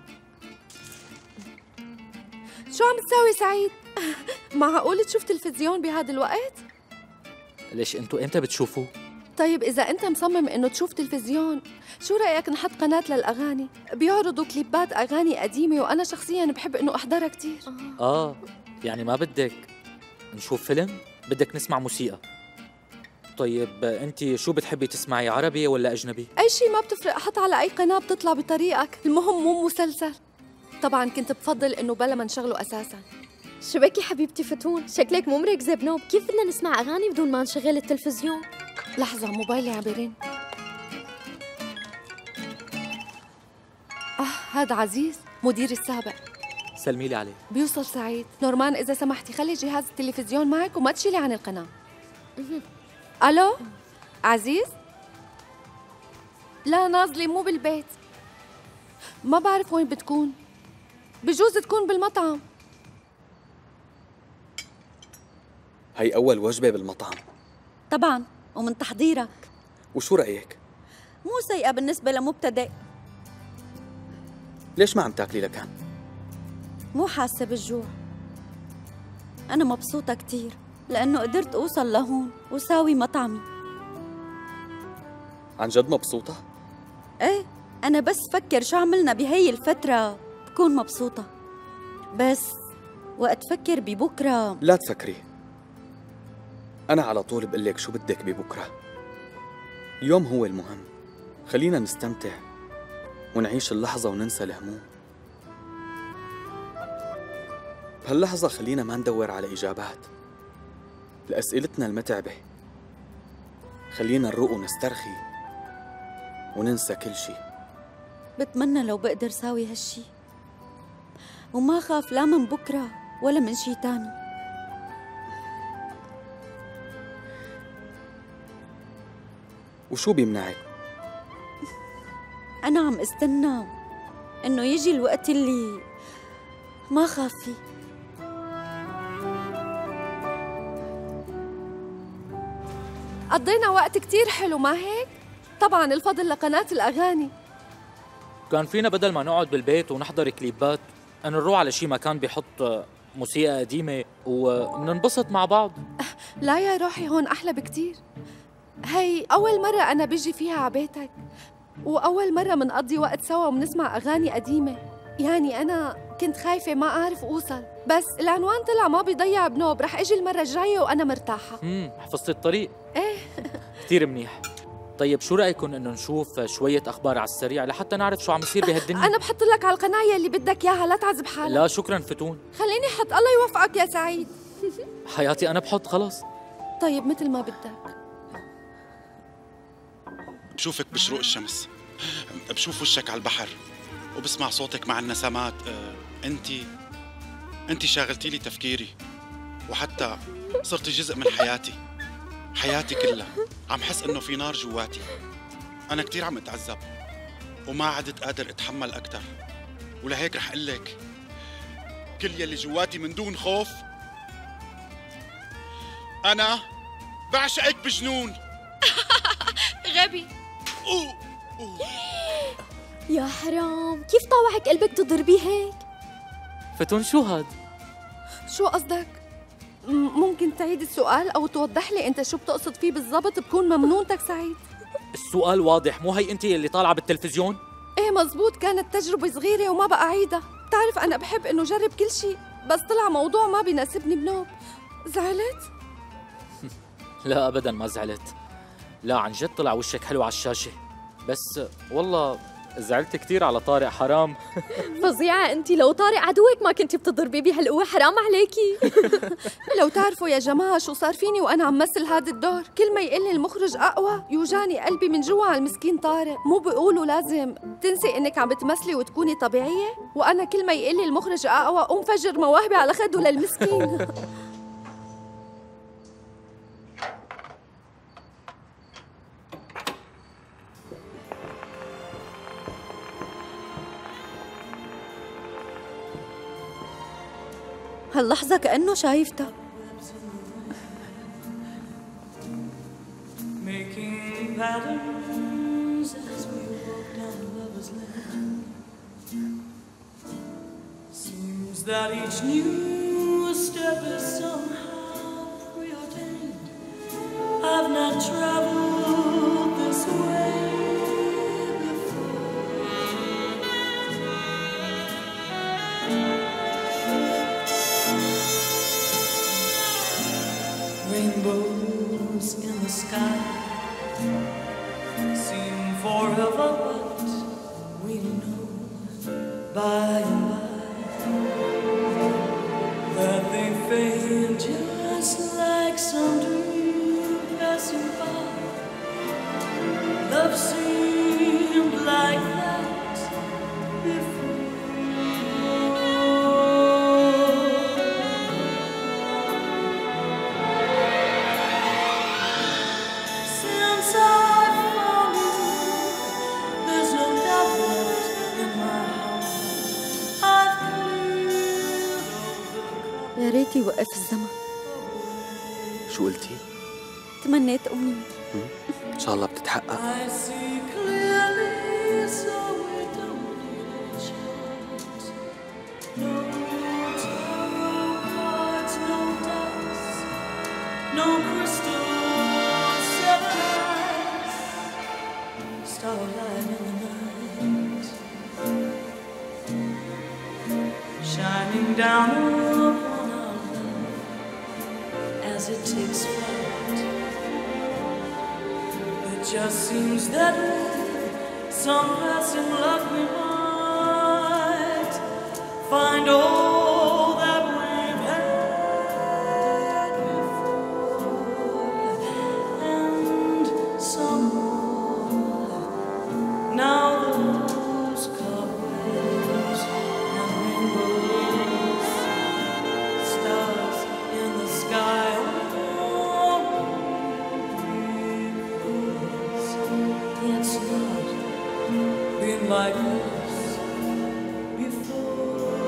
شو عم تساوي سعيد؟ معقول تشوف تلفزيون بهذا الوقت؟ ليش انتوا امتى بتشوفوه؟ طيب إذا أنت مصمم إنه تشوف تلفزيون، شو رأيك نحط قناة للأغاني؟ بيعرضوا كليبات أغاني قديمة وأنا شخصياً بحب إنه أحضرها كتير. آه يعني ما بدك نشوف فيلم؟ بدك نسمع موسيقى. طيب أنت شو بتحبي تسمعي، عربي ولا أجنبي؟ أي شيء ما بتفرق، حط على أي قناة بتطلع بطريقك، المهم مو مسلسل. طبعاً كنت بفضل إنه بلا ما نشغله أساساً. شو بك يا حبيبتي فتون؟ شكلك مو مركزة بنوب، كيف بدنا نسمع أغاني بدون ما نشغل التلفزيون؟ لحظة موبايلي عم يرن. آه هذا عزيز مديري السابق. سلمي لي عليه. بيوصل سعيد. نورمان إذا سمحتي خلي جهاز التلفزيون معك وما تشيلي عن القناة. ألو عزيز؟ لا نازلي مو بالبيت، ما بعرف وين بتكون، بجوز تكون بالمطعم. هي أول وجبة بالمطعم. طبعاً ومن تحضيرك. وشو رأيك؟ مو سيئة بالنسبة لمبتدئ. ليش ما عم تاكلي لكان؟ مو حاسة بالجوع. أنا مبسوطة كتير لأنه قدرت أوصل لهون وساوي مطعمي. عن جد مبسوطة؟ إيه، أنا بس فكر شو عملنا بهي الفترة بكون مبسوطة، بس وقت فكر ببكرة. لا تفكري، أنا على طول بقلك شو بدك ببكرة. اليوم هو المهم، خلينا نستمتع ونعيش اللحظة وننسى الهموم. بهاللحظة خلينا ما ندور على إجابات لأسئلتنا المتعبة، خلينا نروق ونسترخي وننسى كل شي. بتمنى لو بقدر ساوي هالشي وما خاف لا من بكرة ولا من شي تاني. وشو بيمنعك؟ أنا عم استنى إنه يجي الوقت اللي ما خاف فيه. قضينا وقت كتير حلو ما هيك؟ طبعاً الفضل لقناة الأغاني. كان فينا بدل ما نقعد بالبيت ونحضر كليبات أن نروح على شي مكان بيحط موسيقى قديمة وننبسط مع بعض. لا يا روحي هون أحلى بكتير. هي أول مرة أنا بيجي فيها على بيتك، وأول مرة منقضي وقت سوا ومنسمع أغاني قديمة. يعني أنا كنت خايفة ما أعرف أوصل، بس العنوان طلع ما بيضيع بنوب. رح أجي المرة الجاية وأنا مرتاحة. امم حفظت الطريق. إيه كتير منيح. طيب شو رأيكم إنه نشوف شوية أخبار على السريع لحتى نعرف شو عم يصير بهالدنيا؟ أنا بحط لك على القناة اللي بدك إياها، لا تعذب حالك. لا شكراً فتون. خليني أحط، الله يوفقك يا سعيد. حياتي أنا بحط خلص. طيب مثل ما بدك. بشوفك بشروق الشمس، بشوف وشك على البحر، وبسمع صوتك مع النسمات. انتي انتي شاغلتي لي تفكيري، وحتى صرتي جزء من حياتي، حياتي كلها. عم حس انه في نار جواتي. انا كتير عم اتعذب وما عدت قادر اتحمل اكثر، ولهيك رح اقول لك كل يلي جواتي من دون خوف. انا بعشقك بجنون. غبي. أوه. أوه. يا حرام، كيف طاوعك قلبك تضربي هيك؟ فتون شو هاد؟ شو قصدك؟ ممكن تعيد السؤال أو توضح لي أنت شو بتقصد فيه بالضبط؟ بكون ممنونتك سعيد. السؤال واضح، مو هي أنت اللي طالعة بالتلفزيون؟ إيه مزبوط، كانت تجربة صغيرة وما بقى أعيدها. بتعرف أنا بحب إنه جرب كل شيء، بس طلع موضوع ما بيناسبني بنوب. زعلت؟ لا أبداً ما زعلت. لا عن جد طلع وشك حلو على الشاشة، بس والله زعلت كتير على طارق. حرام. فظيعة انتي، لو طارق عدوك ما كنتي بتضربي بهالقوة، حرام عليكي. لو تعرفوا يا جماعة شو صار فيني وأنا عم مثل هذا الدور، كل ما يقلي المخرج أقوى يوجعني قلبي من جوا على المسكين طارق. مو بيقولوا لازم تنسي إنك عم بتمثلي وتكوني طبيعية؟ وأنا كل ما يقلي المخرج أقوى أقوم فجر مواهبي على خده للمسكين. هاللحظة كأنه شايفتها. That each new step is somehow preordained. I've not traveled moons in the sky seem forever, but we know by and by that they fade just like some dream passing by. Love seemed like that before. Since I found you, there's no doubt left in my heart. I've cleared يا ريت يوقف الزمن. شو قلتي؟ تمنيت أمنية. إن شاء الله بتتحقق. I see clearly, so we don't need a chance. No tarot cards, no dice, no crystal surprise. Starlight in the night, shining down upon our love as it takes flight. It just seems that with some passing luck we might find all that we've had before and some more. Now those cobwebs and rainbows, stars in the sky. It's not been like this before.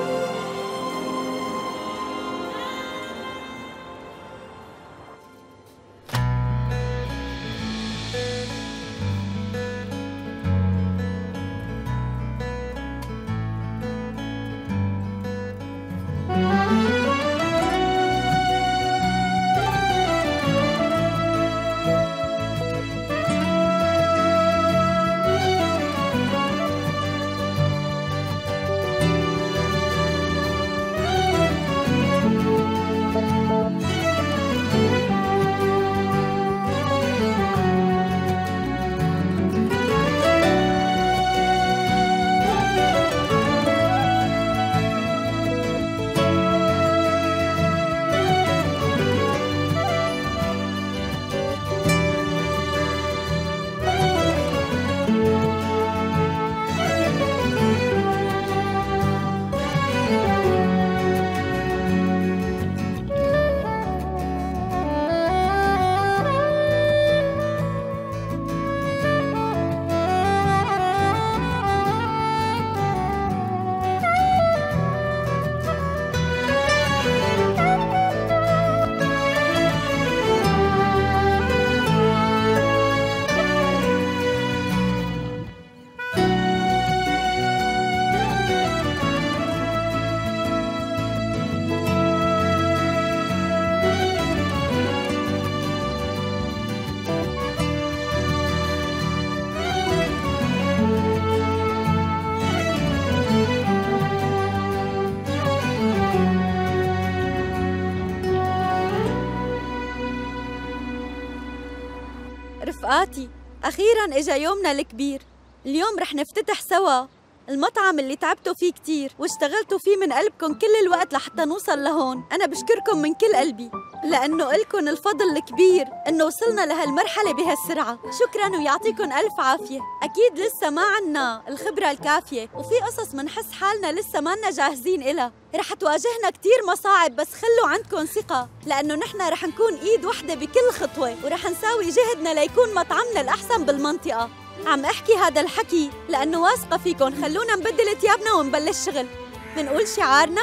رفقاتي، أخيراً إجا يومنا الكبير. اليوم رح نفتتح سوا المطعم اللي تعبتوا فيه كتير واشتغلتوا فيه من قلبكم كل الوقت لحتى نوصل لهون. أنا بشكركم من كل قلبي لأنه إلكن الفضل الكبير إنه وصلنا لهالمرحلة بهالسرعة. شكراً ويعطيكم ألف عافية. أكيد لسه ما عنا الخبرة الكافية وفي قصص منحس حالنا لسه مانا جاهزين إلها. رح تواجهنا كتير مصاعب بس خلوا عندكم ثقة لأنه نحن رح نكون إيد وحدة بكل خطوة ورح نساوي جهدنا ليكون مطعمنا الأحسن بالمنطقة. عم أحكي هذا الحكي لأنه واثقة فيكم. خلونا نبدل ثيابنا ونبلش شغل. منقول شعارنا؟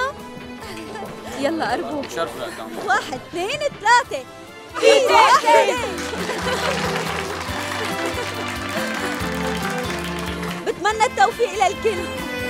يلا قربوا. واحد اثنين ثلاثة. إيد واحدة. بتمنى التوفيق للكل.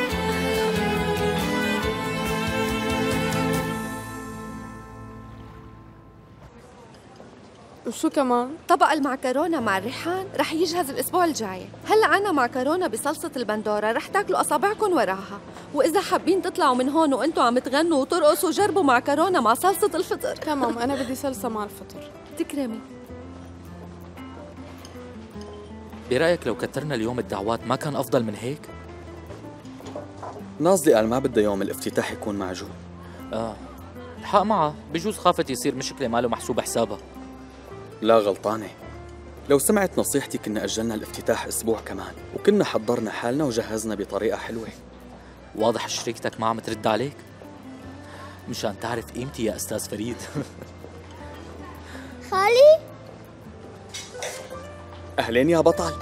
وشو كمان؟ طبق المعكرونة مع الريحان رح يجهز الأسبوع الجاي. هلا عنا معكرونة بصلصة البندورة رح تاكلوا أصابعكم وراها. وإذا حابين تطلعوا من هون وأنتوا عم تغنوا وترقصوا جربوا معكرونة مع صلصة الفطر. تمام، أنا بدي صلصة مع الفطر. تكرمي. برأيك لو كترنا اليوم الدعوات ما كان أفضل من هيك؟ ناظلي قال ما بده يوم الافتتاح يكون معجون. آه الحق معه، بجوز خافت يصير مشكلة ماله محسوب حسابها. لا غلطانة، لو سمعت نصيحتي كنا أجلنا الافتتاح أسبوع كمان وكنا حضرنا حالنا وجهزنا بطريقة حلوة. واضح شريكتك ما عم ترد عليك، مشان تعرف قيمتي يا أستاذ فريد. خالي أهلين يا بطل.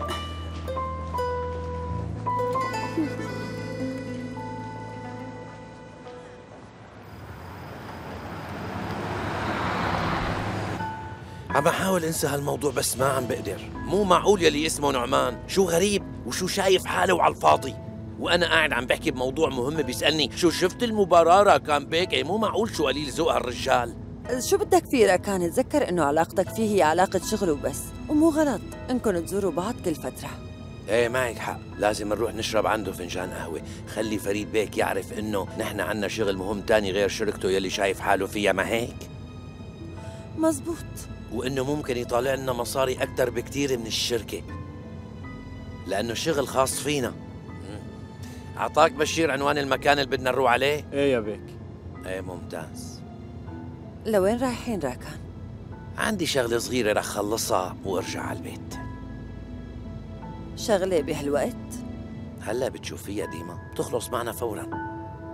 عم بحاول انسى هالموضوع بس ما عم بقدر. مو معقول يلي اسمه نعمان، شو غريب وشو شايف حاله على الفاضي، وانا قاعد عم بحكي بموضوع مهم بيسالني شو شفت المباراه راكان بيك. اي مو معقول، شو قليل ذوق هالرجال. شو بدك فيه راكان؟ تذكر انه علاقتك فيه هي علاقة شغل وبس، ومو غلط انكم تزوروا بعض كل فترة. ايه معك حق، لازم نروح نشرب عنده فنجان قهوة. خلي فريد بيك يعرف انه نحن عنا شغل مهم تاني غير شركته يلي شايف حاله فيها، ما هيك؟ مزبوط. وانه ممكن يطالع لنا مصاري اكتر بكتير من الشركة لانه شغل خاص فينا. اعطاك بشير عنوان المكان اللي بدنا نروح عليه؟ ايه يا بيك. ايه ممتاز. لوين رايحين راكان؟ عندي شغلة صغيرة رح خلصها وارجع على البيت. شغلة بهالوقت؟ هلا بتشوفيها ديما، بتخلص معنا فورا.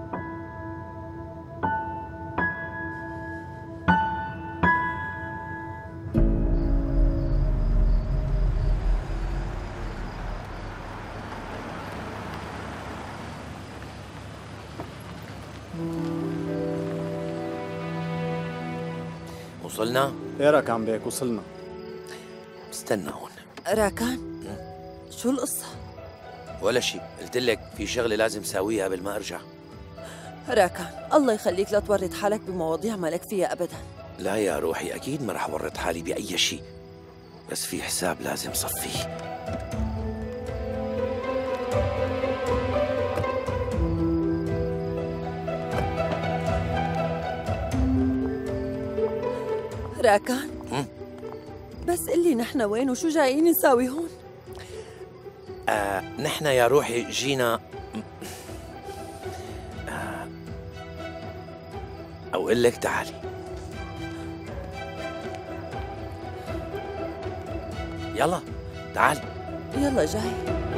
وصلنا؟ ايه راكان بيك وصلنا. استنى هون. راكان شو القصة؟ ولا شيء، قلت لك في شغلة لازم ساويها قبل ما ارجع. راكان الله يخليك لا تورط حالك بمواضيع ما لك فيها ابدا. لا يا روحي، اكيد ما رح ورط حالي باي شيء، بس في حساب لازم صفيه. راكان بس قلي نحن وين وشو جايين نساوي هون؟ آه نحن يا روحي جينا آه أو أقول لك تعالي. يلا تعالي. يلا جاي.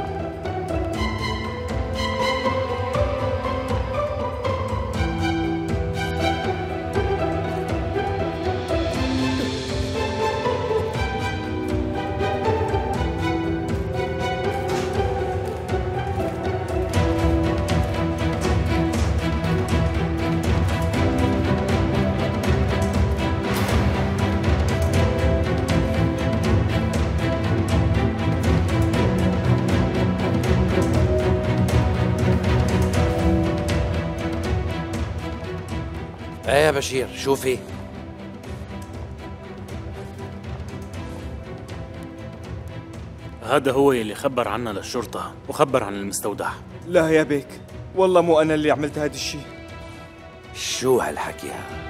ايه يا بشير، شوفي. هذا هو يلي خبر عنا للشرطة وخبر عن المستودع. لا يا بيك، والله مو أنا اللي عملت هذا الشيء. شو هالحكي هذا؟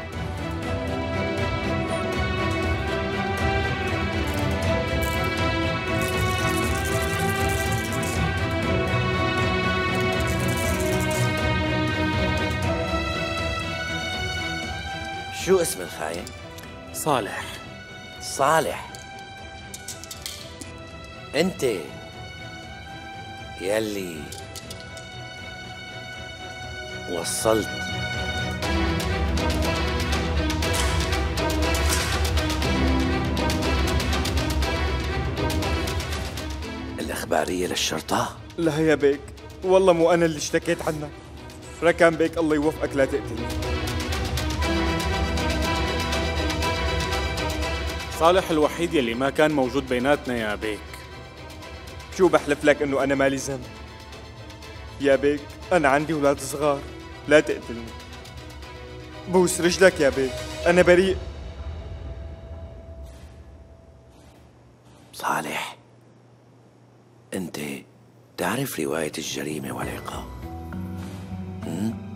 شو اسم الخاين؟ صالح. صالح، انت يلي وصلت الإخبارية للشرطة؟ لا يا بيك، والله مو أنا اللي اشتكيت عنك. ركان بيك الله يوفقك لا تقتلني. صالح الوحيد يلي ما كان موجود بيناتنا يا بيك. شو بحلف لك انه انا مالي ذنب. يا بيك انا عندي اولاد صغار، لا تقتلني. بوس رجلك يا بيك، انا بريء. صالح، انت تعرف رواية الجريمة والعقاب؟ هم؟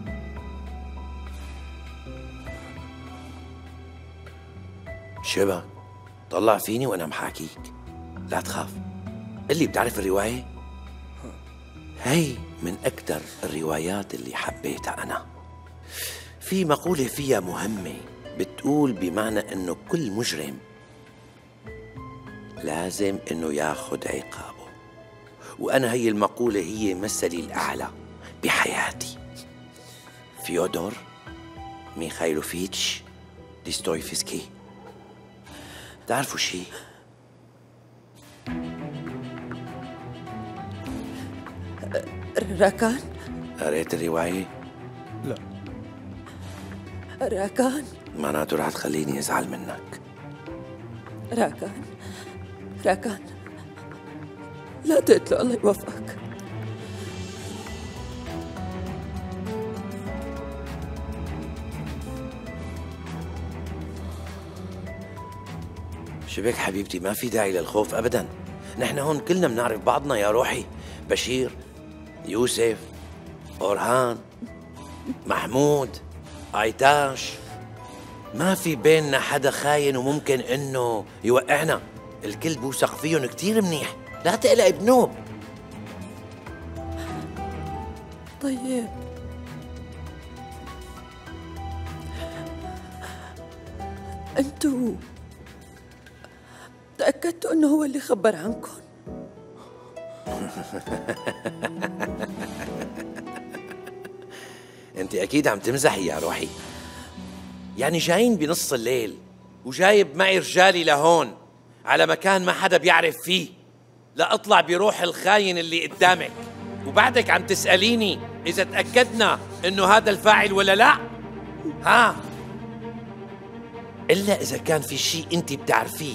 شبك طلع فيني وانا محاكيك، لا تخاف. اللي بتعرف الرواية؟ هي من أكثر الروايات اللي حبيتها أنا. في مقولة فيها مهمة بتقول بمعنى إنه كل مجرم لازم إنه ياخد عقابه، وأنا هي المقولة هي مثلي الأعلى بحياتي. فيودور ميخايلوفيتش ديستويفسكي. تعرفوا شي؟ راكان؟ قريت الرواية؟ لا. راكان؟ معناته رح تخليني أزعل منك. راكان راكان لا تقتله، الله يوفقك. شبك حبيبتي، ما في داعي للخوف أبداً. نحن هون كلنا بنعرف بعضنا يا روحي. بشير، يوسف، أورهان، محمود، عيتاش، ما في بيننا حدا خاين وممكن إنه يوقعنا. الكل بوثق فيهم كتير منيح. لا تقلق بنوب. طيب انتوا تأكدتوا انه هو اللي خبر عنكم؟ انت اكيد عم تمزحي يا روحي. يعني جايين بنص الليل وجايب معي رجالي لهون على مكان ما حدا بيعرف فيه لا اطلع بروح الخاين اللي قدامك، وبعدك عم تسأليني اذا تأكدنا انه هذا الفاعل ولا لا؟ ها؟ الا اذا كان في شيء انت بتعرفيه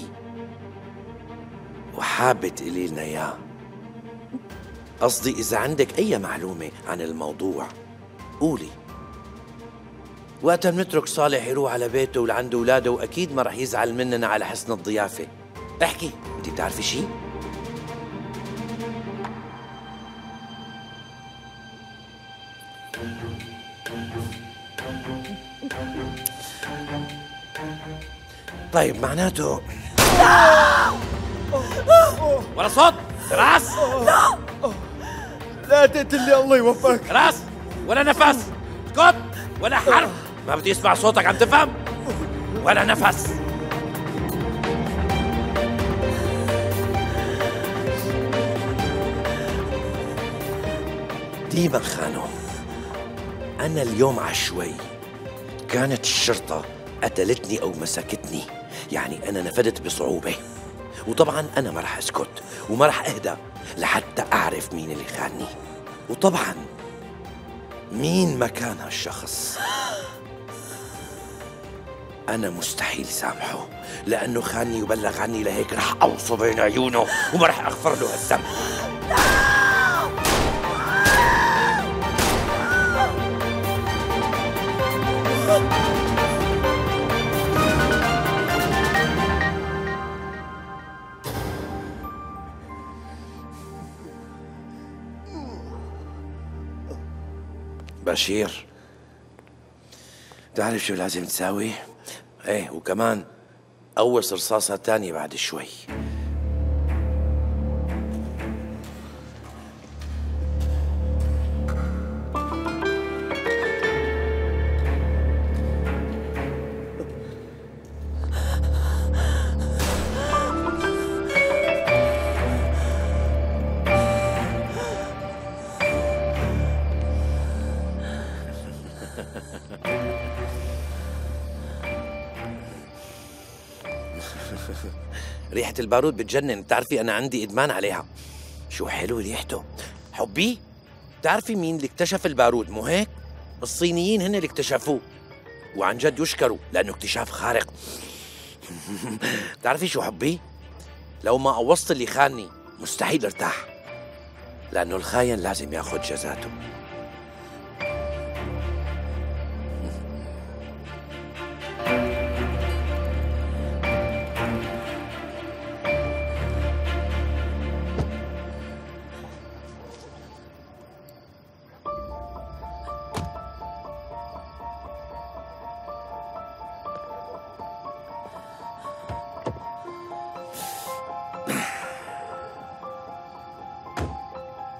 وحابة تقولي لنا اياه. قصدي اذا عندك اي معلومة عن الموضوع قولي. وقتها بنترك صالح يروح على بيته ولعند اولاده، واكيد ما رح يزعل مننا على حسن الضيافة. احكي، انت بتعرفي شيء؟ طيب معناته ولا صوت راس. لا لا تقتلني، الله يوفقك. راس ولا نفس. اسكت ولا حرف. ما بدي اسمع صوتك، عم تفهم؟ ولا نفس. ديما خانم، أنا اليوم عشوائي. كانت الشرطة قتلتني أو مسكتني، يعني أنا نفدت بصعوبة. وطبعا أنا ما رح أسكت وما رح أهدى لحتى أعرف مين اللي خانني، وطبعا مين مكان هالشخص. أنا مستحيل سامحه لأنه خانني وبلغ عني، لهيك رح أوصه بين عيونه وما رح أغفر له هالذنب. بشير، تعرف شو لازم تساوي؟ ايه، وكمان قوص رصاصة تانية بعد شوي. ريحة البارود بتجنن، بتعرفي أنا عندي إدمان عليها. شو حلو ريحته. حبي، بتعرفي مين اللي اكتشف البارود مو هيك؟ الصينيين هن اللي اكتشفوه، وعن جد يشكروا لأنه اكتشاف خارق. بتعرفي شو حبي؟ لو ما قوصت اللي خانني مستحيل ارتاح، لأنه الخاين لازم ياخد جزاته.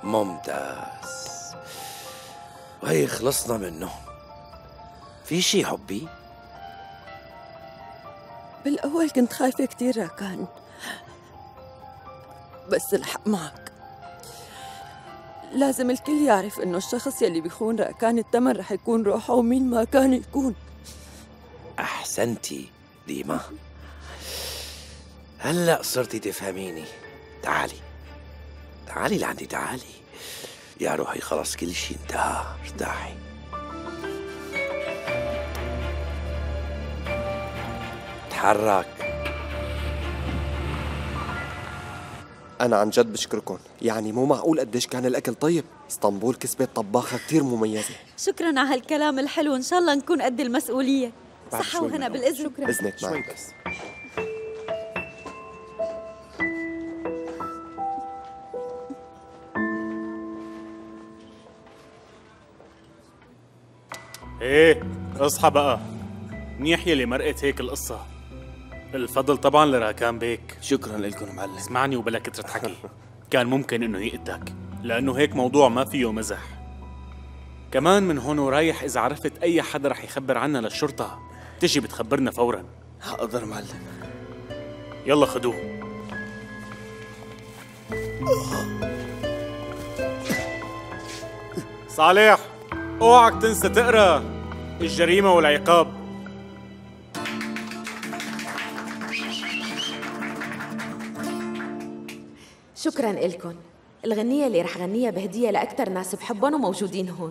ممتاز. وهي خلصنا منه. في شي حبي؟ بالأول كنت خايفة كتير راكان، بس الحق معك، لازم الكل يعرف إنه الشخص يلي بيخون راكان التمن رح يكون روحه ومين ما كان يكون. أحسنتي ديما، هلأ صرتي تفهميني. تعالي تعالي لعندي، تعالي يا روحي. خلص كل شي انتهى، ارتاحي. تحرك. أنا عن جد بشكركم، يعني مو معقول قديش كان الأكل طيب. اسطنبول كسبت طباخة كتير مميزة. شكراً على هالكلام الحلو، إن شاء الله نكون قد المسؤولية. صحة وهنا بالإذن. شكراً. إذنك معك. ايه اصحى بقى، منيح يلي مرقت هيك القصة. الفضل طبعا لراكان بيك. شكرا لكم معلم. اسمعني وبلا كترة حكي. كان ممكن انه يقتك، لانه هيك موضوع ما فيه مزح. كمان من هون ورايح اذا عرفت اي حدا رح يخبر عنا للشرطة تجي بتخبرنا فورا. حاضر معلم. يلا خدوه. صالح اوعك تنسى تقرا الجريمة والعقاب. شكراً إلكن. الغنية اللي رح غنيها بهدية لأكتر ناس بحبهم وموجودين هون.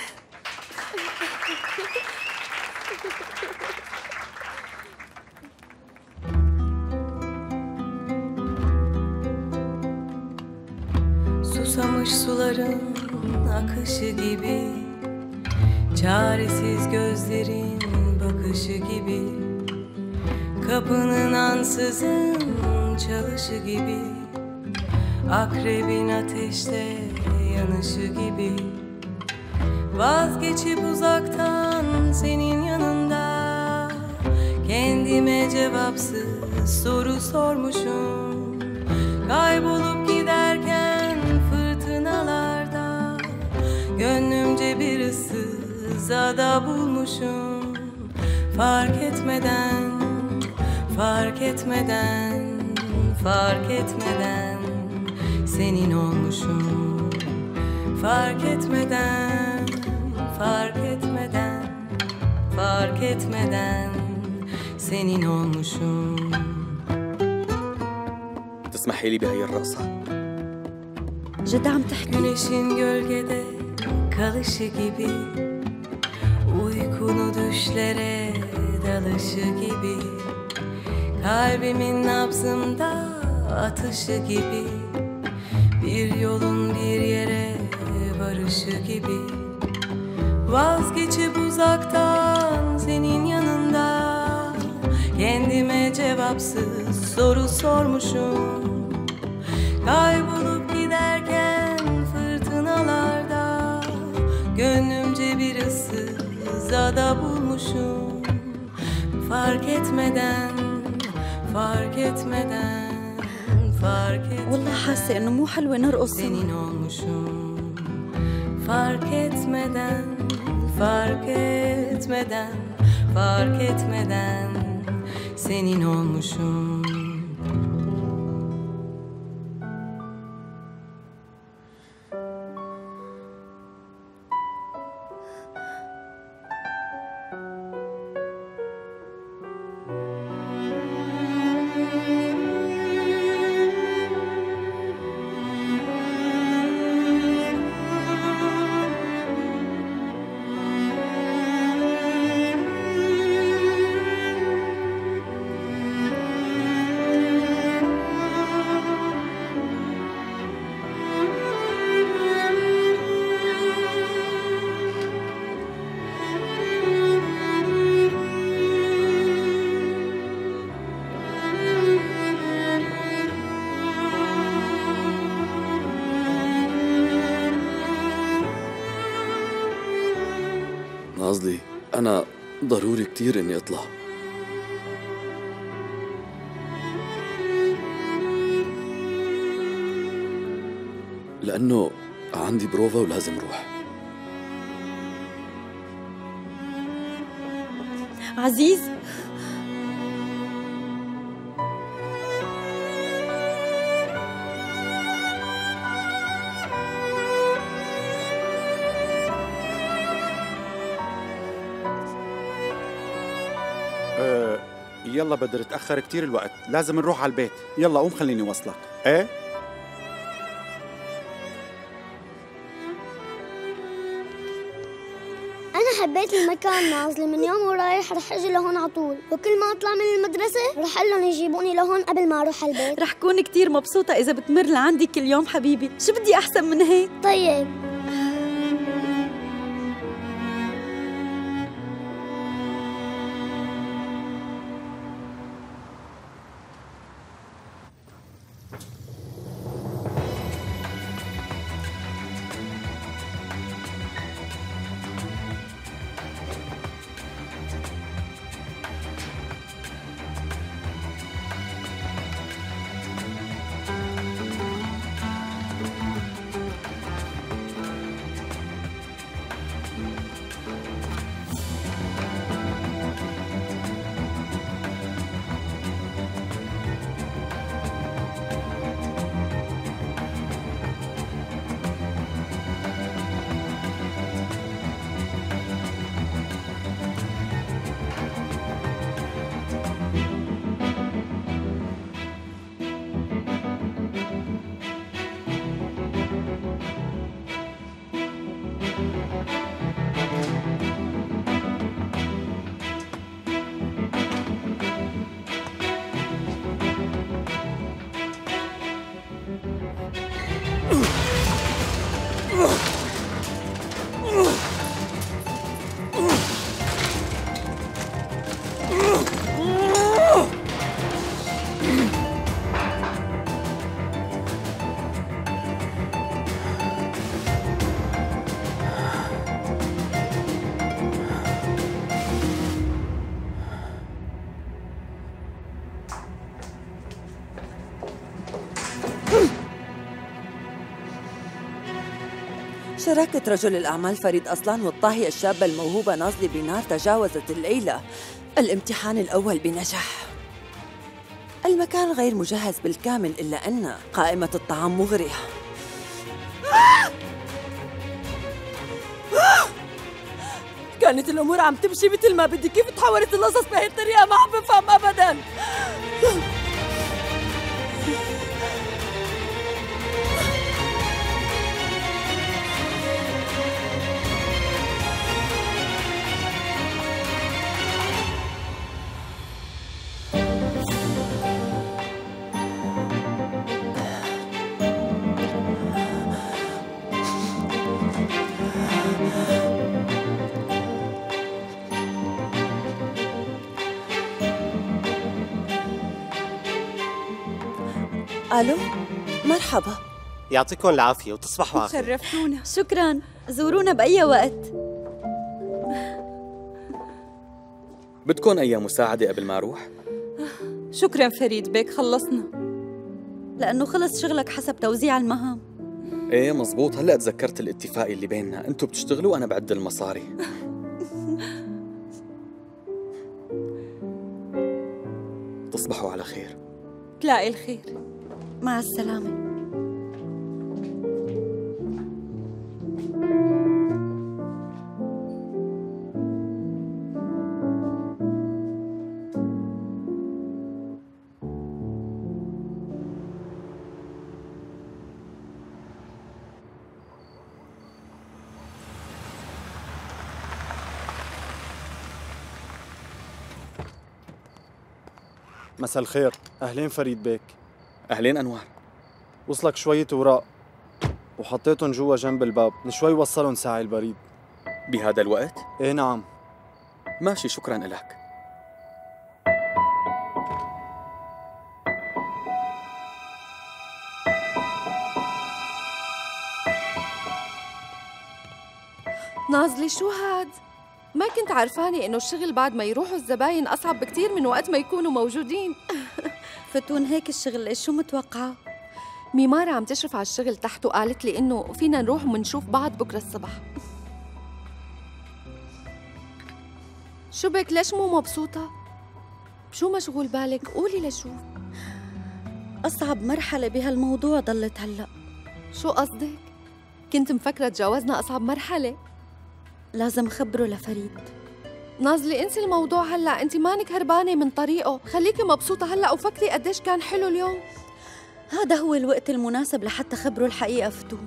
Susamış suların akışı gibi, çaresiz gözlerin bakışı gibi, kapının ansızın çalışı gibi, akrebin ateşte yanışı gibi, vazgeçip uzaktan senin yanında, kendime cevapsız soru sormuşum, kaybolup giderken fırtınalarda, gönlümce bir ıssız ada bulmuşum, fark etmeden, fark etmeden, fark etmeden senin olmuşum, fark etmeden, fark etmeden, fark etmeden senin olmuşum. تسمحي لي بهي الرقصة؟ جد عم تحكي؟ Güneşin gölgede kalışı gibi, uykunu düşlere dalışı gibi, kalbimin nabzımda atışı gibi, bir yolun bir yere varışı gibi, vazgeçip uzaktan senin yanında, kendime cevapsız soru sormuşum, kaybolup giderken fırtınalarda, gönlümce bir ıssız ada bulmuşum, fark etmeden, fark etmeden, fark etmeden والله حاسة إنه مو حلوة نرقص senin olmuşum, fark etmeden, fark etmeden, fark etmeden senin olmuşum. نازلي أنا ضروري كتير إني أطلع. لأنه عندي بروفا ولازم روح. عزيز، أه يلا بدر، تأخر كتير الوقت، لازم نروح على البيت. يلا قوم خليني وصلك. ايه أنا حبيت المكان نازلي، من يوم ورايح رح أجي لهون على طول، وكل ما أطلع من المدرسة رح أقول لهم يجيبوني لهون قبل ما أروح على البيت. رح كون كتير مبسوطة إذا بتمر لعندي كل يوم حبيبي، شو بدي أحسن من هيك؟ طيب. شراكة رجل الأعمال فريد أصلان والطاهية الشابة الموهوبة نازلي بنار تجاوزت الليلة الامتحان الأول بنجاح. المكان غير مجهز بالكامل، إلا أن قائمة الطعام مغرية. كانت الأمور عم تمشي مثل ما بدي، كيف تحولت القصص بهي الطريقة؟ ما عم بفهم أبداً. ألو، مرحبا. يعطيكم العافية وتصبحوا على خير. شرفتونا. شكراً، زورونا بأي وقت. بدكم أي مساعدة قبل ما أروح؟ شكراً فريد بيك، خلصنا. لأنه خلص شغلك حسب توزيع المهام. إيه مزبوط، هلأ تذكرت الاتفاق اللي بيننا، أنتوا بتشتغلوا وأنا بعد المصاري. تصبحوا على خير. تلاقي الخير. مع السلامة. مساء الخير. أهلين فريد بيك. أهلين أنوار. وصلك شوية أوراق وحطيتهم جوا جنب الباب، من شوي وصلهم ساعي البريد. بهذا الوقت؟ إيه نعم. ماشي، شكراً لك. نازلي شو هاد؟ ما كنت عارفاني إنه الشغل بعد ما يروحوا الزباين أصعب بكتير من وقت ما يكونوا موجودين. فتون هيك الشغل، شو متوقعة؟ ميمارة عم تشرف على الشغل تحت وقالت لي إنه فينا نروح ومنشوف بعض بكرة الصبح. شو بك ليش مو مبسوطة؟ شو مشغول بالك؟ قولي لشوف. أصعب مرحلة بهالموضوع ضلت هلأ. شو قصدك؟ كنت مفكرة تجاوزنا أصعب مرحلة. لازم خبره لفريد. نازلي انسي الموضوع هلأ، انت مانك هربانة من طريقه، خليكي مبسوطة هلأ وفكري قديش كان حلو اليوم. هذا هو الوقت المناسب لحتى خبره الحقيقة فتون.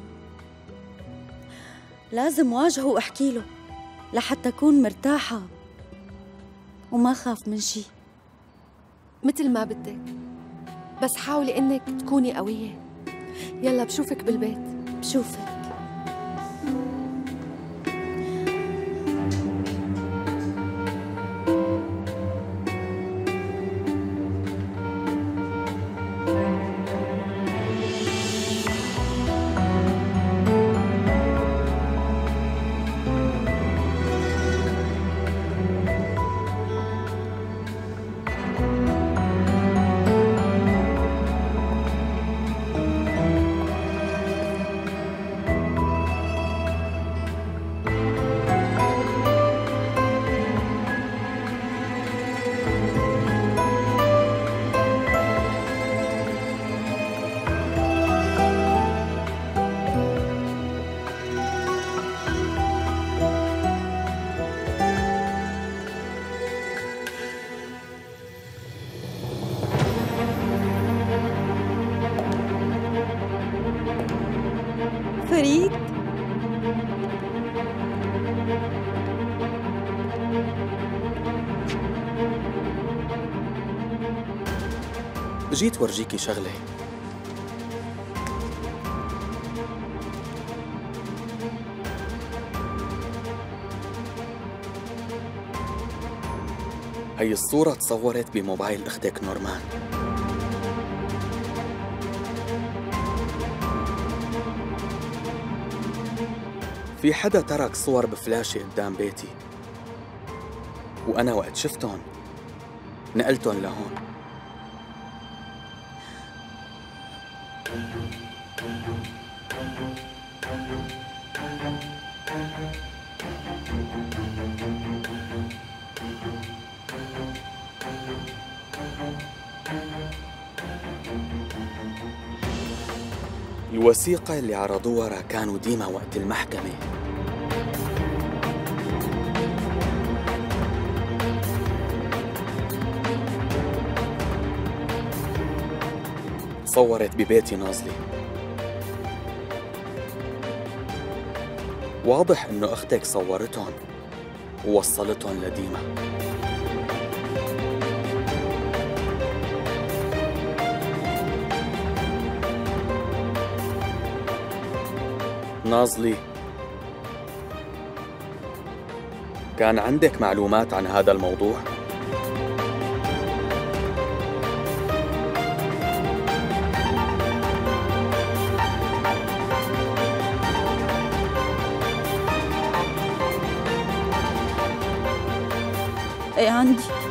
لازم واجهه واحكي له لحتى أكون مرتاحة وما خاف من شي. مثل ما بدك، بس حاولي إنك تكوني قوية. يلا بشوفك بالبيت. بشوفك. فريد، جيت ورجيكي شغلة. هي الصورة تصورت بموبايل أختك نورمان. في حدا ترك صور بفلاشة قدام بيتي، وأنا وقت شفتهم نقلتهم لهون. الوثيقة اللي عرضوها كانوا ديما وقت المحكمة. صورت ببيتي نازلي. واضح إنه أختك صورتهم ووصلتهم لديما. نازلي، كان عندك معلومات عن هذا الموضوع؟ ايه عندي.